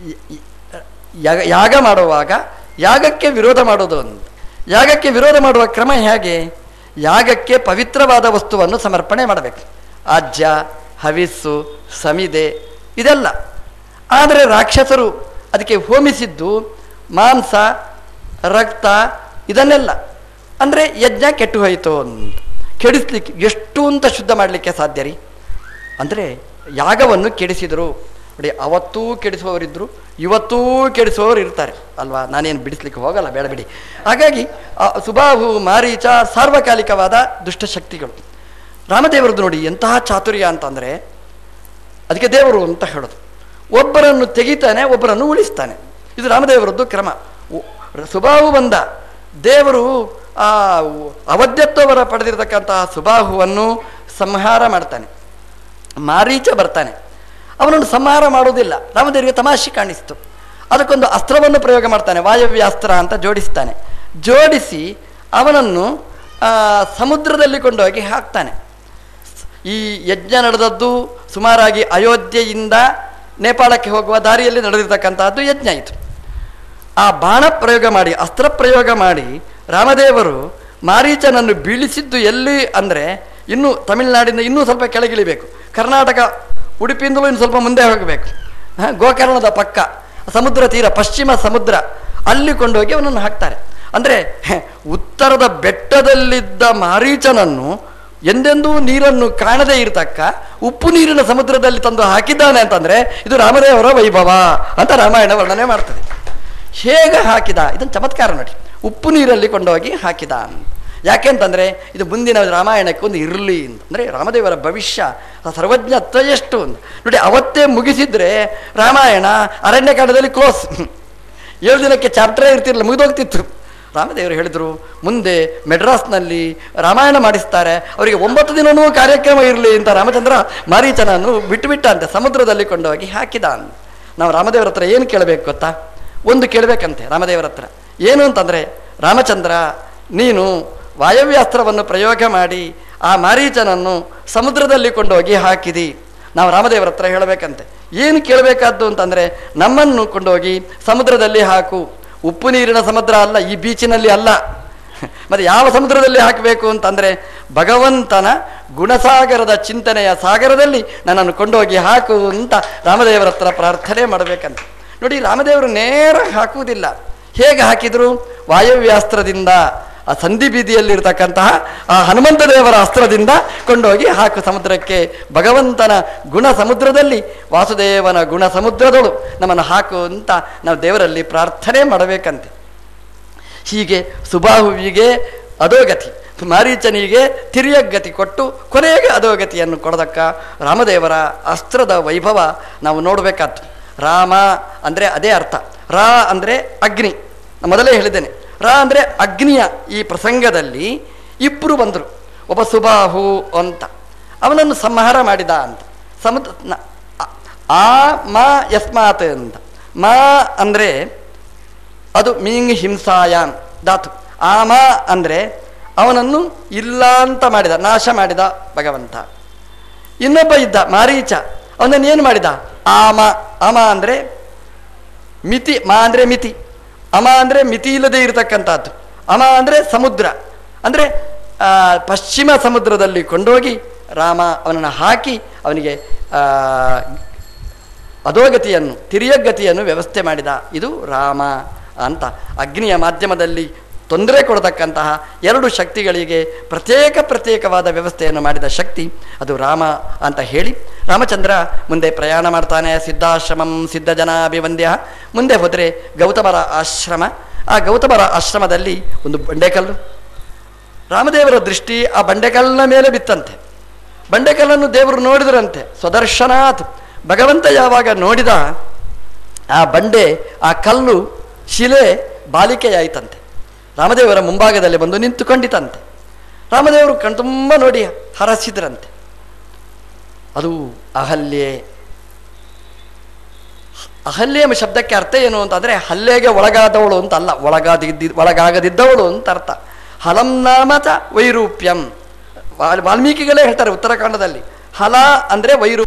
A: ಯಾಗ ಮಾಡುವಾಗ ಯಾಗಕ್ಕೆ ವಿರೋಧ ಮಾಡೋದು ಅಂತ. ಯಾಗಕ್ಕೆ ವಿರೋಧ ಮಾಡುವ ಕ್ರಮ ಹೇಗೆ? ಯಾಗಕ್ಕೆ ಪವಿತ್ರವಾದ ವಸ್ತುವನ್ನು ಸಮರ್ಪಣೆ ಮಾಡಬೇಕು. ಆಜ್ಯ, ಹವಿಸ್ಸು, ಸಮಿದೆ ಇದೆಲ್ಲ. ಆದರೆ ರಾಕ್ಷಸರು ಅದಕ್ಕೆ ಹೋಮಿಸಿದ್ದು ಮಾಂಸ, ರಕ್ತ ಇದನ್ನೆಲ್ಲ. ಅಂದರೆ ಯಜ್ಞ ಕೆಟ್ಟು ಹೋಯಿತು ಅಂತ. ಕೆಡಿಸ್ಲಿಕ್ಕೆ ಎಷ್ಟು ಅಂತ ಶುದ್ಧ ಮಾಡಲಿಕ್ಕೆ ಸಾಧ್ಯ ರೀ? ಅಂದರೆ ಯಾಗವನ್ನು ಕೆಡಿಸಿದರು. ನೋಡಿ, ಅವತ್ತೂ ಕೆಡಿಸುವವರಿದ್ದರು, ಇವತ್ತೂ ಕೆಡಿಸುವವರು ಇರ್ತಾರೆ ಅಲ್ವಾ. ನಾನೇನು ಬಿಡಿಸ್ಲಿಕ್ಕೆ ಹೋಗಲ್ಲ, ಬೇಡ ಬಿಡಿ. ಹಾಗಾಗಿ ಸುಬಾಹು, ಮಾರೀಚ ಸಾರ್ವಕಾಲಿಕವಾದ ದುಷ್ಟಶಕ್ತಿಗಳು. ರಾಮದೇವರದ್ದು ನೋಡಿ ಎಂತಹ ಚಾತುರ್ಯ ಅಂತಂದರೆ, ಅದಕ್ಕೆ ದೇವರು ಅಂತ ಹೇಳೋದು. ಒಬ್ಬರನ್ನು ತೆಗಿತಾನೆ, ಒಬ್ಬರನ್ನು ಉಳಿಸ್ತಾನೆ. ಇದು ರಾಮದೇವರದ್ದು ಕ್ರಮ. ಸುಬಾಹು ಬಂದ, ದೇವರು ಆ ಅವಧ್ಯತ್ವವರ ಪಡೆದಿರತಕ್ಕಂತಹ ಸುಬಾಹುವನ್ನು ಸಂಹಾರ ಮಾಡ್ತಾನೆ. ಮಾರೀಚ ಬರ್ತಾನೆ, ಅವನನ್ನು ಸಂಹಾರ ಮಾಡೋದಿಲ್ಲ. ರಾಮದೇವರಿಗೆ ತಮಾಷೆ ಕಾಣಿಸ್ತು. ಅದಕ್ಕೊಂದು ಅಸ್ತ್ರವನ್ನು ಪ್ರಯೋಗ ಮಾಡ್ತಾನೆ, ವಾಯವ್ಯಾಸ್ತ್ರ ಅಂತ ಜೋಡಿಸ್ತಾನೆ. ಜೋಡಿಸಿ ಅವನನ್ನು ಸಮುದ್ರದಲ್ಲಿ ಕೊಂಡೋಗಿ ಹಾಕ್ತಾನೆ. ಈ ಯಜ್ಞ ನಡೆದದ್ದು ಸುಮಾರಾಗಿ ಅಯೋಧ್ಯೆಯಿಂದ ನೇಪಾಳಕ್ಕೆ ಹೋಗುವ ದಾರಿಯಲ್ಲಿ ನಡೆದಿರ್ತಕ್ಕಂಥದ್ದು ಯಜ್ಞ ಇದು. ಆ ಬಾಣ ಪ್ರಯೋಗ ಮಾಡಿ, ಅಸ್ತ್ರ ಪ್ರಯೋಗ ಮಾಡಿ ರಾಮದೇವರು ಮಾರೀಚನನ್ನು ಬೀಳಿಸಿದ್ದು ಎಲ್ಲಿ ಅಂದರೆ, ಇನ್ನೂ ತಮಿಳುನಾಡಿಂದ ಇನ್ನೂ ಸ್ವಲ್ಪ ಕೆಳಗಿಳಿಬೇಕು, ಕರ್ನಾಟಕ ಉಡುಪಿಯಿಂದಲೂ ಇನ್ನು ಸ್ವಲ್ಪ ಮುಂದೆ ಹೋಗಬೇಕು, ಗೋಕರ್ಣದ ಪಕ್ಕ ಸಮುದ್ರ ತೀರ, ಪಶ್ಚಿಮ ಸಮುದ್ರ, ಅಲ್ಲಿ ಕೊಂಡೋಗಿ ಅವನನ್ನು ಹಾಕ್ತಾರೆ. ಅಂದರೆ ಉತ್ತರದ ಬೆಟ್ಟದಲ್ಲಿದ್ದ ಮಾರೀಚನನ್ನು ಎಂದೆಂದೂ ನೀರನ್ನು ಕಾಣದೇ ಇರತಕ್ಕ ಉಪ್ಪು ನೀರಿನ ಸಮುದ್ರದಲ್ಲಿ ತಂದು ಹಾಕಿದ್ದಾನೆ ಅಂತಂದರೆ ಇದು ರಾಮದೇವರ ವೈಭವ ಅಂತ ರಾಮಾಯಣ ವರ್ಣನೆ ಮಾಡ್ತದೆ. ಹೇಗೆ ಹಾಕಿದ? ಇದನ್ನು ಚಮತ್ಕಾರ ನೋಡಿ. ಉಪ್ಪು ನೀರಲ್ಲಿ ಕೊಂಡೋಗಿ ಹಾಕಿದ ಅಂತ. ಯಾಕೆ ಅಂತಂದರೆ ಇದು ಮುಂದಿನ ರಾಮಾಯಣಕ್ಕೆ ಒಂದು ಇರಲಿ ಅಂತ. ಅಂದರೆ ರಾಮದೇವರ ಭವಿಷ್ಯ, ಸರ್ವಜ್ಞತ್ವ ಎಷ್ಟು ಅಂತ ನೋಡಿ. ಅವತ್ತೇ ಮುಗಿಸಿದ್ರೆ ರಾಮಾಯಣ ಅರಣ್ಯಕಾಂಡದಲ್ಲಿ ಕ್ಲೋಸ್. 7 ದಿನಕ್ಕೆ ಚಾಪ್ಟರೇ ಇರ್ತಿರಲಿಲ್ಲ, ಮುಗಿದೋಗ್ತಿತ್ತು. ರಾಮದೇವರು ಹೇಳಿದರು, ಮುಂದೆ ಮೆಡ್ರಾಸ್ನಲ್ಲಿ ರಾಮಾಯಣ ಮಾಡಿಸ್ತಾರೆ, ಅವರಿಗೆ 9 ದಿನವೂ ಕಾರ್ಯಕ್ರಮ ಇರಲಿ ಅಂತ ರಾಮಚಂದ್ರ ಮಾರೀಚನನ್ನು ಬಿಟ್ಟಂತೆ ಸಮುದ್ರದಲ್ಲಿ ಕೊಂಡೋಗಿ ಹಾಕಿದ ಅಂತ. ನಾವು ರಾಮದೇವರ ಹತ್ರ ಏನು ಕೇಳಬೇಕು ಗೊತ್ತಾ? ಒಂದು ಕೇಳಬೇಕಂತೆ ರಾಮದೇವರ ಹತ್ರ. ಏನು ಅಂತಂದರೆ, ರಾಮಚಂದ್ರ ನೀನು ವಾಯವ್ಯಾಸ್ತ್ರವನ್ನು ಪ್ರಯೋಗ ಮಾಡಿ ಆ ಮಾರೀಚನನ್ನು ಸಮುದ್ರದಲ್ಲಿ ಕೊಂಡೋಗಿ ಹಾಕಿದಿ. ನಾವು ರಾಮದೇವರ ಹತ್ರ ಹೇಳಬೇಕಂತೆ. ಏನು ಕೇಳಬೇಕಾದ್ದು ಅಂತಂದರೆ, ನಮ್ಮನ್ನು ಕೊಂಡೋಗಿ ಸಮುದ್ರದಲ್ಲಿ ಹಾಕು. ಉಪ್ಪು ನೀರಿನ ಸಮುದ್ರ ಅಲ್ಲ, ಈ ಬೀಚಿನಲ್ಲಿ ಅಲ್ಲ. ಮತ್ತು ಯಾವ ಸಮುದ್ರದಲ್ಲಿ ಹಾಕಬೇಕು ಅಂತಂದರೆ, ಭಗವಂತನ ಗುಣಸಾಗರದ ಚಿಂತನೆಯ ಸಾಗರದಲ್ಲಿ ನನ್ನನ್ನು ಕೊಂಡೋಗಿ ಹಾಕು ಅಂತ ರಾಮದೇವರ ಹತ್ರ ಪ್ರಾರ್ಥನೆ ಮಾಡಬೇಕಂತ. ನೋಡಿ, ರಾಮದೇವರು ನೇರ ಹಾಕುವುದಿಲ್ಲ. ಹೇಗೆ ಹಾಕಿದರು? ವಾಯವ್ಯಾಸ್ತ್ರದಿಂದ, ಆ ಸಂಧಿ ಬೀದಿಯಲ್ಲಿರ್ತಕ್ಕಂತಹ ಆ ಹನುಮಂತ ದೇವರ ಅಸ್ತ್ರದಿಂದ ಕೊಂಡೋಗಿ ಹಾಕು ಸಮುದ್ರಕ್ಕೆ. ಭಗವಂತನ ಗುಣ ಸಮುದ್ರದಲ್ಲಿ, ವಾಸುದೇವನ ಗುಣ ಸಮುದ್ರದಳು ನಮ್ಮನ್ನು ಹಾಕು ಅಂತ ನಾವು ದೇವರಲ್ಲಿ ಪ್ರಾರ್ಥನೆ ಮಾಡಬೇಕಂತೆ. ಹೀಗೆ ಸುಬಾಹುವಿಗೆ ಅಧೋಗತಿ, ಮಾರೀಚನಿಗೆ ತಿರ್ಯಗತಿ ಕೊಟ್ಟು ಕೊನೆಗೆ ಅಧೋಗತಿಯನ್ನು ಕೊಡದಕ್ಕ ರಾಮದೇವರ ಅಸ್ತ್ರದ ವೈಭವ ನಾವು ನೋಡಬೇಕಾದ್ದು. ರಾಮ ಅಂದರೆ ಅದೇ ಅರ್ಥ. ರಾ ಅಂದರೆ ಅಗ್ನಿ. ಮೊದಲೇ ಹೇಳಿದ್ದೇನೆ, ರಾ ಅಂದರೆ ಅಗ್ನಿಯ ಈ ಪ್ರಸಂಗದಲ್ಲಿ ಇಬ್ಬರು ಬಂದರು. ಒಬ್ಬ ಸುಬಾಹು ಅಂತ, ಅವನನ್ನು ಸಂಹಾರ ಮಾಡಿದ ಅಂತ. ಆ ಮಾ ಯಸ್ಮಾತ್ ಅಂತ. ಮಾ ಅಂದರೆ ಅದು ಮೀಂಗ್ ಹಿಂಸಾಯಾನ್ ಧಾತು. ಆಮ ಅಂದರೆ ಅವನನ್ನು ಇಲ್ಲ ಅಂತ ಮಾಡಿದ, ನಾಶ ಮಾಡಿದ ಭಗವಂತ. ಇನ್ನೊಬ್ಬ ಇದ್ದ ಮಾರೀಚ, ಅವನನ್ನು ಏನು ಮಾಡಿದ? ಆಮ. ಅಮ ಅಂದರೆ ಮಿತಿ, ಮಾ ಅಂದರೆ ಮಿತಿ, ಅಮ ಅಂದರೆ ಮಿತಿ ಇಲ್ಲದೆ ಇರತಕ್ಕಂಥದ್ದು. ಅಮ ಅಂದರೆ ಸಮುದ್ರ, ಅಂದರೆ ಪಶ್ಚಿಮ ಸಮುದ್ರದಲ್ಲಿ ಕೊಂಡೋಗಿ ರಾಮ ಅವನನ್ನು ಹಾಕಿ ಅವನಿಗೆ ಅಧೋಗತಿಯನ್ನು, ತಿರ್ಯಗತಿಯನ್ನು ವ್ಯವಸ್ಥೆ ಮಾಡಿದ. ಇದು ರಾಮ ಅಂತ. ಅಗ್ನಿಯ ಮಾಧ್ಯಮದಲ್ಲಿ ತೊಂದರೆ ಕೊಡತಕ್ಕಂತಹ 2 ಶಕ್ತಿಗಳಿಗೆ ಪ್ರತ್ಯೇಕವಾದ ವ್ಯವಸ್ಥೆಯನ್ನು ಮಾಡಿದ ಶಕ್ತಿ ಅದು ರಾಮ ಅಂತ ಹೇಳಿ ರಾಮಚಂದ್ರ ಮುಂದೆ ಪ್ರಯಾಣ ಮಾಡ್ತಾನೆ. ಸಿದ್ಧಾಶ್ರಮಂ ಸಿದ್ಧಜನಾಭಿವಂದ್ಯ. ಮುಂದೆ ಹೋದರೆ ಗೌತಮರ ಆಶ್ರಮ. ಆ ಗೌತಮರ ಆಶ್ರಮದಲ್ಲಿ ಒಂದು ಬಂಡೆಕಲ್ಲು, ರಾಮದೇವರ ದೃಷ್ಟಿ ಆ ಬಂಡೆಕಲ್ಲಿನ ಮೇಲೆ ಬಿತ್ತಂತೆ. ಬಂಡೆಕಲ್ಲನ್ನು ದೇವರು ನೋಡಿದ್ರಂತೆ. ಸ್ವದರ್ಶನಾಥ್, ಭಗವಂತ ಯಾವಾಗ ನೋಡಿದ ಆ ಬಂಡೆ, ಆ ಕಲ್ಲು, ಶಿಲೆ ಬಾಲಿಕೆಯಾಯಿತಂತೆ. ರಾಮದೇವರ ಮುಂಭಾಗದಲ್ಲಿ ಬಂದು ನಿಂತುಕೊಂಡಿತಂತೆ. ರಾಮದೇವರು ಕಣ್ತುಂಬ ನೋಡಿ ಹರಸಿದ್ರಂತೆ. ಅದು ಅಹಲ್ಯೆ. ಅಹಲ್ಯೆ ಎಂಬ ಶಬ್ದಕ್ಕೆ ಅರ್ಥ ಏನು ಅಂತಂದರೆ ಹಲ್ಲೆಗೆ ಒಳಗಾದವಳು ಅಂತ ಅಲ್ಲ, ಒಳಗಾಗದಿದ್ದವಳು ಅಂತ ಅರ್ಥ. ಹಲಂ ನಾಮ ಚ ವೈರೂಪ್ಯಂ. ವಾಲ್ಮೀಕಿಗಳೇ ಹೇಳ್ತಾರೆ ಉತ್ತರಾಖಂಡದಲ್ಲಿ, ಹಲ ಅಂದರೆ ವೈರೂಪ್ಯ.